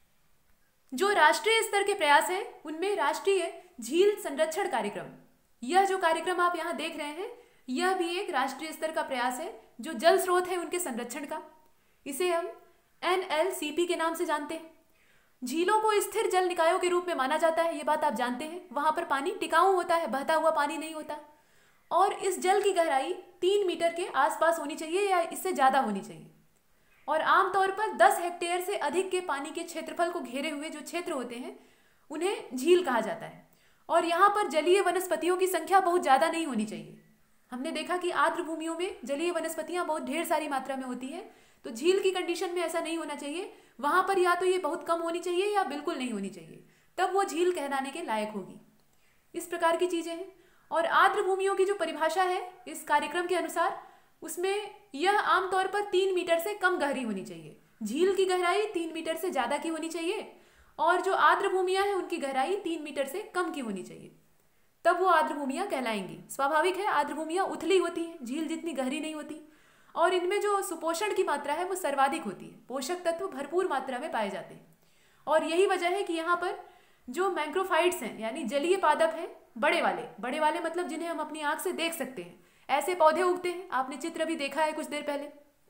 जो राष्ट्रीय स्तर के प्रयास हैं उनमें राष्ट्रीय झील संरक्षण कार्यक्रम, यह जो कार्यक्रम आप यहाँ देख रहे हैं यह भी एक राष्ट्रीय स्तर का प्रयास है जो जल स्रोत है उनके संरक्षण का। इसे हम एन एल सी पी के नाम से जानते हैं। झीलों को स्थिर जल निकायों के रूप में माना जाता है, ये बात आप जानते हैं। वहां पर पानी टिकाऊ होता है, बहता हुआ पानी नहीं होता। और इस जल की गहराई तीन मीटर के आसपास होनी चाहिए या इससे ज्यादा होनी चाहिए। और आमतौर पर दस हेक्टेयर से अधिक के पानी के क्षेत्रफल को घेरे हुए जो क्षेत्र होते हैं उन्हें झील कहा जाता है। और यहाँ पर जलीय वनस्पतियों की संख्या बहुत ज्यादा नहीं होनी चाहिए। हमने देखा कि आर्द्र भूमियों में जलीय वनस्पतियां बहुत ढेर सारी मात्रा में होती है, तो झील की कंडीशन में ऐसा नहीं होना चाहिए। वहां पर या तो ये बहुत कम होनी चाहिए या बिल्कुल नहीं होनी चाहिए, तब वो झील कहलाने के लायक होगी। इस प्रकार की चीजें हैं। और आर्द्र भूमियों की जो परिभाषा है इस कार्यक्रम के अनुसार, उसमें यह आमतौर पर तीन मीटर से कम गहरी होनी चाहिए। झील की गहराई तीन मीटर से ज्यादा की होनी चाहिए और जो आर्द्र भूमियां हैं उनकी गहराई तीन मीटर से कम की होनी चाहिए, तब वो आर्द्र भूमियां कहलाएंगी। स्वाभाविक है, आर्द्र भूमियां उथली होती हैं, झील जितनी गहरी नहीं होती। और इनमें जो सुपोषण की मात्रा है वो सर्वाधिक होती है, पोषक तत्व भरपूर मात्रा में पाए जाते हैं। और यही वजह है कि यहाँ पर जो मैंग्रोफाइट्स हैं यानी जलीय पादप हैं, बड़े वाले बड़े वाले मतलब जिन्हें हम अपनी आंख से देख सकते हैं, ऐसे पौधे उगते हैं। आपने चित्र भी देखा है कुछ देर पहले।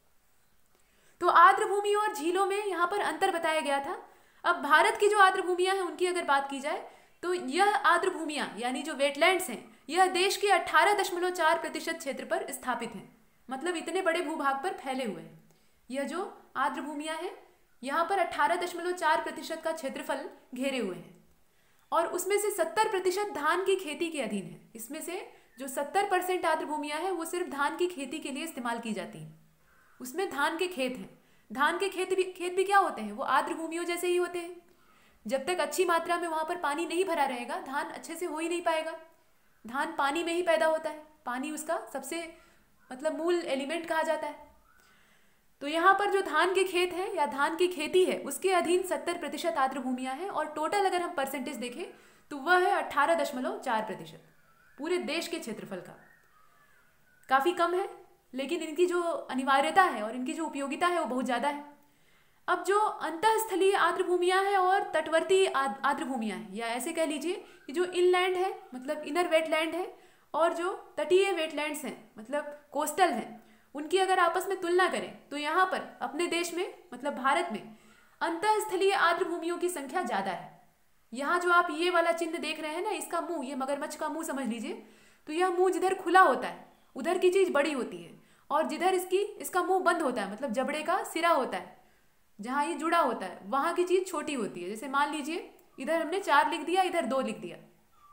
तो आर्द्र भूमि और झीलों में यहाँ पर अंतर बताया गया था। अब भारत की जो आर्द्र भूमियां हैं उनकी अगर बात की जाए तो यह आर्द्र भूमियां यानी जो वेटलैंड्स हैं यह देश के अठारह दशमलव चार प्रतिशत क्षेत्र पर स्थापित हैं। मतलब इतने बड़े भूभाग पर फैले हुए हैं। यह जो आर्द्र भूमियां हैं यहाँ पर अठारह दशमलव चार प्रतिशत का क्षेत्रफल घेरे हुए हैं। और उसमें से सत्तर प्रतिशत धान की खेती के अधीन है। इसमें से जो सत्तर परसेंट आर्द्र भूमियां हैं वो सिर्फ धान की खेती के लिए इस्तेमाल की जाती हैं। उसमें धान के खेत हैं। धान के खेत भी खेत भी क्या होते हैं, वो आर्द्र भूमियों जैसे ही होते हैं। जब तक अच्छी मात्रा में वहां पर पानी नहीं भरा रहेगा धान अच्छे से हो ही नहीं पाएगा। धान पानी में ही पैदा होता है, पानी उसका सबसे मतलब मूल एलिमेंट कहा जाता है। तो यहाँ पर जो धान के खेत हैं या धान की खेती है उसके अधीन सत्तर प्रतिशत आर्द्र भूमियां हैं। और टोटल अगर हम परसेंटेज देखें तो वह है अट्ठारह दशमलव चार प्रतिशत पूरे देश के क्षेत्रफल का। काफी कम है, लेकिन इनकी जो अनिवार्यता है और इनकी जो उपयोगिता है वो बहुत ज्यादा है। अब जो अंतःस्थलीय आर्द्र भूमियां हैं और तटवर्ती आर्द्र भूमियां हैं, या ऐसे कह लीजिए कि जो इनलैंड है मतलब इनर वेटलैंड है और जो तटीय वेटलैंड्स हैं मतलब कोस्टल हैं, उनकी अगर आपस में तुलना करें तो यहाँ पर अपने देश में मतलब भारत में अंतःस्थलीय आर्द्र भूमियों की संख्या ज्यादा है। यहाँ जो आप ये वाला चिन्ह देख रहे हैं ना, इसका मुंह, ये मगरमच्छ का मुंह समझ लीजिए। तो यह मुंह जिधर खुला होता है उधर की चीज बड़ी होती है और जिधर इसकी इसका मुंह बंद होता है मतलब जबड़े का सिरा होता है, जहां ये जुड़ा होता है वहां की चीज छोटी होती है। जैसे मान लीजिए इधर हमने चार लिख दिया, इधर दो लिख दिया।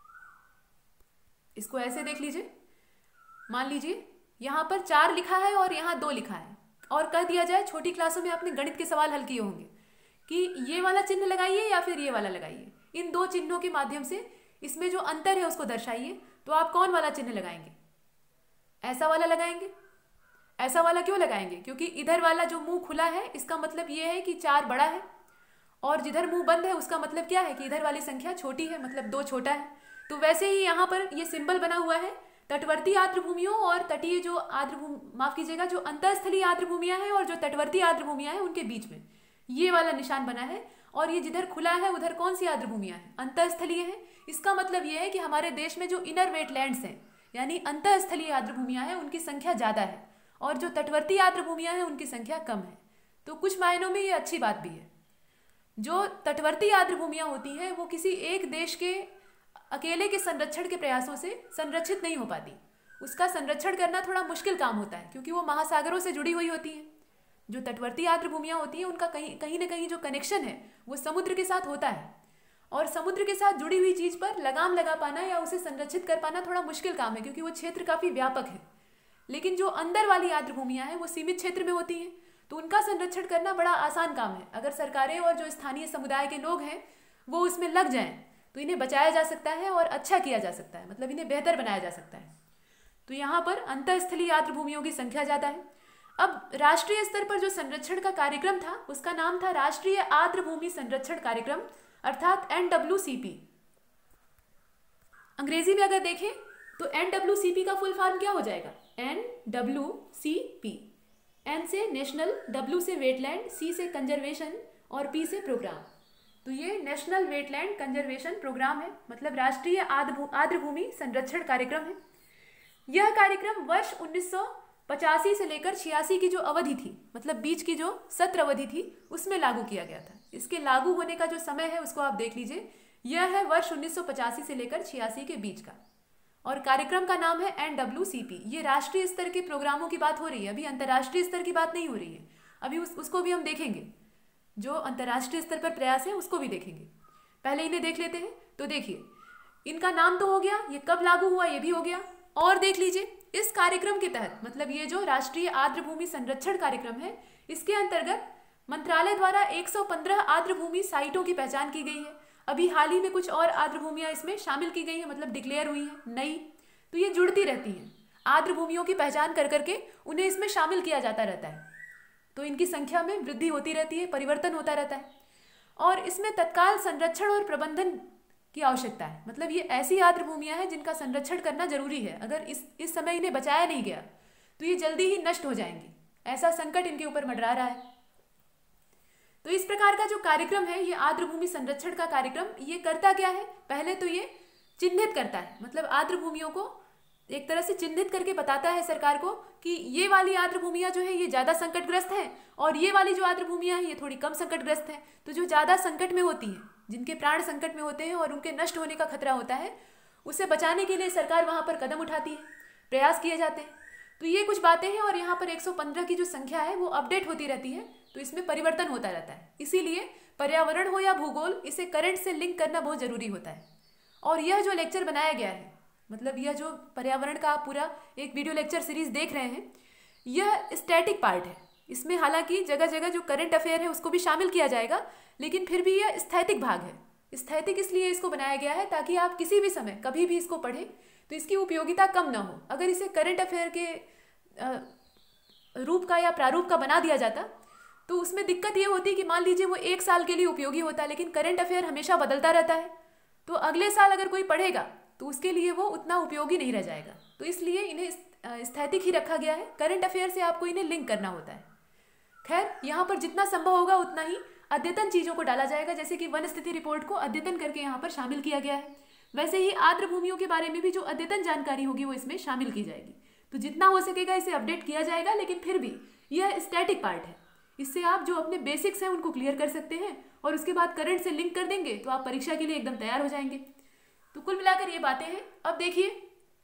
इसको ऐसे देख लीजिए, मान लीजिए यहाँ पर चार लिखा है और यहाँ दो लिखा है और कह दिया जाए, छोटी क्लासों में आपने गणित के सवाल हल किए होंगे कि ये वाला चिन्ह लगाइए या फिर ये वाला लगाइए। इन दो चिन्हों के माध्यम से इसमें जो अंतर है उसको दर्शाइए। तो आप कौन वाला चिन्ह लगाएंगे? ऐसा वाला लगाएंगे। ऐसा वाला क्यों लगाएंगे? क्योंकि इधर वाला जो मुंह खुला है इसका मतलब ये है कि चार बड़ा है और जिधर मुंह बंद है उसका मतलब क्या है कि इधर वाली संख्या छोटी है, मतलब दो छोटा है। तो वैसे ही यहाँ पर ये सिंबल बना हुआ है तटवर्ती आर्द्र भूमियों और तटीय जो आर्द्र भूमि माफ कीजिएगा जो अंतःस्थलीय आर्द्र भूमियां हैं और जो तटवर्ती आर्द्र भूमियां हैं उनके बीच में ये वाला निशान बना है। और ये जिधर खुला है उधर कौन सी आर्द्र भूमियां हैं? अंतःस्थलीय है। इसका मतलब ये है कि हमारे देश में जो इनर वेटलैंड्स हैं यानी अंतःस्थलीय आर्द्र भूमियां हैं उनकी संख्या ज्यादा है और जो तटवर्ती आर्द्र भूमियां हैं उनकी संख्या कम है। तो कुछ मायनों में ये अच्छी बात भी है। जो तटवर्ती आर्द्र भूमियां होती हैं वो किसी एक देश के अकेले के संरक्षण के प्रयासों से संरक्षित नहीं हो पाती। उसका संरक्षण करना थोड़ा मुश्किल काम होता है क्योंकि वो महासागरों से जुड़ी हुई होती हैं। जो तटवर्ती आर्द्र भूमियां होती हैं उनका कहीं कहीं ना कहीं जो कनेक्शन है वो समुद्र के साथ होता है और समुद्र के साथ जुड़ी हुई चीज पर लगाम लगा पाना या उसे संरक्षित कर पाना थोड़ा मुश्किल काम है क्योंकि वो क्षेत्र काफी व्यापक है। लेकिन जो अंदर वाली आर्द्र भूमियां हैं वो सीमित क्षेत्र में होती हैं, तो उनका संरक्षण करना बड़ा आसान काम है। अगर सरकारें और जो स्थानीय समुदाय के लोग हैं वो उसमें लग जाएं तो इन्हें बचाया जा सकता है और अच्छा किया जा सकता है, मतलब इन्हें बेहतर बनाया जा सकता है। तो यहाँ पर अंतःस्थलीय आर्द्र भूमियों की संख्या ज्यादा है। अब राष्ट्रीय स्तर पर जो संरक्षण का कार्यक्रम था उसका नाम था राष्ट्रीय आर्द्र भूमि संरक्षण कार्यक्रम, अर्थात एन डब्ल्यू सी पी। अंग्रेजी में अगर देखें तो एन डब्ल्यू सी पी का फुल फॉर्म क्या हो जाएगा? N W C P. N से नेशनल, डब्ल्यू से वेटलैंड, सी से कंजर्वेशन और पी से प्रोग्राम। तो ये नेशनल वेटलैंड कंजर्वेशन प्रोग्राम है, मतलब राष्ट्रीय आर्द्र भूमि संरक्षण कार्यक्रम है। यह कार्यक्रम वर्ष उन्नीस सौ पचासी से लेकर छियासी की जो अवधि थी, मतलब बीच की जो सत्र अवधि थी, उसमें लागू किया गया था। इसके लागू होने का जो समय है उसको आप देख लीजिए, यह है वर्ष उन्नीस सौ पचासी से लेकर छियासी के बीच का, और कार्यक्रम का नाम है एन डब्ल्यू सी पी। ये राष्ट्रीय स्तर के प्रोग्रामों की बात हो रही है, अभी अंतर्राष्ट्रीय स्तर की बात नहीं हो रही है। अभी उस उसको भी हम देखेंगे, जो अंतर्राष्ट्रीय स्तर पर प्रयास है उसको भी देखेंगे। पहले इन्हें देख लेते हैं। तो देखिए, इनका नाम तो हो गया, ये कब लागू हुआ ये भी हो गया। और देख लीजिए, इस कार्यक्रम के तहत, मतलब ये जो राष्ट्रीय आर्द्र भूमि संरक्षण कार्यक्रम है, इसके अंतर्गत मंत्रालय द्वारा एक सौ पंद्रह आर्द्र भूमि साइटों की पहचान की गई है। अभी हाल ही में कुछ और आर्द्र भूमियां इसमें शामिल की गई हैं, मतलब डिक्लेयर हुई हैं नई। तो ये जुड़ती रहती हैं, आर्द्र भूमियों की पहचान कर करके उन्हें इसमें शामिल किया जाता रहता है। तो इनकी संख्या में वृद्धि होती रहती है, परिवर्तन होता रहता है, और इसमें तत्काल संरक्षण और प्रबंधन की आवश्यकता है। मतलब ये ऐसी आर्द्र भूमियां हैं जिनका संरक्षण करना जरूरी है। अगर इस इस समय इन्हें बचाया नहीं गया तो ये जल्दी ही नष्ट हो जाएंगी, ऐसा संकट इनके ऊपर मंडरा रहा है। तो इस प्रकार का जो कार्यक्रम है, ये आर्द्र भूमि संरक्षण का कार्यक्रम, ये करता क्या है? पहले तो ये चिन्हित करता है, मतलब आर्द्र भूमियों को एक तरह से चिन्हित करके बताता है सरकार को कि ये वाली आर्द्र भूमियां जो है ये ज़्यादा संकटग्रस्त हैं, और ये वाली जो आर्द्र भूमियां हैं ये थोड़ी कम संकटग्रस्त हैं। तो जो ज़्यादा संकट में होती हैं, जिनके प्राण संकट में होते हैं और उनके नष्ट होने का खतरा होता है, उसे बचाने के लिए सरकार वहाँ पर कदम उठाती है, प्रयास किए जाते हैं। तो ये कुछ बातें हैं, और यहाँ पर एक सौ पंद्रह की जो संख्या है वो अपडेट होती रहती है, तो इसमें परिवर्तन होता रहता है। इसीलिए पर्यावरण हो या भूगोल, इसे करंट से लिंक करना बहुत जरूरी होता है। और यह जो लेक्चर बनाया गया है, मतलब यह जो पर्यावरण का आप पूरा एक वीडियो लेक्चर सीरीज देख रहे हैं, यह स्टैटिक पार्ट है। इसमें हालांकि जगह जगह जो करंट अफेयर है उसको भी शामिल किया जाएगा, लेकिन फिर भी यह स्थैतिक भाग है। स्थैतिक इसलिए इसको बनाया गया है ताकि आप किसी भी समय कभी भी इसको पढ़ें तो इसकी उपयोगिता कम ना हो। अगर इसे करंट अफेयर के रूप का या प्रारूप का बना दिया जाता तो उसमें दिक्कत ये होती कि मान लीजिए वो एक साल के लिए उपयोगी होता, लेकिन करंट अफेयर हमेशा बदलता रहता है, तो अगले साल अगर कोई पढ़ेगा तो उसके लिए वो उतना उपयोगी नहीं रह जाएगा। तो इसलिए इन्हें स्थैतिक ही रखा गया है, करंट अफेयर से आपको इन्हें लिंक करना होता है। खैर, यहाँ पर जितना संभव होगा उतना ही अद्यतन चीज़ों को डाला जाएगा, जैसे कि वन स्थिति रिपोर्ट को अद्यतन करके यहाँ पर शामिल किया गया है, वैसे ही आर्द्र भूमियों के बारे में भी जो अद्यतन जानकारी होगी वो इसमें शामिल की जाएगी। तो जितना हो सकेगा इसे अपडेट किया जाएगा, लेकिन फिर भी यह स्टैटिक पार्ट है। इससे आप जो अपने बेसिक्स हैं उनको क्लियर कर सकते हैं, और उसके बाद करंट से लिंक कर देंगे तो आप परीक्षा के लिए एकदम तैयार हो जाएंगे। तो कुल मिलाकर ये बातें हैं। अब देखिए,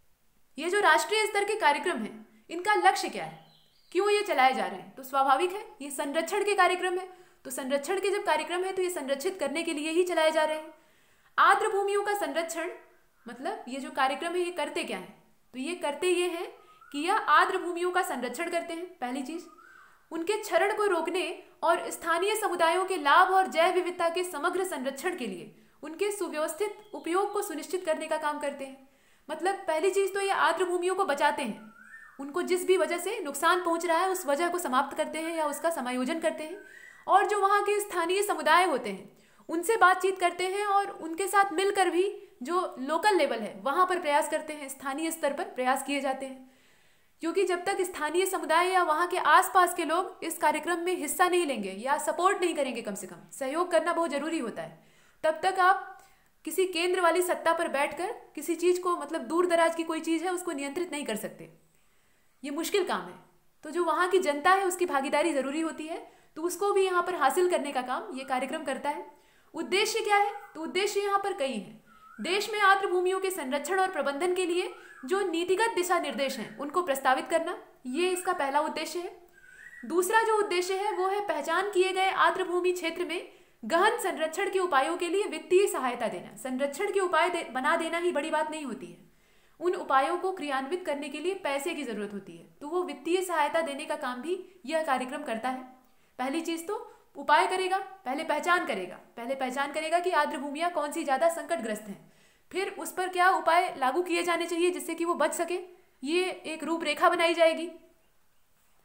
ये जो राष्ट्रीय स्तर के कार्यक्रम हैं, इनका लक्ष्य क्या है, क्यों ये चलाए जा रहे हैं? तो स्वाभाविक है, ये संरक्षण के कार्यक्रम है। तो संरक्षण के जब कार्यक्रम है तो ये संरक्षित करने के लिए ही चलाए जा रहे हैं। आर्द्र भूमियों का संरक्षण, मतलब ये जो कार्यक्रम है ये करते क्या है? तो ये करते ये हैं कि यह आर्द्र भूमियों का संरक्षण करते हैं। पहली चीज, उनके क्षरण को रोकने और स्थानीय समुदायों के लाभ और जैव विविधता के समग्र संरक्षण के लिए उनके सुव्यवस्थित उपयोग को सुनिश्चित करने का काम करते हैं। मतलब पहली चीज तो ये आर्द्र भूमियों को बचाते हैं, उनको जिस भी वजह से नुकसान पहुंच रहा है उस वजह को समाप्त करते हैं या उसका समायोजन करते हैं, और जो वहाँ के स्थानीय समुदाय होते हैं उनसे बातचीत करते हैं, और उनके साथ मिलकर भी जो लोकल लेवल है वहाँ पर प्रयास करते हैं, स्थानीय स्तर पर प्रयास किए जाते हैं। क्योंकि जब तक स्थानीय समुदाय या वहाँ के आसपास के लोग इस कार्यक्रम में हिस्सा नहीं लेंगे या सपोर्ट नहीं करेंगे, कम से कम सहयोग करना बहुत जरूरी होता है, तब तक आप किसी केंद्र वाली सत्ता पर बैठकर किसी चीज़ को, मतलब दूर दराज की कोई चीज़ है उसको नियंत्रित नहीं कर सकते। ये मुश्किल काम है। तो जो वहाँ की जनता है उसकी भागीदारी जरूरी होती है, तो उसको भी यहाँ पर हासिल करने का काम ये कार्यक्रम करता है। उद्देश्य क्या है? तो उद्देश्य यहाँ पर कई हैं। देश में आर्द्र भूमियों के संरक्षण और प्रबंधन के लिए जो नीतिगत दिशा निर्देश हैं उनको प्रस्तावित करना, ये इसका पहला उद्देश्य है। दूसरा जो उद्देश्य है वो है पहचान किए गए आर्द्र भूमि क्षेत्र में गहन संरक्षण के उपायों के लिए वित्तीय सहायता देना। संरक्षण के उपाय दे, बना देना ही बड़ी बात नहीं होती है, उन उपायों को क्रियान्वित करने के लिए पैसे की जरूरत होती है, तो वो वित्तीय सहायता देने का काम भी यह कार्यक्रम करता है। पहली चीज तो उपाय करेगा, पहले पहचान करेगा पहले पहचान करेगा कि आर्द्र भूमियां कौन सी ज्यादा संकटग्रस्त हैं, फिर उस पर क्या उपाय लागू किए जाने चाहिए जिससे कि वो बच सके, ये एक रूपरेखा बनाई जाएगी।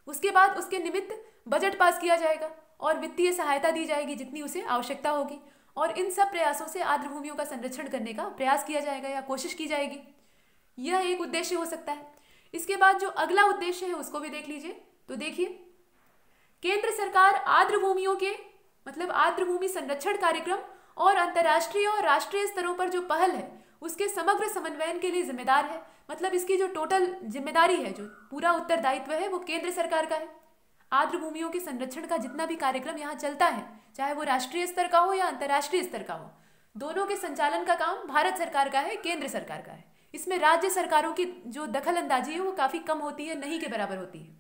उसके बाद उसके निमित्त बजट पास किया जाएगा और वित्तीय सहायता दी जाएगी जितनी उसे आवश्यकता होगी, और इन सब प्रयासों से आर्द्र भूमियों का संरक्षण करने का प्रयास किया जाएगा या कोशिश की जाएगी। यह एक उद्देश्य हो सकता है। इसके बाद जो अगला उद्देश्य है उसको भी देख लीजिए। तो देखिए, केंद्र सरकार आर्द्र भूमियों के मतलब आर्द्र भूमि संरक्षण कार्यक्रम और अंतर्राष्ट्रीय और राष्ट्रीय स्तरों पर जो पहल है उसके समग्र समन्वयन के लिए जिम्मेदार है। मतलब इसकी जो टोटल जिम्मेदारी है, जो पूरा उत्तरदायित्व है, वो केंद्र सरकार का है। आर्द्र भूमियों के संरक्षण का जितना भी कार्यक्रम यहाँ चलता है, चाहे वो राष्ट्रीय स्तर का हो या अंतर्राष्ट्रीय स्तर का हो, दोनों के संचालन का काम भारत सरकार का है, केंद्र सरकार का है। इसमें राज्य सरकारों की जो दखल अंदाजी है वो काफ़ी कम होती है, नहीं के बराबर होती है।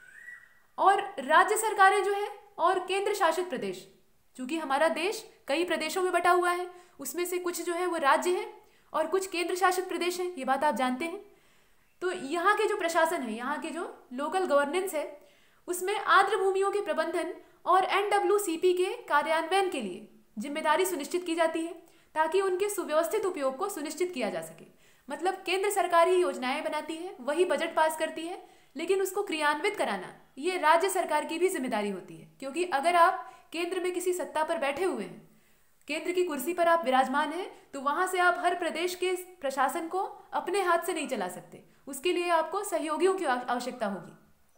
और राज्य सरकारें जो है और केंद्र शासित प्रदेश, चूंकि हमारा देश कई प्रदेशों में बटा हुआ है, उसमें से कुछ जो है वो राज्य हैं और कुछ केंद्र शासित प्रदेश हैं, ये बात आप जानते हैं। तो यहाँ के जो प्रशासन है, यहाँ के जो लोकल गवर्नेंस है, उसमें आर्द्र भूमियों के प्रबंधन और एन डब्ल्यू सी पी के कार्यान्वयन के लिए जिम्मेदारी सुनिश्चित की जाती है ताकि उनके सुव्यवस्थित उपयोग को सुनिश्चित किया जा सके। मतलब केंद्र सरकार ही योजनाएं बनाती है, वही बजट पास करती है, लेकिन उसको क्रियान्वित कराना ये राज्य सरकार की भी जिम्मेदारी होती है। क्योंकि अगर आप केंद्र में किसी सत्ता पर बैठे हुए हैं, केंद्र की कुर्सी पर आप विराजमान हैं, तो वहां से आप हर प्रदेश के प्रशासन को अपने हाथ से नहीं चला सकते। उसके लिए आपको सहयोगियों की आवश्यकता होगी।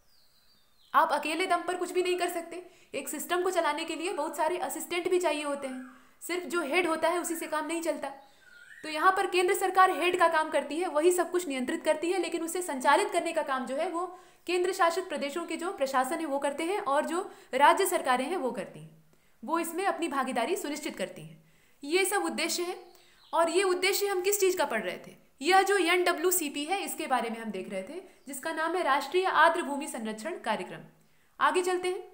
आप अकेले दम पर कुछ भी नहीं कर सकते। एक सिस्टम को चलाने के लिए बहुत सारे असिस्टेंट भी चाहिए होते हैं। सिर्फ जो हेड होता है उसी से काम नहीं चलता। तो यहाँ पर केंद्र सरकार हेड का काम करती है, वही सब कुछ नियंत्रित करती है, लेकिन उसे संचालित करने का काम जो है वो केंद्र शासित प्रदेशों के जो प्रशासन है वो करते हैं और जो राज्य सरकारें हैं वो करती हैं। वो इसमें अपनी भागीदारी सुनिश्चित करती हैं। ये सब उद्देश्य है। और ये उद्देश्य हम किस चीज़ का पढ़ रहे थे? यह जो एन डब्ल्यू सी पी है इसके बारे में हम देख रहे थे, जिसका नाम है राष्ट्रीय आर्द्र भूमि संरक्षण कार्यक्रम। आगे चलते हैं।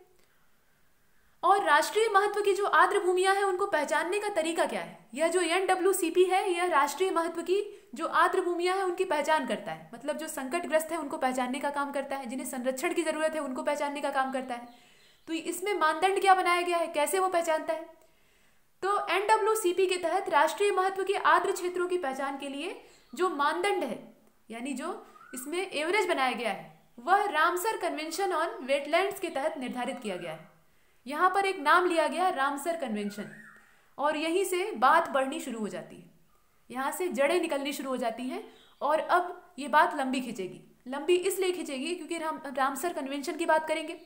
और राष्ट्रीय महत्व की जो आर्द्र भूमियां हैं उनको पहचानने का तरीका क्या है? यह जो एन डब्ल्यू सी पी है यह राष्ट्रीय महत्व की जो आर्द्र भूमियां हैं उनकी पहचान करता है। मतलब जो संकटग्रस्त है उनको पहचानने का काम करता है, जिन्हें संरक्षण की जरूरत है उनको पहचानने का काम करता है। तो इसमें मानदंड क्या बनाया गया है, कैसे वो पहचानता है? तो एन डब्ल्यू सी पी के तहत राष्ट्रीय महत्व के आर्द्र क्षेत्रों की पहचान के लिए जो मानदंड है, यानी जो इसमें एवरेज बनाया गया है, वह रामसर कन्वेंशन ऑन वेटलैंड्स के तहत निर्धारित किया गया है। यहाँ पर एक नाम लिया गया रामसर कन्वेंशन, और यहीं से बात बढ़नी शुरू हो जाती है, यहाँ से जड़ें निकलनी शुरू हो जाती हैं। और अब ये बात लंबी खिंचेगी। लंबी इसलिए खिंचेगी क्योंकि राम रामसर कन्वेंशन की बात करेंगे।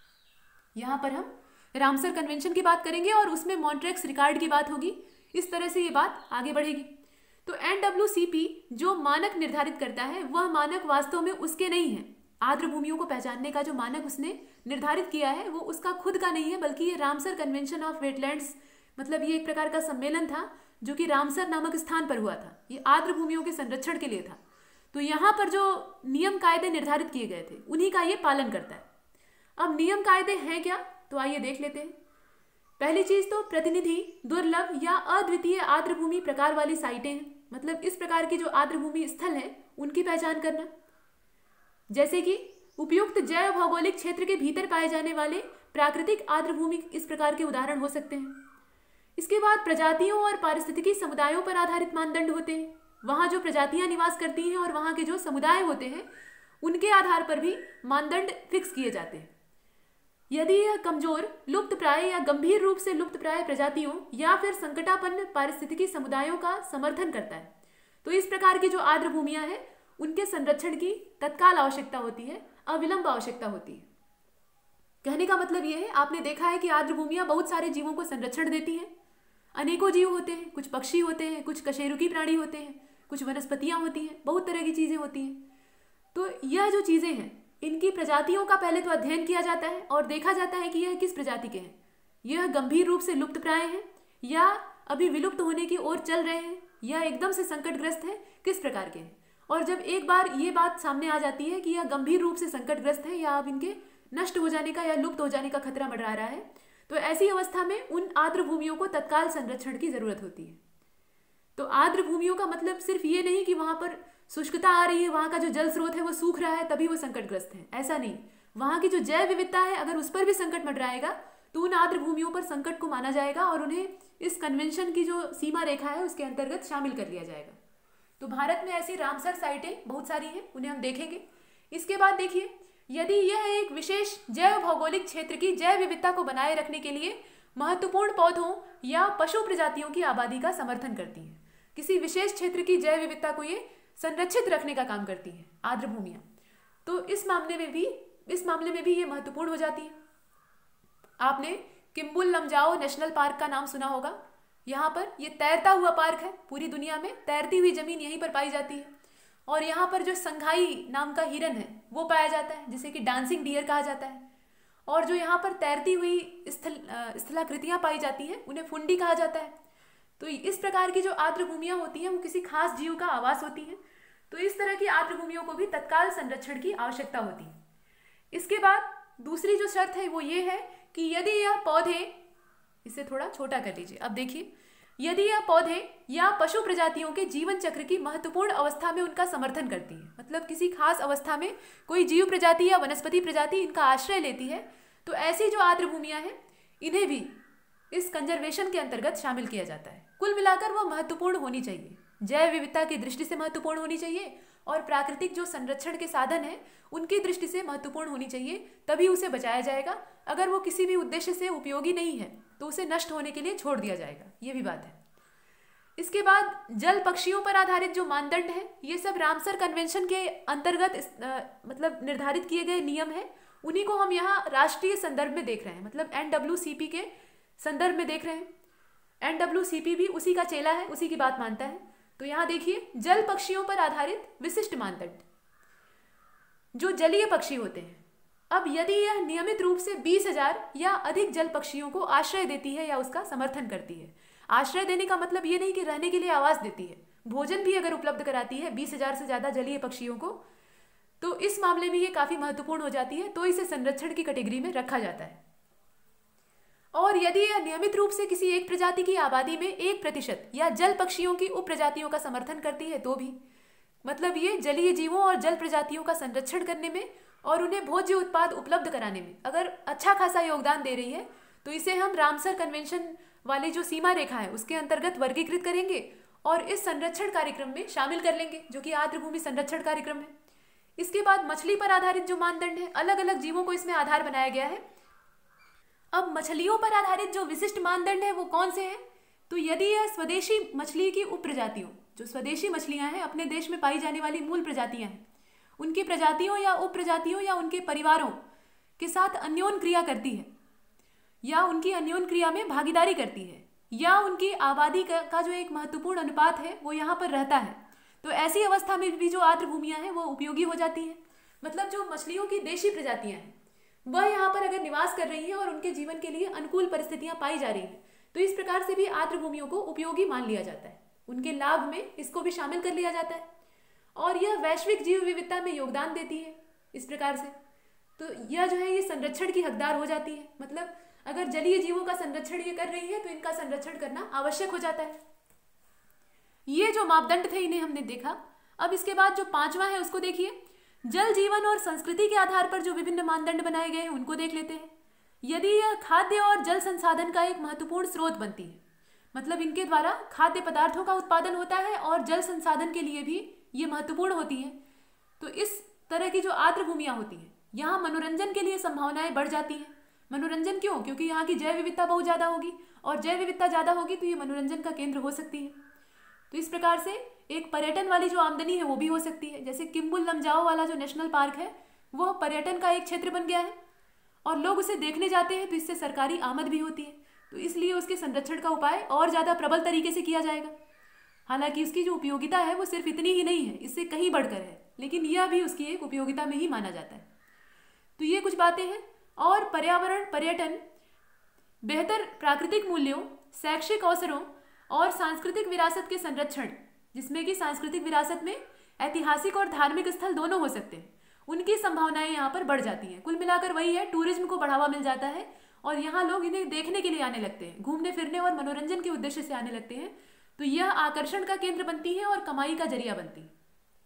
यहाँ पर हम रामसर कन्वेंशन की बात करेंगे और उसमें मॉन्ट्रेक्स रिकॉर्ड की बात होगी। इस तरह से ये बात आगे बढ़ेगी। तो एन डब्ल्यू सी पी जो मानक निर्धारित करता है वह मानक वास्तव में उसके नहीं है। आर्द्र भूमियों को पहचानने का जो मानक उसने निर्धारित किया है वो उसका खुद का नहीं है, बल्कि ये रामसर कन्वेंशन ऑफ वेटलैंड्स, मतलब ये एक प्रकार का सम्मेलन था जो कि रामसर नामक स्थान पर हुआ था। ये आर्द्र भूमियों के संरक्षण के लिए था। तो यहाँ पर जो नियम कायदे निर्धारित किए गए थे उन्हीं का ये पालन करता है। अब नियम कायदे हैं क्या, तो आइए देख लेते हैं। पहली चीज तो प्रतिनिधि, दुर्लभ या अद्वितीय आर्द्र भूमि प्रकार वाली साइटें हैं। मतलब इस प्रकार की जो आर्द्र भूमि स्थल है उनकी पहचान करना, जैसे कि उपयुक्त जैव भौगोलिक क्षेत्र के भीतर पाए जाने वाले प्राकृतिक आर्द्र भूमि इस प्रकार के उदाहरण हो सकते हैं। इसके बाद प्रजातियों और पारिस्थितिकी समुदायों पर आधारित मानदंड होते हैं। वहाँ जो प्रजातियां निवास करती हैं और वहाँ के जो समुदाय होते हैं उनके आधार पर भी मानदंड फिक्स किए जाते हैं। यदि यह कमजोर, लुप्त प्राय या गंभीर रूप से लुप्त प्राय प्रजातियों या फिर संकटापन्न पारिस्थितिकी समुदायों का समर्थन करता है, तो इस प्रकार की जो आर्द्र भूमियां हैं उनके संरक्षण की तत्काल आवश्यकता होती है, अविलंब आवश्यकता होती है। कहने का मतलब यह है, आपने देखा है कि आर्द्र भूमियां बहुत सारे जीवों को संरक्षण देती हैं। अनेकों जीव होते हैं, कुछ पक्षी होते हैं, कुछ कशेरुकी प्राणी होते हैं, कुछ वनस्पतियां होती हैं, बहुत तरह की चीजें होती हैं। तो यह जो चीजें हैं इनकी प्रजातियों का पहले तो अध्ययन किया जाता है और देखा जाता है कि यह किस प्रजाति के हैं। यह गंभीर रूप से लुप्त प्राय हैं या अभी विलुप्त होने की ओर चल रहे हैं या एकदम से संकटग्रस्त है, किस प्रकार के हैं। और जब एक बार ये बात सामने आ जाती है कि यह गंभीर रूप से संकटग्रस्त है या अब इनके नष्ट हो जाने का या लुप्त हो जाने का खतरा मंडरा रहा है, तो ऐसी अवस्था में उन आर्द्र भूमियों को तत्काल संरक्षण की जरूरत होती है। तो आर्द्र भूमियों का मतलब सिर्फ ये नहीं कि वहां पर शुष्कता आ रही है, वहां का जो जल स्रोत है वो सूख रहा है तभी वो संकटग्रस्त है, ऐसा नहीं। वहां की जो जैव विविधता है अगर उस पर भी संकट मंडराएगा तो उन आर्द्र भूमियों पर संकट को माना जाएगा और उन्हें इस कन्वेंशन की जो सीमा रेखा है उसके अंतर्गत शामिल कर लिया जाएगा। तो भारत में ऐसी रामसर साइटें बहुत सारी हैं, उन्हें हम देखेंगे। इसके बाद देखिए, यदि यह एक विशेष जैव भौगोलिक क्षेत्र की जैव विविधता को बनाए रखने के लिए महत्वपूर्ण पौधों या पशु प्रजातियों की आबादी का समर्थन करती है। किसी विशेष क्षेत्र की जैव विविधता को ये संरक्षित रखने का काम करती है आर्द्र भूमियां। तो इस मामले में भी इस मामले में भी ये महत्वपूर्ण हो जाती है। आपने किम्बुल लमजाओ नेशनल पार्क का नाम सुना होगा। यहाँ पर ये तैरता हुआ पार्क है, पूरी दुनिया में तैरती हुई जमीन यहीं पर पाई जाती है। और यहाँ पर जो संघाई नाम का हिरन है वो पाया जाता है, जिसे कि डांसिंग डियर कहा जाता है। और जो यहाँ पर तैरती हुई स्थल स्थलाकृतियाँ पाई जाती हैं उन्हें फुंडी कहा जाता है। तो इस प्रकार की जो आर्द्र भूमियाँ होती हैं वो किसी खास जीव का आवास होती हैं। तो इस तरह की आर्द्र भूमियों को भी तत्काल संरक्षण की आवश्यकता होती है। इसके बाद दूसरी जो शर्त है वो ये है कि यदि यह पौधे, इसे थोड़ा छोटा कर लीजिए, अब देखिए, यदि यह पौधे या पशु प्रजातियों के जीवन चक्र की महत्वपूर्ण अवस्था में उनका समर्थन करती है, मतलब किसी खास अवस्था में कोई जीव प्रजाति या वनस्पति प्रजाति इनका आश्रय लेती है, तो ऐसी जो आर्द्र भूमियां हैं इन्हें भी इस कंजर्वेशन के अंतर्गत शामिल किया जाता है। कुल मिलाकर वह महत्वपूर्ण होनी चाहिए, जैव विविधता की दृष्टि से महत्वपूर्ण होनी चाहिए और प्राकृतिक जो संरक्षण के साधन हैं उनकी दृष्टि से महत्वपूर्ण होनी चाहिए, तभी उसे बचाया जाएगा। अगर वो किसी भी उद्देश्य से उपयोगी नहीं है तो उसे नष्ट होने के लिए छोड़ दिया जाएगा, ये भी बात है। इसके बाद जल पक्षियों पर आधारित जो मानदंड है ये सब रामसर कन्वेंशन के अंतर्गत मतलब निर्धारित किए गए नियम है, उन्हीं को हम यहाँ राष्ट्रीय संदर्भ में देख रहे हैं, मतलब एन डब्ल्यू सी पी के संदर्भ में देख रहे हैं। एन डब्ल्यू सी पी भी उसी का चेला है, उसी की बात मानता है। तो यहाँ देखिए, जल पक्षियों पर आधारित विशिष्ट मानदंड, जो जलीय पक्षी होते हैं। अब यदि यह नियमित रूप से बीस हजार या अधिक जल पक्षियों को आश्रय देती है या उसका समर्थन करती है, आश्रय देने का मतलब ये नहीं कि रहने के लिए आवास देती है, भोजन भी अगर उपलब्ध कराती है बीस हजार से ज्यादा जलीय पक्षियों को, तो इस मामले में ये काफी महत्वपूर्ण हो जाती है, तो इसे संरक्षण की कैटेगरी में रखा जाता है। और यदि यह नियमित रूप से किसी एक प्रजाति की आबादी में एक प्रतिशत या जल पक्षियों की उप प्रजातियों का समर्थन करती है तो भी, मतलब ये जलीय जीवों और जल प्रजातियों का संरक्षण करने में और उन्हें भोज्य उत्पाद उपलब्ध कराने में अगर अच्छा खासा योगदान दे रही है, तो इसे हम रामसर कन्वेंशन वाली जो सीमा रेखा है उसके अंतर्गत वर्गीकृत करेंगे और इस संरक्षण कार्यक्रम में शामिल कर लेंगे, जो कि आर्द्र भूमि संरक्षण कार्यक्रम है। इसके बाद मछली पर आधारित जो मानदंड है, अलग अलग जीवों को इसमें आधार बनाया गया है। अब मछलियों पर आधारित जो विशिष्ट मानदंड है वो कौन से हैं? तो यदि यह स्वदेशी मछली की उप प्रजातियों, जो स्वदेशी मछलियां हैं, अपने देश में पाई जाने वाली मूल प्रजातियां हैं, उनकी प्रजातियों या उप प्रजातियों या उनके परिवारों के साथ अन्योन क्रिया करती है या उनकी अन्योन क्रिया में भागीदारी करती है, या उनकी आबादी का, का जो एक महत्वपूर्ण अनुपात है वो यहाँ पर रहता है, तो ऐसी अवस्था में भी जो आर्द्र भूमियां हैं वो उपयोगी हो जाती हैं। मतलब जो मछलियों की देशी प्रजातियां हैं वह यहाँ पर अगर निवास कर रही हैं और उनके जीवन के लिए अनुकूल परिस्थितियां पाई जा रही हैं, तो इस प्रकार से भी आर्द्र भूमियों को उपयोगी मान लिया जाता है, उनके लाभ में इसको भी शामिल कर लिया जाता है। और यह वैश्विक जीव विविधता में योगदान देती है इस प्रकार से, तो यह जो है ये संरक्षण की हकदार हो जाती है। मतलब अगर जलीय जीवों का संरक्षण ये कर रही है तो इनका संरक्षण करना आवश्यक हो जाता है। ये जो मापदंड थे इन्हें हमने देखा। अब इसके बाद जो पांचवा है उसको देखिए, जल जीवन और संस्कृति के आधार पर जो विभिन्न मानदंड बनाए गए हैं उनको देख लेते हैं। यदि यह खाद्य और जल संसाधन का एक महत्वपूर्ण स्रोत बनती है, मतलब इनके द्वारा खाद्य पदार्थों का उत्पादन होता है और जल संसाधन के लिए भी ये महत्वपूर्ण होती है, तो इस तरह की जो आर्द्र भूमियां होती हैं यहाँ मनोरंजन के लिए संभावनाएं बढ़ जाती हैं। मनोरंजन क्यों? क्योंकि यहाँ की जैव विविधता बहुत ज़्यादा होगी और जैव विविधता ज़्यादा होगी तो ये मनोरंजन का केंद्र हो सकती है। तो इस प्रकार से एक पर्यटन वाली जो आमदनी है वो भी हो सकती है। जैसे किम्बुल लमजाओ वाला जो नेशनल पार्क है वह पर्यटन का एक क्षेत्र बन गया है और लोग उसे देखने जाते हैं, तो इससे सरकारी आमद भी होती है, तो इसलिए उसके संरक्षण का उपाय और ज़्यादा प्रबल तरीके से किया जाएगा। हालांकि उसकी जो उपयोगिता है वो सिर्फ इतनी ही नहीं है, इससे कहीं बढ़कर है, लेकिन यह भी उसकी एक उपयोगिता में ही माना जाता है। तो ये कुछ बातें हैं। और पर्यावरण, पर्यटन, बेहतर प्राकृतिक मूल्यों, शैक्षिक अवसरों और सांस्कृतिक विरासत के संरक्षण, जिसमें कि सांस्कृतिक विरासत में ऐतिहासिक और धार्मिक स्थल दोनों हो सकते हैं, उनकी संभावनाएं यहाँ पर बढ़ जाती हैं। कुल मिलाकर वही है, टूरिज्म को बढ़ावा मिल जाता है और यहाँ लोग इन्हें देखने के लिए आने लगते हैं, घूमने फिरने और मनोरंजन के उद्देश्य से आने लगते हैं, तो यह आकर्षण का केंद्र बनती है और कमाई का जरिया बनती है।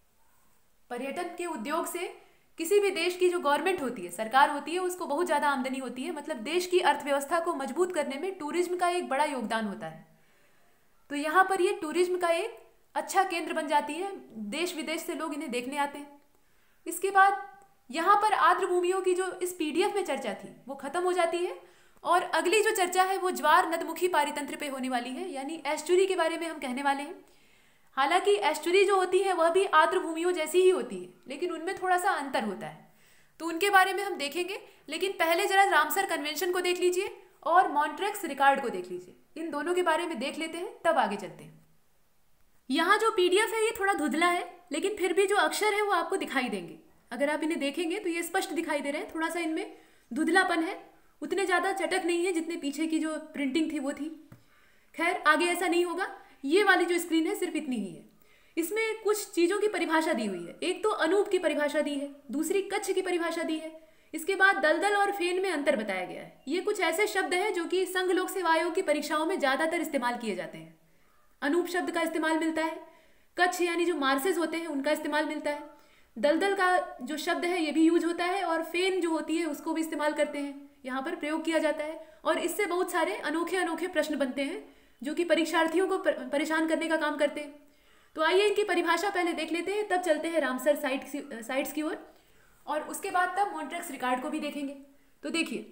पर्यटन के उद्योग से किसी भी देश की जो गवर्नमेंट होती है, सरकार होती है, उसको बहुत ज़्यादा आमदनी होती है। मतलब देश की अर्थव्यवस्था को मजबूत करने में टूरिज्म का एक बड़ा योगदान होता है। तो यहाँ पर ये टूरिज्म का एक अच्छा केंद्र बन जाती है, देश विदेश से लोग इन्हें देखने आते हैं। इसके बाद यहाँ पर आर्द्र भूमियों की जो इस पीडीएफ में चर्चा थी वो खत्म हो जाती है और अगली जो चर्चा है वो ज्वार नदमुखी पारितंत्र पे होने वाली है, यानी एस्चुरी के बारे में हम कहने वाले हैं। हालांकि एस्चुरी जो होती है वह भी आर्द्र भूमियों जैसी ही होती है, लेकिन उनमें थोड़ा सा अंतर होता है, तो उनके बारे में हम देखेंगे। लेकिन पहले जरा रामसर कन्वेंशन को देख लीजिए और मॉन्ट्रेक्स रिकॉर्ड को देख लीजिए, इन दोनों के बारे में देख लेते हैं, तब आगे चलते हैं। यहाँ जो पीडीएफ है ये थोड़ा धुंधला है, लेकिन फिर भी जो अक्षर है वो आपको दिखाई देंगे। अगर आप इन्हें देखेंगे तो ये स्पष्ट दिखाई दे रहे हैं, थोड़ा सा इनमें धुंधलापन है, उतने ज़्यादा चटक नहीं है जितने पीछे की जो प्रिंटिंग थी वो थी। खैर आगे ऐसा नहीं होगा, ये वाली जो स्क्रीन है सिर्फ इतनी ही है। इसमें कुछ चीज़ों की परिभाषा दी हुई है, एक तो अनूप की परिभाषा दी है, दूसरी कच्छ की परिभाषा दी है, इसके बाद दलदल और फेन में अंतर बताया गया है। ये कुछ ऐसे शब्द हैं जो कि संघ लोक सेवा आयोग की परीक्षाओं में ज़्यादातर इस्तेमाल किए जाते हैं। अनूप शब्द का इस्तेमाल मिलता है, कच्छ यानी जो मार्सेस होते हैं उनका इस्तेमाल मिलता है, दलदल का जो शब्द है ये भी यूज होता है, और फेन जो होती है उसको भी इस्तेमाल करते हैं, यहाँ पर प्रयोग किया जाता है। और इससे बहुत सारे अनोखे अनोखे प्रश्न बनते हैं जो कि परीक्षार्थियों को परेशान करने का काम करते हैं। तो आइए इनकी परिभाषा पहले देख लेते हैं, तब चलते हैं रामसर साइट साइट्स की ओर, और उसके बाद तब मॉन्ट्रेक्स रिकॉर्ड को भी देखेंगे। तो देखिए,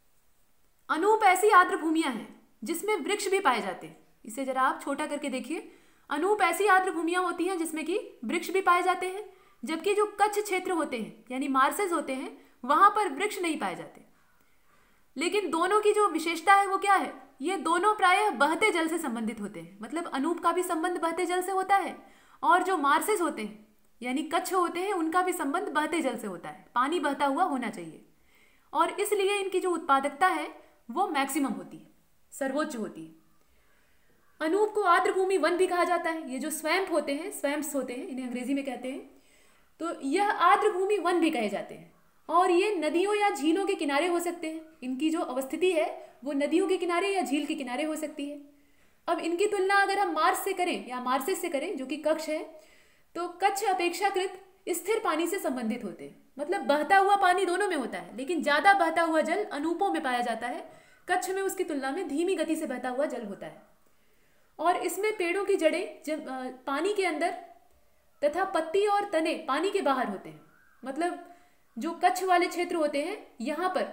अनूप ऐसी आर्द्र भूमियां हैं जिसमें वृक्ष भी पाए जाते हैं। इसे जरा आप छोटा करके देखिए, अनूप ऐसी आर्द्र भूमियां होती हैं जिसमें कि वृक्ष भी पाए जाते हैं, जबकि जो कच्छ क्षेत्र होते हैं यानी मार्सेस होते हैं वहां पर वृक्ष नहीं पाए जाते। लेकिन दोनों की जो विशेषता है वो क्या है, ये दोनों प्रायः बहते जल से संबंधित होते हैं। मतलब अनूप का भी संबंध बहते जल से होता है, और जो मार्सेस होते हैं यानी कच्छ होते हैं उनका भी संबंध बहते जल से होता है, पानी बहता हुआ होना चाहिए। और इसलिए इनकी जो उत्पादकता है वो मैक्सिमम होती है, सर्वोच्च होती है। अनूप को आर्द्र भूमि वन भी कहा जाता है। ये जो स्वैम्प होते हैं, स्वैम्प्स होते हैं, इन्हें अंग्रेजी में कहते हैं, तो यह आर्द्र भूमि वन भी कहे जाते हैं। और ये नदियों या झीलों के किनारे हो सकते हैं। इनकी जो अवस्थिति है वो नदियों के किनारे या झील के किनारे हो सकती है। अब इनकी तुलना अगर हम मार्स से करें या मार्सेस से करें जो कि कच्छ है, तो कच्छ अपेक्षाकृत स्थिर पानी से संबंधित होते हैं। मतलब बहता हुआ पानी दोनों में होता है, लेकिन ज्यादा बहता हुआ जल अनूपों में पाया जाता है, कच्छ में उसकी तुलना में धीमी गति से बहता हुआ जल होता है। और इसमें पेड़ों की जड़ें जब पानी के अंदर तथा पत्ती और तने पानी के बाहर होते हैं। मतलब जो कच्छ वाले क्षेत्र होते हैं यहाँ पर,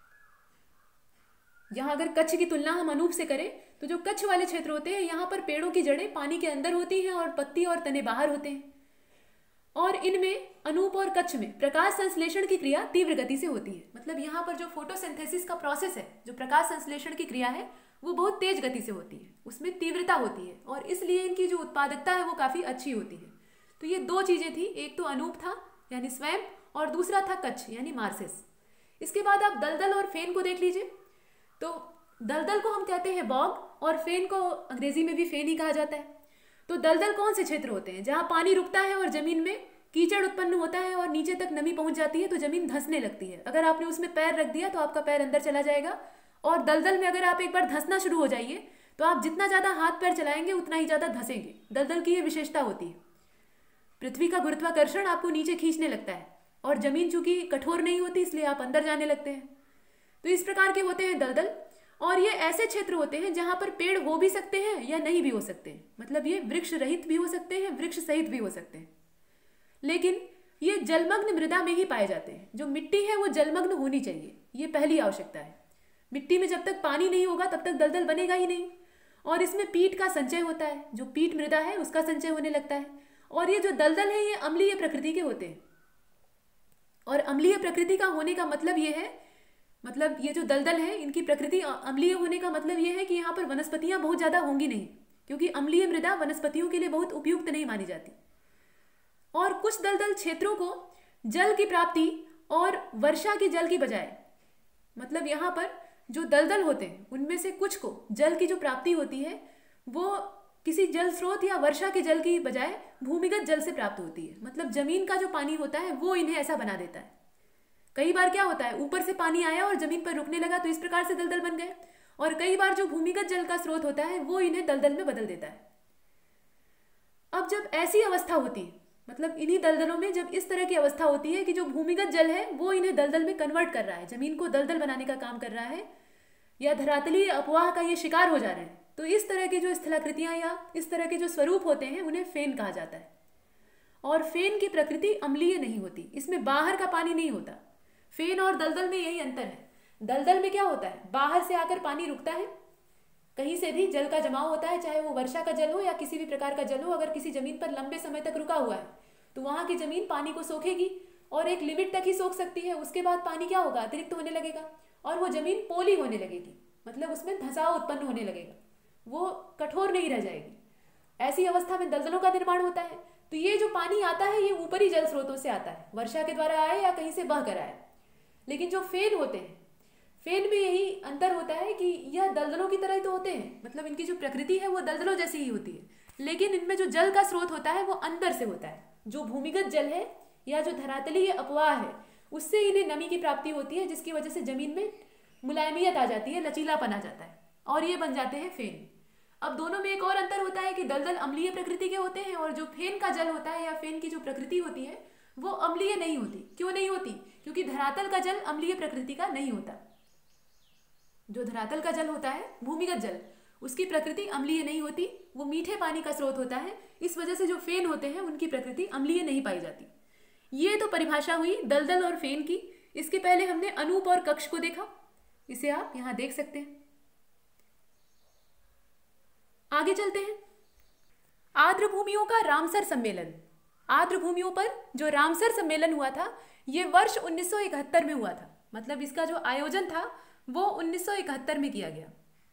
यहाँ अगर कच्छ की तुलना हम अनूप से करें तो जो कच्छ वाले क्षेत्र होते हैं यहाँ पर पेड़ों की जड़ें पानी के अंदर होती हैं और पत्ती और तने बाहर होते हैं। और इनमें अनूप और कच्छ में प्रकाश संश्लेषण की क्रिया तीव्र गति से होती है। मतलब यहाँ पर जो फोटोसिंथेसिस का प्रोसेस है, जो प्रकाश संश्लेषण की क्रिया है, वो बहुत तेज गति से होती है, उसमें तीव्रता होती है, और इसलिए इनकी जो उत्पादकता है वो काफी अच्छी होती है। तो ये दो चीजें थी, एक तो अनूप था यानी स्वैम्प, और दूसरा था कच्छ यानी मार्सेस। इसके बाद आप दलदल और फेन को देख लीजिए। तो दलदल को हम कहते हैं बॉग, और फेन को अंग्रेजी में भी फेन ही कहा जाता है। तो दलदल कौन से क्षेत्र होते हैं, जहां पानी रुकता है और जमीन में कीचड़ उत्पन्न होता है और नीचे तक नमी पहुंच जाती है, तो जमीन धंसने लगती है। अगर आपने उसमें पैर रख दिया तो आपका पैर अंदर चला जाएगा। और दलदल में अगर आप एक बार धंसना शुरू हो जाइए तो आप जितना ज्यादा हाथ पैर चलाएंगे उतना ही ज्यादा धंसेंगे। दलदल की ये विशेषता होती है। पृथ्वी का गुरुत्वाकर्षण आपको नीचे खींचने लगता है, और जमीन चूंकि कठोर नहीं होती इसलिए आप अंदर जाने लगते हैं। तो इस प्रकार के होते हैं दलदल। और ये ऐसे क्षेत्र होते हैं जहां पर पेड़ हो भी सकते हैं या नहीं भी हो सकते हैं। मतलब ये वृक्ष रहित भी हो सकते हैं, वृक्ष सहित भी हो सकते हैं, लेकिन ये जलमग्न मृदा में ही पाए जाते हैं। जो मिट्टी है वो जलमग्न होनी चाहिए, ये पहली आवश्यकता है। मिट्टी में जब तक पानी नहीं होगा तब तक दलदल बनेगा ही नहीं। और इसमें पीट का संचय होता है, जो पीट मृदा है उसका संचय होने लगता है। और ये जो दलदल है ये अम्लीय प्रकृति के होते हैं। और अम्लीय प्रकृति का होने का मतलब ये है, मतलब ये जो दलदल है इनकी प्रकृति अम्लीय होने का मतलब ये है कि यहाँ पर वनस्पतियां बहुत ज्यादा होंगी नहीं, क्योंकि अम्लीय मृदा वनस्पतियों के लिए बहुत उपयुक्त नहीं मानी जाती। और कुछ दलदल क्षेत्रों को जल की प्राप्ति और वर्षा के जल की बजाय, मतलब यहाँ पर जो दलदल होते हैं उनमें से कुछ को जल की जो प्राप्ति होती है वो किसी जल स्रोत या वर्षा के जल की बजाय भूमिगत जल से प्राप्त होती है। मतलब जमीन का जो पानी होता है वो इन्हें ऐसा बना देता है। कई बार क्या होता है, ऊपर से पानी आया और जमीन पर रुकने लगा तो इस प्रकार से दलदल बन गए। और कई बार जो भूमिगत जल का स्रोत होता है वो इन्हें दलदल में बदल देता है। अब जब ऐसी अवस्था होती है, मतलब इन्हीं दलदलों में जब इस तरह की अवस्था होती है कि जो भूमिगत जल है वो इन्हें दलदल में कन्वर्ट कर रहा है, जमीन को दलदल बनाने का काम कर रहा है, या धरातलीय अपवाह का ये शिकार हो जा रहे हैं, तो इस तरह की जो स्थलाकृतियां या इस तरह के जो स्वरूप होते हैं उन्हें फेन कहा जाता है। और फेन की प्रकृति अम्लीय नहीं होती, इसमें बाहर का पानी नहीं होता। फेन और दलदल में यही अंतर है। दलदल में क्या होता है, बाहर से आकर पानी रुकता है, कहीं से भी जल का जमाव होता है, चाहे वो वर्षा का जल हो या किसी भी प्रकार का जल हो। अगर किसी जमीन पर लंबे समय तक रुका हुआ है तो वहां की जमीन पानी को सोखेगी और एक लिमिट तक ही सोख सकती है। उसके बाद पानी क्या होगा, अतिरिक्त होने लगेगा और वो जमीन पोली होने लगेगी, मतलब उसमें धंसाव उत्पन्न होने लगेगा, वो कठोर नहीं रह जाएगी। ऐसी अवस्था में दलदलों का निर्माण होता है। तो ये जो पानी आता है ये ऊपरी जल स्रोतों से आता है, वर्षा के द्वारा आए या कहीं से बह कर आए। लेकिन जो फेन होते हैं, फेन में यही अंतर होता है कि यह दलदलों की तरह ही तो होते हैं, मतलब इनकी जो प्रकृति है वो दलदलों जैसी ही होती है, लेकिन इनमें जो जल का स्रोत होता है वो अंदर से होता है। जो भूमिगत जल है या जो धरातलीय अपवाह है उससे इन्हें नमी की प्राप्ति होती है, जिसकी वजह से जमीन में मुलायमियत आ जाती है, लचीलापन आ जाता है और ये बन जाते हैं फेन। अब दोनों में एक और अंतर होता है कि दलदल अम्लीय प्रकृति के होते हैं और जो फेन का जल होता है या फेन की जो प्रकृति होती है वो अम्लीय नहीं होती। क्यों नहीं होती? क्योंकि धरातल का जल अम्लीय प्रकृति का नहीं होता। जो धरातल का जल होता है, भूमिगत जल, उसकी प्रकृति अम्लीय नहीं होती, वो मीठे पानी का स्रोत होता है। इस वजह से जो फेन होते हैं उनकी प्रकृति अम्लीय नहीं पाई जाती। ये तो परिभाषा हुई दलदल और फेन की। इसके पहले हमने अनूप और कक्ष को देखा, इसे आप यहां देख सकते हैं। आगे चलते हैं। आर्द्र भूमियों का रामसर सम्मेलन। आर्द्र भूमियों पर जो रामसर सम्मेलन हुआ था ये वर्ष उन्नीस सौ इकहत्तर में हुआ था, मतलब इसका जो आयोजन था वो उन्नीस सौ इकहत्तर में किया गया।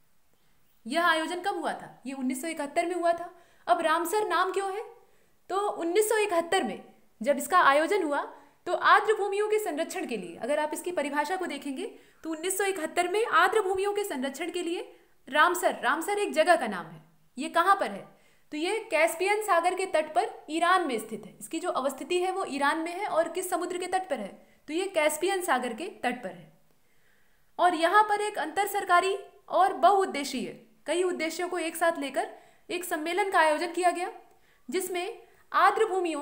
यह आयोजन कब हुआ था? ये उन्नीस सौ इकहत्तर में हुआ था। अब रामसर नाम क्यों है? तो उन्नीस सौ इकहत्तर में जब इसका आयोजन हुआ तो आर्द्र भूमियों के संरक्षण के लिए, अगर आप इसकी परिभाषा को देखेंगे तो उन्नीस सौ इकहत्तर में आर्द्र भूमियों के संरक्षण के लिए रामसर, रामसर एक जगह का नाम है। ये कहाँ पर है? तो ये कैस्पियन सागर के तट पर ईरान में स्थित है। इसकी जो अवस्थिति है वो ईरान में है। और किस समुद्र के तट पर है? तो ये कैस्पियन सागर के तट पर है। और यहाँ पर एक अंतर सरकारी और बहुउद्देशीय, कई उद्देश्यों को एक साथ लेकर एक सम्मेलन का आयोजन किया गया, जिसमें आर्द्र भूमियों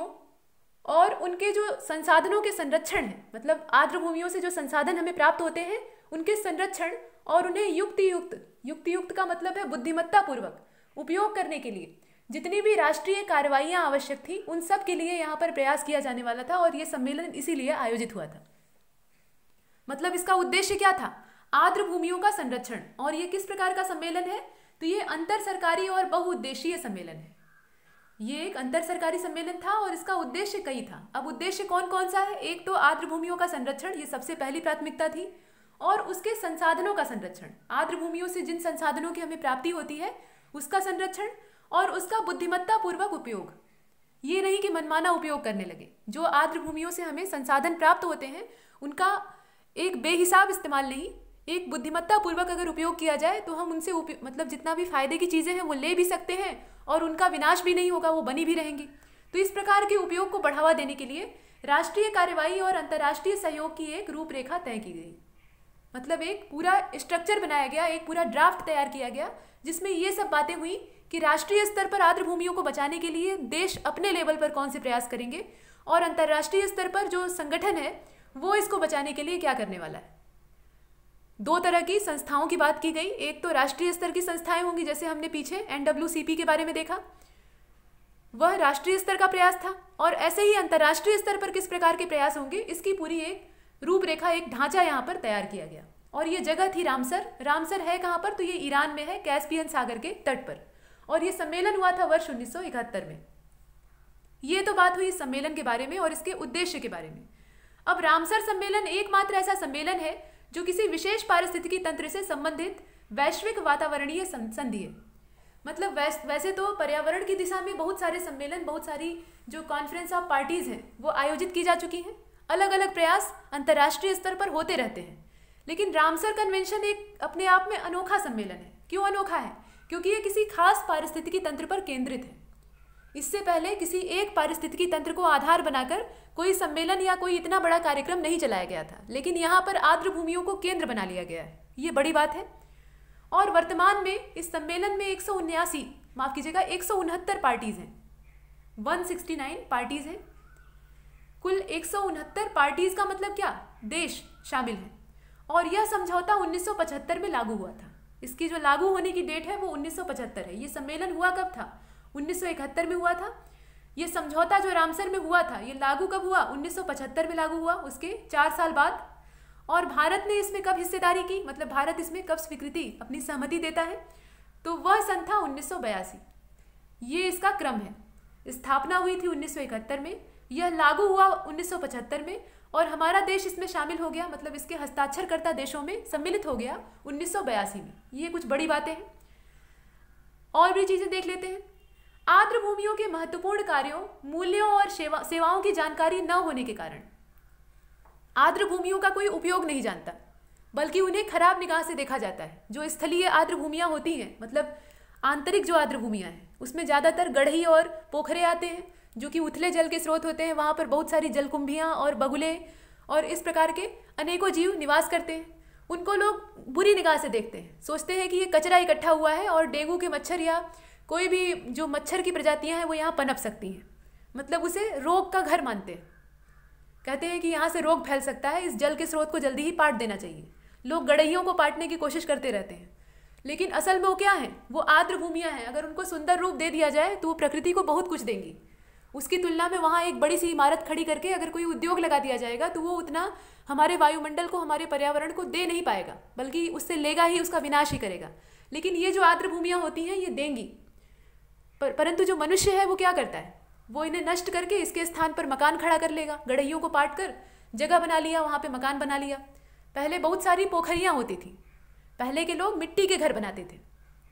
और उनके जो संसाधनों के संरक्षण है, मतलब आर्द्र भूमियों से जो संसाधन हमें प्राप्त होते हैं उनके संरक्षण और उन्हें युक्ति युक्त, युक्ति युक्त का मतलब है बुद्धिमत्ता पूर्वक उपयोग करने के लिए जितनी भी राष्ट्रीय कार्रवाइयां आवश्यक थी उन सब के लिए यहाँ पर प्रयास किया जाने वाला था। और यह सम्मेलन इसीलिए आयोजित हुआ था। मतलब इसका उद्देश्य क्या था? आर्द्र भूमियों का संरक्षण। और ये किस प्रकार का सम्मेलन है? तो ये अंतर सरकारी और बहुउद्देशीय सम्मेलन है। ये एक अंतर सरकारी सम्मेलन था और इसका उद्देश्य कई था। अब उद्देश्य कौन कौन सा है? एक तो आर्द्र भूमियों का संरक्षण, ये सबसे पहली प्राथमिकता थी, और उसके संसाधनों का संरक्षण, आर्द्र भूमियों से जिन संसाधनों की हमें प्राप्ति होती है उसका संरक्षण और उसका बुद्धिमत्ता पूर्वक उपयोग। ये नहीं कि मनमाना उपयोग करने लगे। जो आर्द्र भूमियों से हमें संसाधन प्राप्त होते हैं उनका एक बेहिसाब इस्तेमाल नहीं, एक बुद्धिमत्ता पूर्वक अगर उपयोग किया जाए तो हम उनसे मतलब जितना भी फायदे की चीज़ें हैं वो ले भी सकते हैं और उनका विनाश भी नहीं होगा, वो बनी भी रहेंगी। तो इस प्रकार के उपयोग को बढ़ावा देने के लिए राष्ट्रीय कार्यवाही और अंतर्राष्ट्रीय सहयोग की एक रूपरेखा तय की गई। मतलब एक पूरा स्ट्रक्चर बनाया गया, एक पूरा ड्राफ्ट तैयार किया गया जिसमें ये सब बातें हुई कि राष्ट्रीय स्तर पर आर्द्र भूमियों को बचाने के लिए देश अपने लेवल पर कौन से प्रयास करेंगे और अंतर्राष्ट्रीय स्तर पर जो संगठन है वो इसको बचाने के लिए क्या करने वाला है। दो तरह की संस्थाओं की बात की गई। एक तो राष्ट्रीय स्तर की संस्थाएं होंगी, जैसे हमने पीछे एन डब्ल्यू सी पी के बारे में देखा, वह राष्ट्रीय स्तर का प्रयास था। और ऐसे ही अंतर्राष्ट्रीय स्तर पर किस प्रकार के प्रयास होंगे इसकी पूरी एक रूपरेखा, एक ढांचा यहाँ पर तैयार किया गया। और ये जगह थी रामसर। रामसर है कहाँ पर? तो ये ईरान में है, कैस्पियन सागर के तट पर। और ये सम्मेलन हुआ था वर्ष उन्नीस सौ इकहत्तर में। ये तो बात हुई इस सम्मेलन के बारे में और इसके उद्देश्य के बारे में। अब रामसर सम्मेलन एकमात्र ऐसा सम्मेलन है जो किसी विशेष पारिस्थितिकी तंत्र से संबंधित वैश्विक वातावरणीय संधि है। मतलब वैस, वैसे तो पर्यावरण की दिशा में बहुत सारे सम्मेलन, बहुत सारी जो कॉन्फ्रेंस ऑफ पार्टीज हैं वो आयोजित की जा चुकी हैं। अलग अलग प्रयास अंतर्राष्ट्रीय स्तर पर होते रहते हैं, लेकिन रामसर कन्वेंशन एक अपने आप में अनोखा सम्मेलन है। क्यों अनोखा है? क्योंकि ये किसी खास पारिस्थितिकी तंत्र पर केंद्रित है। इससे पहले किसी एक पारिस्थितिकी तंत्र को आधार बनाकर कोई सम्मेलन या कोई इतना बड़ा कार्यक्रम नहीं चलाया गया था, लेकिन यहाँ पर आर्द्र भूमियों को केंद्र बना लिया गया है। ये बड़ी बात है। और वर्तमान में इस सम्मेलन में एक सौ उन्यासी माफ कीजिएगा एक सौ उनहत्तर पार्टीज हैं, एक सौ उनहत्तर पार्टीज हैं। कुल एक सौ उनहत्तर पार्टीज का मतलब क्या? देश शामिल हैं। और यह समझौता उन्नीस सौ पचहत्तर में लागू हुआ था। इसकी जो लागू होने की डेट है वो उन्नीस सौ पचहत्तर है। ये सम्मेलन हुआ कब था? उन्नीस सौ इकहत्तर में हुआ था, ये समझौता जो रामसर में हुआ था ये लागू कब हुआ? उन्नीस सौ पचहत्तर में लागू हुआ, उसके चार साल बाद। और भारत ने इसमें कब हिस्सेदारी की, मतलब भारत इसमें कब स्वीकृति अपनी सहमति देता है? तो वह सन था उन्नीस सौ बयासी। ये इसका क्रम है। स्थापना हुई थी उन्नीस सौ इकहत्तर में, यह लागू हुआ उन्नीस सौ पचहत्तर में, और हमारा देश इसमें शामिल हो गया, मतलब इसके हस्ताक्षरकर्ता देशों में सम्मिलित हो गया उन्नीस सौ बयासी में। ये कुछ बड़ी बातें हैं। और भी चीज़ें देख लेते हैं। आर्द्र भूमियों के महत्वपूर्ण कार्यों, मूल्यों और सेवा सेवाओं की जानकारी न होने के कारण आर्द्र भूमियों का कोई उपयोग नहीं जानता, बल्कि उन्हें खराब निगाह से देखा जाता है। जो स्थलीय आर्द्र भूमियाँ होती हैं, मतलब आंतरिक जो आर्द्र भूमियाँ हैं, उसमें ज़्यादातर गढ़ही और पोखरे आते हैं, जो कि उथले जल के स्रोत होते हैं। वहाँ पर बहुत सारी जलकुंभियाँ और बगुले और इस प्रकार के अनेकों जीव निवास करते हैं। उनको लोग बुरी निगाह से देखते हैं, सोचते हैं कि ये कचरा इकट्ठा हुआ है और डेंगू के मच्छर या कोई भी जो मच्छर की प्रजातियां हैं वो यहाँ पनप सकती हैं, मतलब उसे रोग का घर मानते हैं। कहते हैं कि यहाँ से रोग फैल सकता है, इस जल के स्रोत को जल्दी ही पाट देना चाहिए। लोग गड़हियों को पाटने की कोशिश करते रहते हैं, लेकिन असल में वो क्या है? वो आर्द्र भूमियाँ हैं। अगर उनको सुंदर रूप दे दिया जाए तो वो प्रकृति को बहुत कुछ देंगी। उसकी तुलना में वहाँ एक बड़ी सी इमारत खड़ी करके अगर कोई उद्योग लगा दिया जाएगा तो वो उतना हमारे वायुमंडल को, हमारे पर्यावरण को दे नहीं पाएगा, बल्कि उससे लेगा ही, उसका विनाश ही करेगा। लेकिन ये जो आर्द्र भूमियाँ होती हैं ये देंगी। पर परंतु जो मनुष्य है वो क्या करता है? वो इन्हें नष्ट करके इसके स्थान पर मकान खड़ा कर लेगा। गड़हियों को पाट कर जगह बना लिया, वहाँ पे मकान बना लिया। पहले बहुत सारी पोखरियाँ होती थी। पहले के लोग मिट्टी के घर बनाते थे।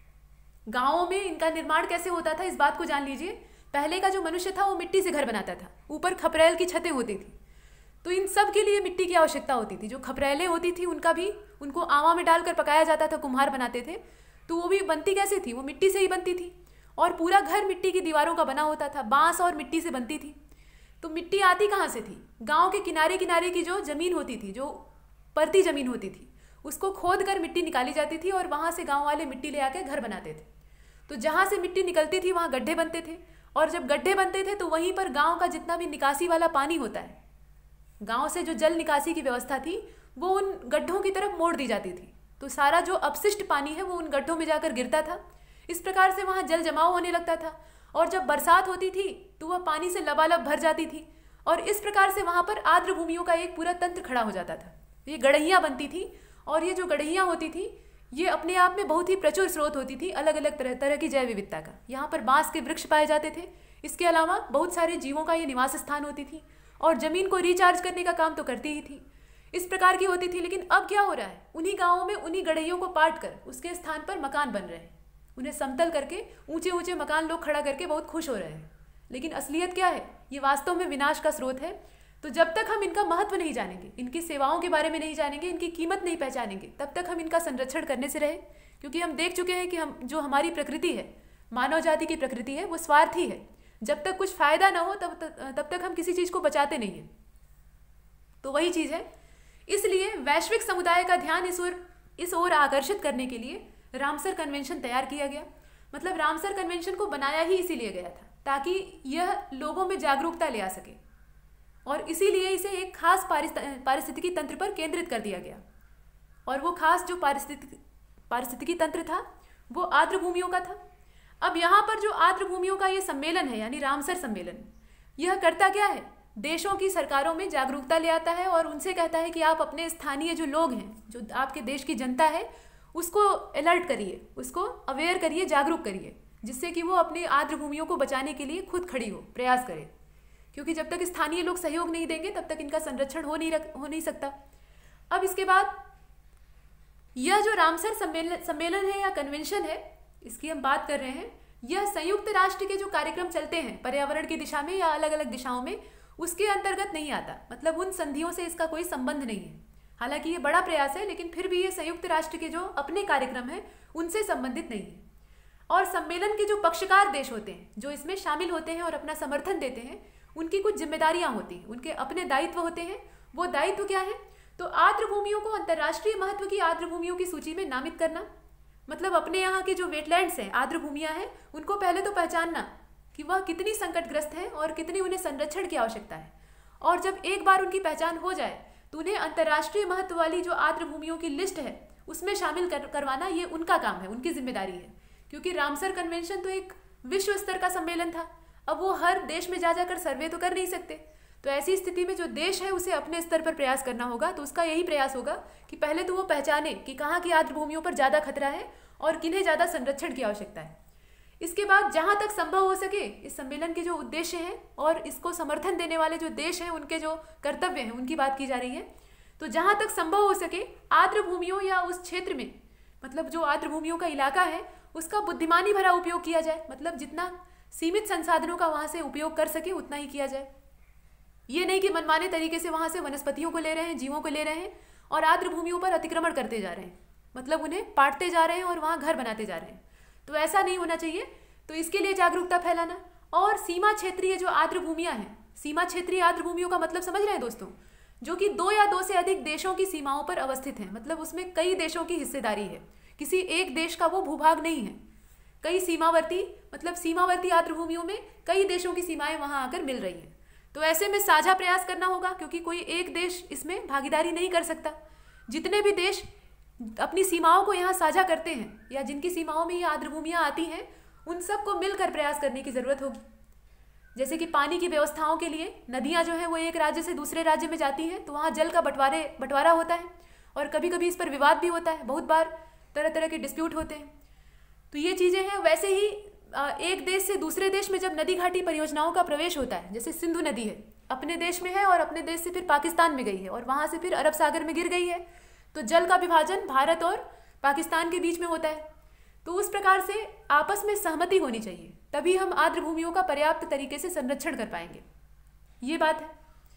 गाँवों में इनका निर्माण कैसे होता था, इस बात को जान लीजिए। पहले का जो मनुष्य था वो मिट्टी से घर बनाता था, ऊपर खपरेल की छतें होती थी। तो इन सब के लिए मिट्टी की आवश्यकता होती थी। जो खपरेलें होती थी उनका भी, उनको आवा में डालकर पकाया जाता था, कुम्हार बनाते थे। तो वो भी बनती कैसे थी? वो मिट्टी से ही बनती थी। और पूरा घर मिट्टी की दीवारों का बना होता था, बांस और मिट्टी से बनती थी। तो मिट्टी आती कहाँ से थी? गाँव के किनारे किनारे की जो जमीन होती थी, जो परती जमीन होती थी, उसको खोद कर मिट्टी निकाली जाती थी और वहाँ से गाँव वाले मिट्टी ले आके घर बनाते थे। तो जहाँ से मिट्टी निकलती थी वहाँ गड्ढे बनते थे, और जब गड्ढे बनते थे तो वहीं पर गांव का जितना भी निकासी वाला पानी होता है, गांव से जो जल निकासी की व्यवस्था थी वो उन गड्ढों की तरफ मोड़ दी जाती थी। तो सारा जो अपशिष्ट पानी है वो उन गड्ढों में जाकर गिरता था। इस प्रकार से वहाँ जल जमाव होने लगता था, और जब बरसात होती थी तो वह पानी से लबालब भर जाती थी, और इस प्रकार से वहाँ पर आर्द्र भूमियों का एक पूरा तंत्र खड़ा हो जाता था। ये गड़हियाँ बनती थी, और ये जो गड़हियाँ होती थी ये अपने आप में बहुत ही प्रचुर स्रोत होती थी अलग अलग तरह तरह की जैव विविधता का। यहाँ पर बांस के वृक्ष पाए जाते थे। इसके अलावा बहुत सारे जीवों का ये निवास स्थान होती थी, और जमीन को रिचार्ज करने का काम तो करती ही थी। इस प्रकार की होती थी। लेकिन अब क्या हो रहा है? उन्हीं गाँवों में उन्हीं गड़हियों को पाट कर उसके स्थान पर मकान बन रहे हैं। उन्हें समतल करके ऊंचे ऊंचे मकान लोग खड़ा करके बहुत खुश हो रहे हैं। लेकिन असलियत क्या है? ये वास्तव में विनाश का स्रोत है। तो जब तक हम इनका महत्व नहीं जानेंगे, इनकी सेवाओं के बारे में नहीं जानेंगे, इनकी कीमत नहीं पहचानेंगे, तब तक हम इनका संरक्षण करने से रहे। क्योंकि हम देख चुके हैं कि हम जो हमारी प्रकृति है, मानव जाति की प्रकृति है, वो स्वार्थी है। जब तक कुछ फायदा ना हो तब तक तब तक हम किसी चीज़ को बचाते नहीं हैं। तो वही चीज़ है। इसलिए वैश्विक समुदाय का ध्यान इस ओर इस ओर आकर्षित करने के लिए रामसर कन्वेंशन तैयार किया गया। मतलब रामसर कन्वेंशन को बनाया ही इसीलिए गया था ताकि यह लोगों में जागरूकता ले आ सके, और इसीलिए इसे एक खास पारिस्थितिकी तंत्र पर केंद्रित कर दिया गया। और वो खास जो पारिस्थितिकी पारिस्थितिकी तंत्र था वो आर्द्र भूमियों का था। अब यहाँ पर जो आर्द्र भूमियों का ये सम्मेलन है, यानी रामसर सम्मेलन, यह करता क्या है? देशों की सरकारों में जागरूकता ले आता है और उनसे कहता है कि आप अपने स्थानीय जो लोग हैं, जो आपके देश की जनता है, उसको अलर्ट करिए, उसको अवेयर करिए, जागरूक करिए, जिससे कि वो अपने आर्द्र भूमियों को बचाने के लिए खुद खड़ी हो, प्रयास करे। क्योंकि जब तक स्थानीय लोग सहयोग नहीं देंगे तब तक इनका संरक्षण हो नहीं रख हो नहीं सकता। अब इसके बाद यह जो रामसर सम्मेलन सम्मेलन है या कन्वेंशन है, इसकी हम बात कर रहे हैं, यह संयुक्त राष्ट्र के जो कार्यक्रम चलते हैं पर्यावरण की दिशा में या अलग अलग दिशाओं में, उसके अंतर्गत नहीं आता। मतलब उन संधियों से इसका कोई संबंध नहीं है। हालांकि ये बड़ा प्रयास है, लेकिन फिर भी ये संयुक्त राष्ट्र के जो अपने कार्यक्रम हैं उनसे संबंधित नहीं है। और सम्मेलन के जो पक्षकार देश होते हैं, जो इसमें शामिल होते हैं और अपना समर्थन देते हैं, उनकी कुछ जिम्मेदारियां होती हैं, उनके अपने दायित्व होते हैं। वो दायित्व क्या है? तो आर्द्र भूमियों को अंतर्राष्ट्रीय महत्व की आर्द्र भूमियों की सूची में नामित करना। मतलब अपने यहाँ के जो वेटलैंड्स हैं, आर्द्र भूमियाँ हैं, उनको पहले तो पहचानना कि वह कितनी संकटग्रस्त है और कितनी उन्हें संरक्षण की आवश्यकता है। और जब एक बार उनकी पहचान हो जाए तो उन्हें अंतर्राष्ट्रीय महत्व वाली जो आर्द्र भूमियों की लिस्ट है उसमें शामिल कर, करवाना ये उनका काम है, उनकी जिम्मेदारी है। क्योंकि रामसर कन्वेंशन तो एक विश्व स्तर का सम्मेलन था। अब वो हर देश में जा जाकर सर्वे तो कर नहीं सकते, तो ऐसी स्थिति में जो देश है उसे अपने स्तर पर प्रयास करना होगा। तो उसका यही प्रयास होगा कि पहले तो वो पहचाने कि कहाँ की आर्द्र भूमियों पर ज़्यादा खतरा है और किन्हें ज़्यादा संरक्षण की आवश्यकता है। इसके बाद जहाँ तक संभव हो सके इस सम्मेलन के जो उद्देश्य हैं और इसको समर्थन देने वाले जो देश हैं उनके जो कर्तव्य हैं उनकी बात की जा रही है। तो जहाँ तक संभव हो सके आर्द्र भूमियों या उस क्षेत्र में, मतलब जो आर्द्र भूमियों का इलाका है उसका बुद्धिमानी भरा उपयोग किया जाए, मतलब जितना सीमित संसाधनों का वहाँ से उपयोग कर सके उतना ही किया जाए। ये नहीं कि मनमाने तरीके से वहाँ से वनस्पतियों को ले रहे हैं, जीवों को ले रहे हैं और आर्द्र भूमियों पर अतिक्रमण करते जा रहे हैं, मतलब उन्हें पाटते जा रहे हैं और वहाँ घर बनाते जा रहे हैं। तो ऐसा नहीं होना चाहिए। तो इसके लिए जागरूकता फैलाना। और सीमा क्षेत्रीय जो आर्द्र भूमियाँ हैं, सीमा क्षेत्रीय आर्द्र भूमियों का मतलब समझ रहे हैं दोस्तों, जो कि दो या दो से अधिक देशों की सीमाओं पर अवस्थित हैं, मतलब उसमें कई देशों की हिस्सेदारी है, किसी एक देश का वो भूभाग नहीं है। कई सीमावर्ती मतलब सीमावर्ती आर्द्र भूमियों में कई देशों की सीमाएं वहां आकर मिल रही हैं। तो ऐसे में साझा प्रयास करना होगा, क्योंकि कोई एक देश इसमें भागीदारी नहीं कर सकता। जितने भी देश अपनी सीमाओं को यहाँ साझा करते हैं या जिनकी सीमाओं में ये आर्द्र भूमियाँ आती हैं उन सबको मिलकर प्रयास करने की ज़रूरत होगी। जैसे कि पानी की व्यवस्थाओं के लिए नदियाँ जो हैं वो एक राज्य से दूसरे राज्य में जाती हैं, तो वहाँ जल का बंटवारे बंटवारा होता है और कभी कभी इस पर विवाद भी होता है, बहुत बार तरह तरह के डिस्प्यूट होते हैं। तो ये चीज़ें हैं। वैसे ही एक देश से दूसरे देश में जब नदी घाटी परियोजनाओं का प्रवेश होता है, जैसे सिंधु नदी है, अपने देश में है और अपने देश से फिर पाकिस्तान में गई है और वहाँ से फिर अरब सागर में गिर गई है, तो जल का विभाजन भारत और पाकिस्तान के बीच में होता है। तो उस प्रकार से आपस में सहमति होनी चाहिए, तभी हम आर्द्र भूमियों का पर्याप्त तरीके से संरक्षण कर पाएंगे, ये बात है।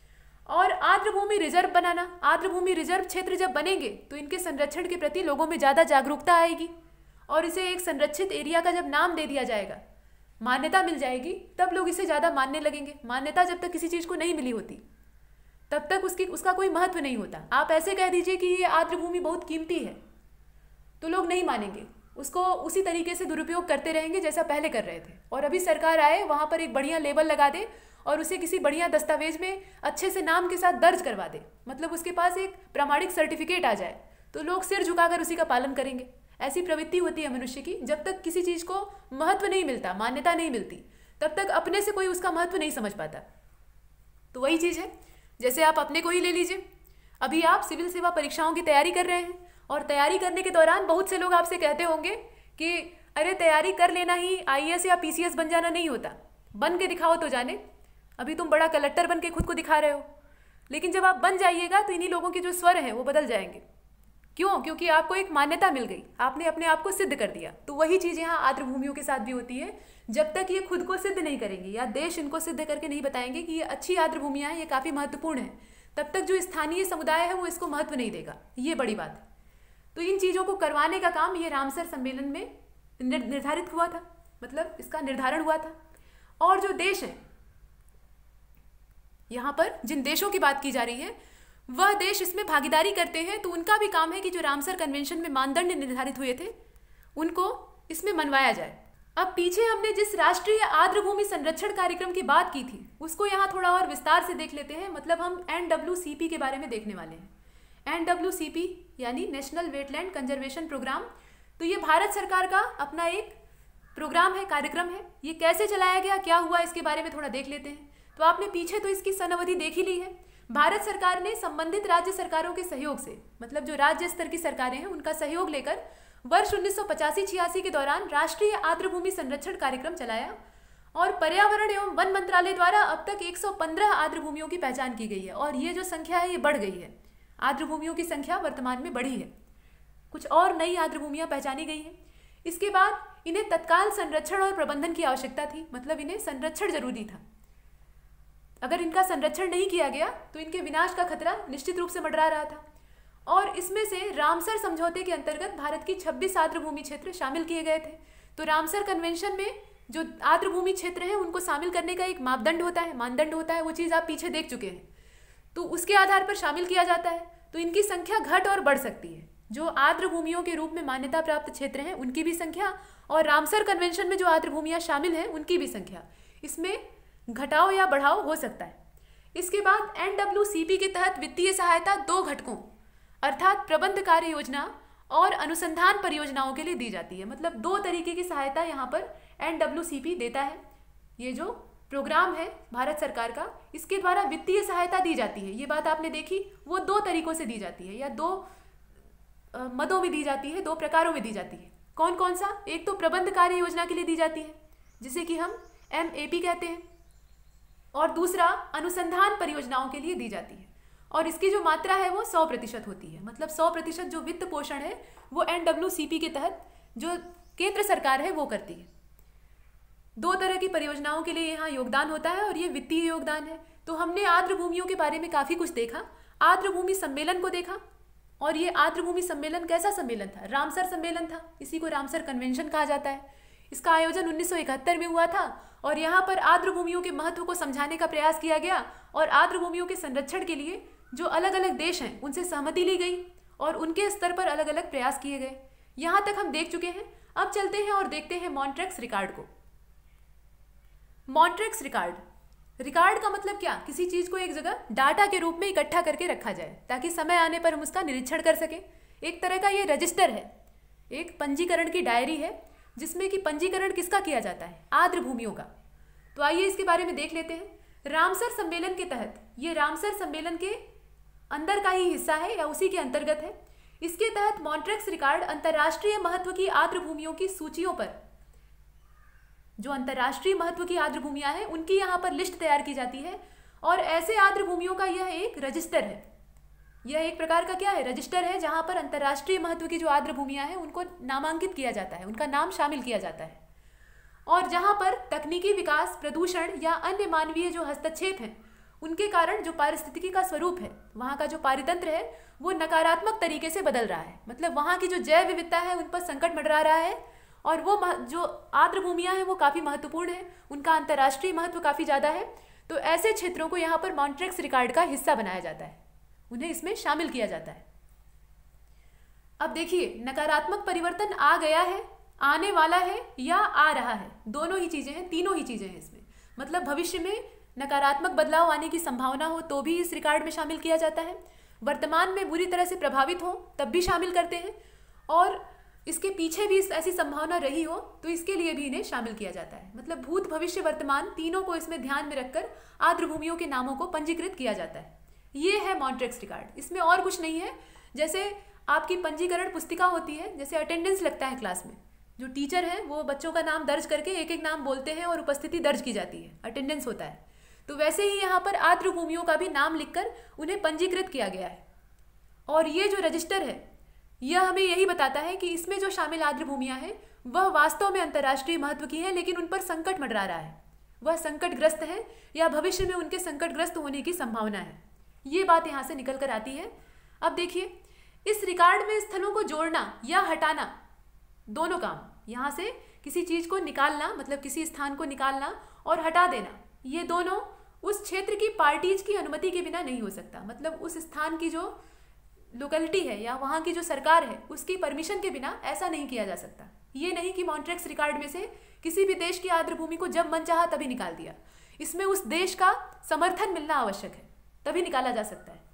और आर्द्र भूमि रिजर्व बनाना, आर्द्र भूमि रिजर्व क्षेत्र जब बनेंगे तो इनके संरक्षण के प्रति लोगों में ज़्यादा जागरूकता आएगी और इसे एक संरक्षित एरिया का जब नाम दे दिया जाएगा, मान्यता मिल जाएगी, तब लोग इसे ज़्यादा मानने लगेंगे। मान्यता जब तक किसी चीज़ को नहीं मिली होती तब तक उसकी उसका कोई महत्व नहीं होता। आप ऐसे कह दीजिए कि ये आर्द्र भूमि बहुत कीमती है तो लोग नहीं मानेंगे, उसको उसी तरीके से दुरुपयोग करते रहेंगे जैसा पहले कर रहे थे। और अभी सरकार आए वहाँ पर एक बढ़िया लेबल लगा दे और उसे किसी बढ़िया दस्तावेज में अच्छे से नाम के साथ दर्ज करवा दे, मतलब उसके पास एक प्रामाणिक सर्टिफिकेट आ जाए, तो लोग सिर झुकाकर उसी का पालन करेंगे। ऐसी प्रवृत्ति होती है मनुष्य की, जब तक किसी चीज़ को महत्व नहीं मिलता, मान्यता नहीं मिलती, तब तक अपने से कोई उसका महत्व नहीं समझ पाता। तो वही चीज़ है, जैसे आप अपने को ही ले लीजिए। अभी आप सिविल सेवा परीक्षाओं की तैयारी कर रहे हैं और तैयारी करने के दौरान बहुत से लोग आपसे कहते होंगे कि अरे तैयारी कर लेना ही आई ए एस या पी सी एस बन जाना नहीं होता, बन के दिखाओ तो जाने। अभी तुम बड़ा कलेक्टर बन के खुद को दिखा रहे हो, लेकिन जब आप बन जाइएगा तो इन्हीं लोगों के जो स्वर हैं वो बदल जाएंगे। क्यों? क्योंकि आपको एक मान्यता मिल गई, आपने अपने आप को सिद्ध कर दिया। तो वही चीज़ यहाँ आर्द्र भूमियों के साथ भी होती है। जब तक ये खुद को सिद्ध नहीं करेंगे या देश इनको सिद्ध करके नहीं बताएंगे कि ये अच्छी आर्द्र भूमियाँ हैं, ये काफ़ी महत्वपूर्ण है, तब तक जो स्थानीय समुदाय है वो इसको महत्व नहीं देगा। ये बड़ी बात है। तो इन चीज़ों को करवाने का काम ये रामसर सम्मेलन में निर्धारित हुआ था, मतलब इसका निर्धारण हुआ था। और जो देश है, यहाँ पर जिन देशों की बात की जा रही है वह देश इसमें भागीदारी करते हैं, तो उनका भी काम है कि जो रामसर कन्वेंशन में मानदंड निर्धारित हुए थे उनको इसमें मनवाया जाए। अब पीछे हमने जिस राष्ट्रीय आर्द्र भूमि संरक्षण कार्यक्रम की बात की थी उसको यहाँ थोड़ा और विस्तार से देख लेते हैं। मतलब हम एन डब्ल्यू सी पी के बारे में देखने वाले हैं। एन डब्ल्यू सी पी यानी नेशनल वेटलैंड कंजर्वेशन प्रोग्राम। तो ये भारत सरकार का अपना एक प्रोग्राम है, कार्यक्रम है। ये कैसे चलाया गया, क्या हुआ, इसके बारे में थोड़ा देख लेते हैं। तो आपने पीछे तो इसकी सनअवधि देख ही ली है। भारत सरकार ने संबंधित राज्य सरकारों के सहयोग से, मतलब जो राज्य स्तर की सरकारें हैं उनका सहयोग लेकर वर्ष उन्नीस सौ पचासी छियासी के दौरान राष्ट्रीय आर्द्र भूमि संरक्षण कार्यक्रम चलाया और पर्यावरण एवं वन मंत्रालय द्वारा अब तक एक सौ पंद्रह आर्द्र भूमियों की पहचान की गई है। और ये जो संख्या है ये बढ़ गई है, आर्द्र भूमियों की संख्या वर्तमान में बढ़ी है, कुछ और नई आर्द्र भूमियाँ पहचानी गई हैं। इसके बाद इन्हें तत्काल संरक्षण और प्रबंधन की आवश्यकता थी, मतलब इन्हें संरक्षण जरूरी था। अगर इनका संरक्षण नहीं किया गया तो इनके विनाश का खतरा निश्चित रूप से मंडरा रहा था। और इसमें से रामसर समझौते के अंतर्गत भारत की छब्बीस आर्द्र भूमि क्षेत्र शामिल किए गए थे। तो रामसर कन्वेंशन में जो आर्द्र भूमि क्षेत्र हैं उनको शामिल करने का एक मापदंड होता है, मानदंड होता है, वो चीज़ आप पीछे देख चुके हैं। तो उसके आधार पर शामिल किया जाता है। तो इनकी संख्या घट और बढ़ सकती है। जो आर्द्र भूमियों के रूप में मान्यता प्राप्त क्षेत्र हैं उनकी भी संख्या और रामसर कन्वेंशन में जो आर्द्र भूमियाँ शामिल हैं उनकी भी संख्या, इसमें घटाव या बढ़ाव हो सकता है। इसके बाद एन डब्ल्यू सी पी के तहत वित्तीय सहायता दो घटकों अर्थात प्रबंध कार्य योजना और अनुसंधान परियोजनाओं के लिए दी जाती है। मतलब दो तरीके की सहायता यहाँ पर एन डब्ल्यू सी पी देता है। ये जो प्रोग्राम है भारत सरकार का, इसके द्वारा वित्तीय सहायता दी जाती है। ये बात आपने देखी, वो दो तरीकों से दी जाती है या दो आ, मदों में दी जाती है, दो प्रकारों में दी जाती है। कौन कौन सा? एक तो प्रबंध कार्य योजना के लिए दी जाती है, जिसे कि हम एम ए पी कहते हैं, और दूसरा अनुसंधान परियोजनाओं के लिए दी जाती है। और इसकी जो मात्रा है वो सौ प्रतिशत होती है। मतलब सौ प्रतिशत जो वित्त पोषण है वो एन डब्ल्यू सी पी के तहत जो केंद्र सरकार है वो करती है। दो तरह की परियोजनाओं के लिए यहाँ योगदान होता है और ये वित्तीय योगदान है। तो हमने आर्द्र भूमियों के बारे में काफ़ी कुछ देखा, आर्द्र भूमि सम्मेलन को देखा। और ये आर्द्र भूमि सम्मेलन कैसा सम्मेलन था? रामसर सम्मेलन था, इसी को रामसर कन्वेंशन कहा जाता है। इसका आयोजन उन्नीस सौ इकहत्तर में हुआ था और यहाँ पर आर्द्र भूमियों के महत्व को समझाने का प्रयास किया गया और आर्द्र भूमियों के संरक्षण के लिए जो अलग अलग देश हैं उनसे सहमति ली गई और उनके स्तर पर अलग अलग प्रयास किए गए। यहाँ तक हम देख चुके हैं। अब चलते हैं और देखते हैं मॉन्ट्रेक्स रिकॉर्ड को। मॉन्ट्रेक्स रिकॉर्ड, रिकॉर्ड का मतलब क्या? किसी चीज़ को एक जगह डाटा के रूप में इकट्ठा करके रखा जाए ताकि समय आने पर हम उसका निरीक्षण कर सकें। एक तरह का ये रजिस्टर है, एक पंजीकरण की डायरी है जिसमें कि पंजीकरण किसका किया जाता है? आर्द्र भूमियों का। तो आइए इसके बारे में देख लेते हैं। रामसर सम्मेलन के तहत, ये रामसर सम्मेलन के अंदर का ही हिस्सा है या उसी के अंतर्गत है। इसके तहत मॉन्ट्रेक्स रिकॉर्ड अंतर्राष्ट्रीय महत्व की आर्द्र भूमियों की सूचियों पर, जो अंतर्राष्ट्रीय महत्व की आर्द्र भूमियां हैं उनकी यहाँ पर लिस्ट तैयार की जाती है और ऐसे आर्द्र भूमियों का यह एक रजिस्टर है। यह एक प्रकार का क्या है? रजिस्टर है, जहाँ पर अंतर्राष्ट्रीय महत्व की जो आर्द्र भूमियां हैं उनको नामांकित किया जाता है, उनका नाम शामिल किया जाता है। और जहाँ पर तकनीकी विकास, प्रदूषण या अन्य मानवीय जो हस्तक्षेप हैं उनके कारण जो पारिस्थितिकी का स्वरूप है, वहाँ का जो पारितंत्र है वो नकारात्मक तरीके से बदल रहा है। मतलब वहाँ की जो जैव विविधता है उन पर संकट मंडरा रहा है और वो जो आर्द्र भूमियाँ हैं वो काफ़ी महत्वपूर्ण है, उनका अंतर्राष्ट्रीय महत्व काफ़ी ज़्यादा है। तो ऐसे क्षेत्रों को यहाँ पर मॉन्ट्रेक्स रिकॉर्ड का हिस्सा बनाया जाता है, उन्हें इसमें शामिल किया जाता है। अब देखिए, नकारात्मक परिवर्तन आ गया है, आने वाला है या आ रहा है, दोनों ही चीज़ें हैं, तीनों ही चीज़ें हैं इसमें। मतलब भविष्य में नकारात्मक बदलाव आने की संभावना हो तो भी इस रिकॉर्ड में शामिल किया जाता है, वर्तमान में बुरी तरह से प्रभावित हो तब भी शामिल करते हैं, और इसके पीछे भी ऐसी संभावना रही हो तो इसके लिए भी इन्हें शामिल किया जाता है। मतलब भूत, भविष्य, वर्तमान तीनों को इसमें ध्यान में रखकर आर्द्र भूमियों के नामों को पंजीकृत किया जाता है। ये है मॉन्ट्रेक्स रिकॉर्ड, इसमें और कुछ नहीं है। जैसे आपकी पंजीकरण पुस्तिका होती है, जैसे अटेंडेंस लगता है क्लास में, जो टीचर है वो बच्चों का नाम दर्ज करके एक एक नाम बोलते हैं और उपस्थिति दर्ज की जाती है, अटेंडेंस होता है। तो वैसे ही यहाँ पर आर्द्र भूमियों का भी नाम लिखकर उन्हें पंजीकृत किया गया है। और ये जो रजिस्टर है यह हमें यही बताता है कि इसमें जो शामिल आर्द्र भूमियाँ हैं वह वास्तव में अंतर्राष्ट्रीय महत्व की हैं, लेकिन उन पर संकट मंडरा रहा है, वह संकटग्रस्त है या भविष्य में उनके संकटग्रस्त होने की संभावना है। ये बात यहाँ से निकल कर आती है। अब देखिए, इस रिकॉर्ड में स्थलों को जोड़ना या हटाना, दोनों काम, यहाँ से किसी चीज़ को निकालना मतलब किसी स्थान को निकालना और हटा देना, ये दोनों उस क्षेत्र की पार्टीज की अनुमति के बिना नहीं हो सकता। मतलब उस स्थान की जो लोकेलिटी है या वहाँ की जो सरकार है उसकी परमिशन के बिना ऐसा नहीं किया जा सकता। ये नहीं कि मॉन्ट्रेक्स रिकॉर्ड में से किसी भी देश की आर्द्र भूमि को जब मन चाहा तभी निकाल दिया, इसमें उस देश का समर्थन मिलना आवश्यक है, तभी निकाला जा सकता है।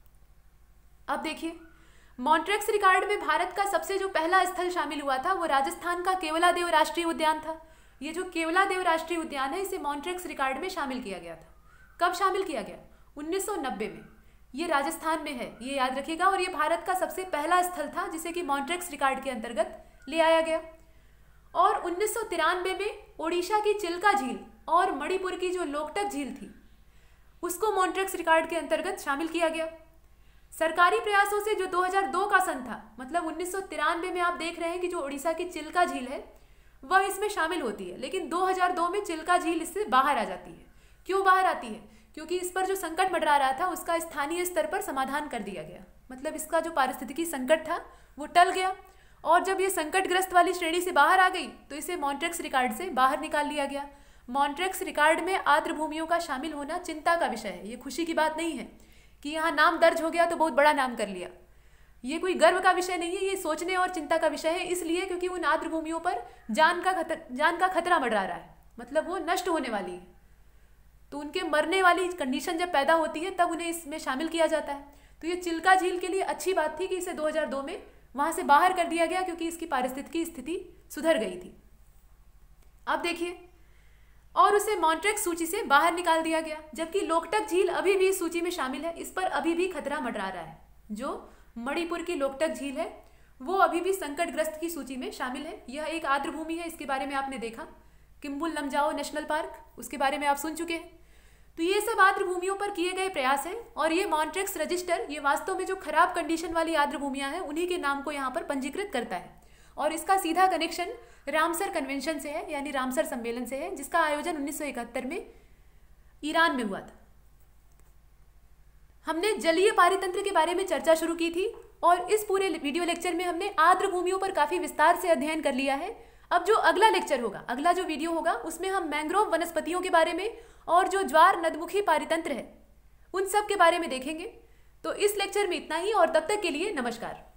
अब देखिए, मॉन्ट्रेक्स रिकॉर्ड में भारत का सबसे जो पहला स्थल शामिल हुआ था वो राजस्थान का केवलादेव राष्ट्रीय उद्यान था। ये जो केवलादेव राष्ट्रीय उद्यान है इसे मॉन्ट्रेक्स रिकॉर्ड में शामिल किया गया था। कब शामिल किया गया? उन्नीस सौ नब्बे में। ये राजस्थान में है, ये याद रखिएगा। और ये भारत का सबसे पहला स्थल था जिसे कि मॉन्ट्रेक्स रिकॉर्ड के अंतर्गत ले आया गया। और उन्नीस सौ तिरानवे में ओडिशा की चिल्का झील और मणिपुर की जो लोकटक झील थी उसको मॉन्ट्रेक्स रिकॉर्ड के अंतर्गत शामिल किया गया। सरकारी प्रयासों से जो दो हज़ार दो का सन था, मतलब उन्नीस सौ तिरानवे में आप देख रहे हैं कि जो ओडिशा की चिल्का झील है वह इसमें शामिल होती है, लेकिन दो हज़ार दो में चिल्का झील इससे बाहर आ जाती है। क्यों बाहर आती है? क्योंकि इस पर जो संकट मंडरा रहा था उसका स्थानीय स्तर पर समाधान कर दिया गया। मतलब इसका जो पारिस्थितिकी संकट था वो टल गया, और जब ये संकटग्रस्त वाली श्रेणी से बाहर आ गई तो इसे मॉन्ट्रेक्स रिकॉर्ड से बाहर निकाल लिया गया। मॉन्ट्रेक्स रिकॉर्ड में आर्द्र भूमियों का शामिल होना चिंता का विषय है। ये खुशी की बात नहीं है कि यहाँ नाम दर्ज हो गया तो बहुत बड़ा नाम कर लिया। ये कोई गर्व का विषय नहीं है, ये सोचने और चिंता का विषय है। इसलिए क्योंकि उन आर्द्र भूमियों पर जान का खतर जान का खतरा मंडरा रहा है, मतलब वो नष्ट होने वाली है। तो उनके मरने वाली कंडीशन जब पैदा होती है तब उन्हें इसमें शामिल किया जाता है। तो ये चिल्का झील के लिए अच्छी बात थी कि इसे दो हज़ार दो में वहाँ से बाहर कर दिया गया, क्योंकि इसकी पारिस्थितिकी स्थिति सुधर गई थी। अब देखिए, और उसे मॉन्ट्रेक्स सूची से बाहर निकाल दिया गया, जबकि लोकटक झील अभी भी इस सूची में शामिल है। इस पर अभी भी खतरा मंडरा रहा है। जो मणिपुर की लोकटक झील है वो अभी भी संकटग्रस्त की सूची में शामिल है। यह एक आर्द्र भूमि है, इसके बारे में आपने देखा। किम्बुल लमजाओ नेशनल पार्क, उसके बारे में आप सुन चुके हैं। तो ये सब आर्द्र भूमियों पर किए गए प्रयास हैं और ये मॉन्ट्रेक्स रजिस्टर ये वास्तव में जो खराब कंडीशन वाली आर्द्र भूमियां हैं उन्हीं के नाम को यहाँ पर पंजीकृत करता है। और इसका सीधा कनेक्शन रामसर कन्वेंशन से है, यानी रामसर सम्मेलन से है, जिसका आयोजन उन्नीस सौ इकहत्तर में ईरान में हुआ था। हमने जलीय पारितंत्र के बारे में चर्चा शुरू की थी और इस पूरे वीडियो लेक्चर में हमने आर्द्र भूमियों पर काफी विस्तार से अध्ययन कर लिया है। अब जो अगला लेक्चर होगा, अगला जो वीडियो होगा, उसमें हम मैंग्रोव वनस्पतियों के बारे में और जो ज्वार नदमुखी पारितंत्र है उन सब के बारे में देखेंगे। तो इस लेक्चर में इतना ही और तब तक के लिए नमस्कार।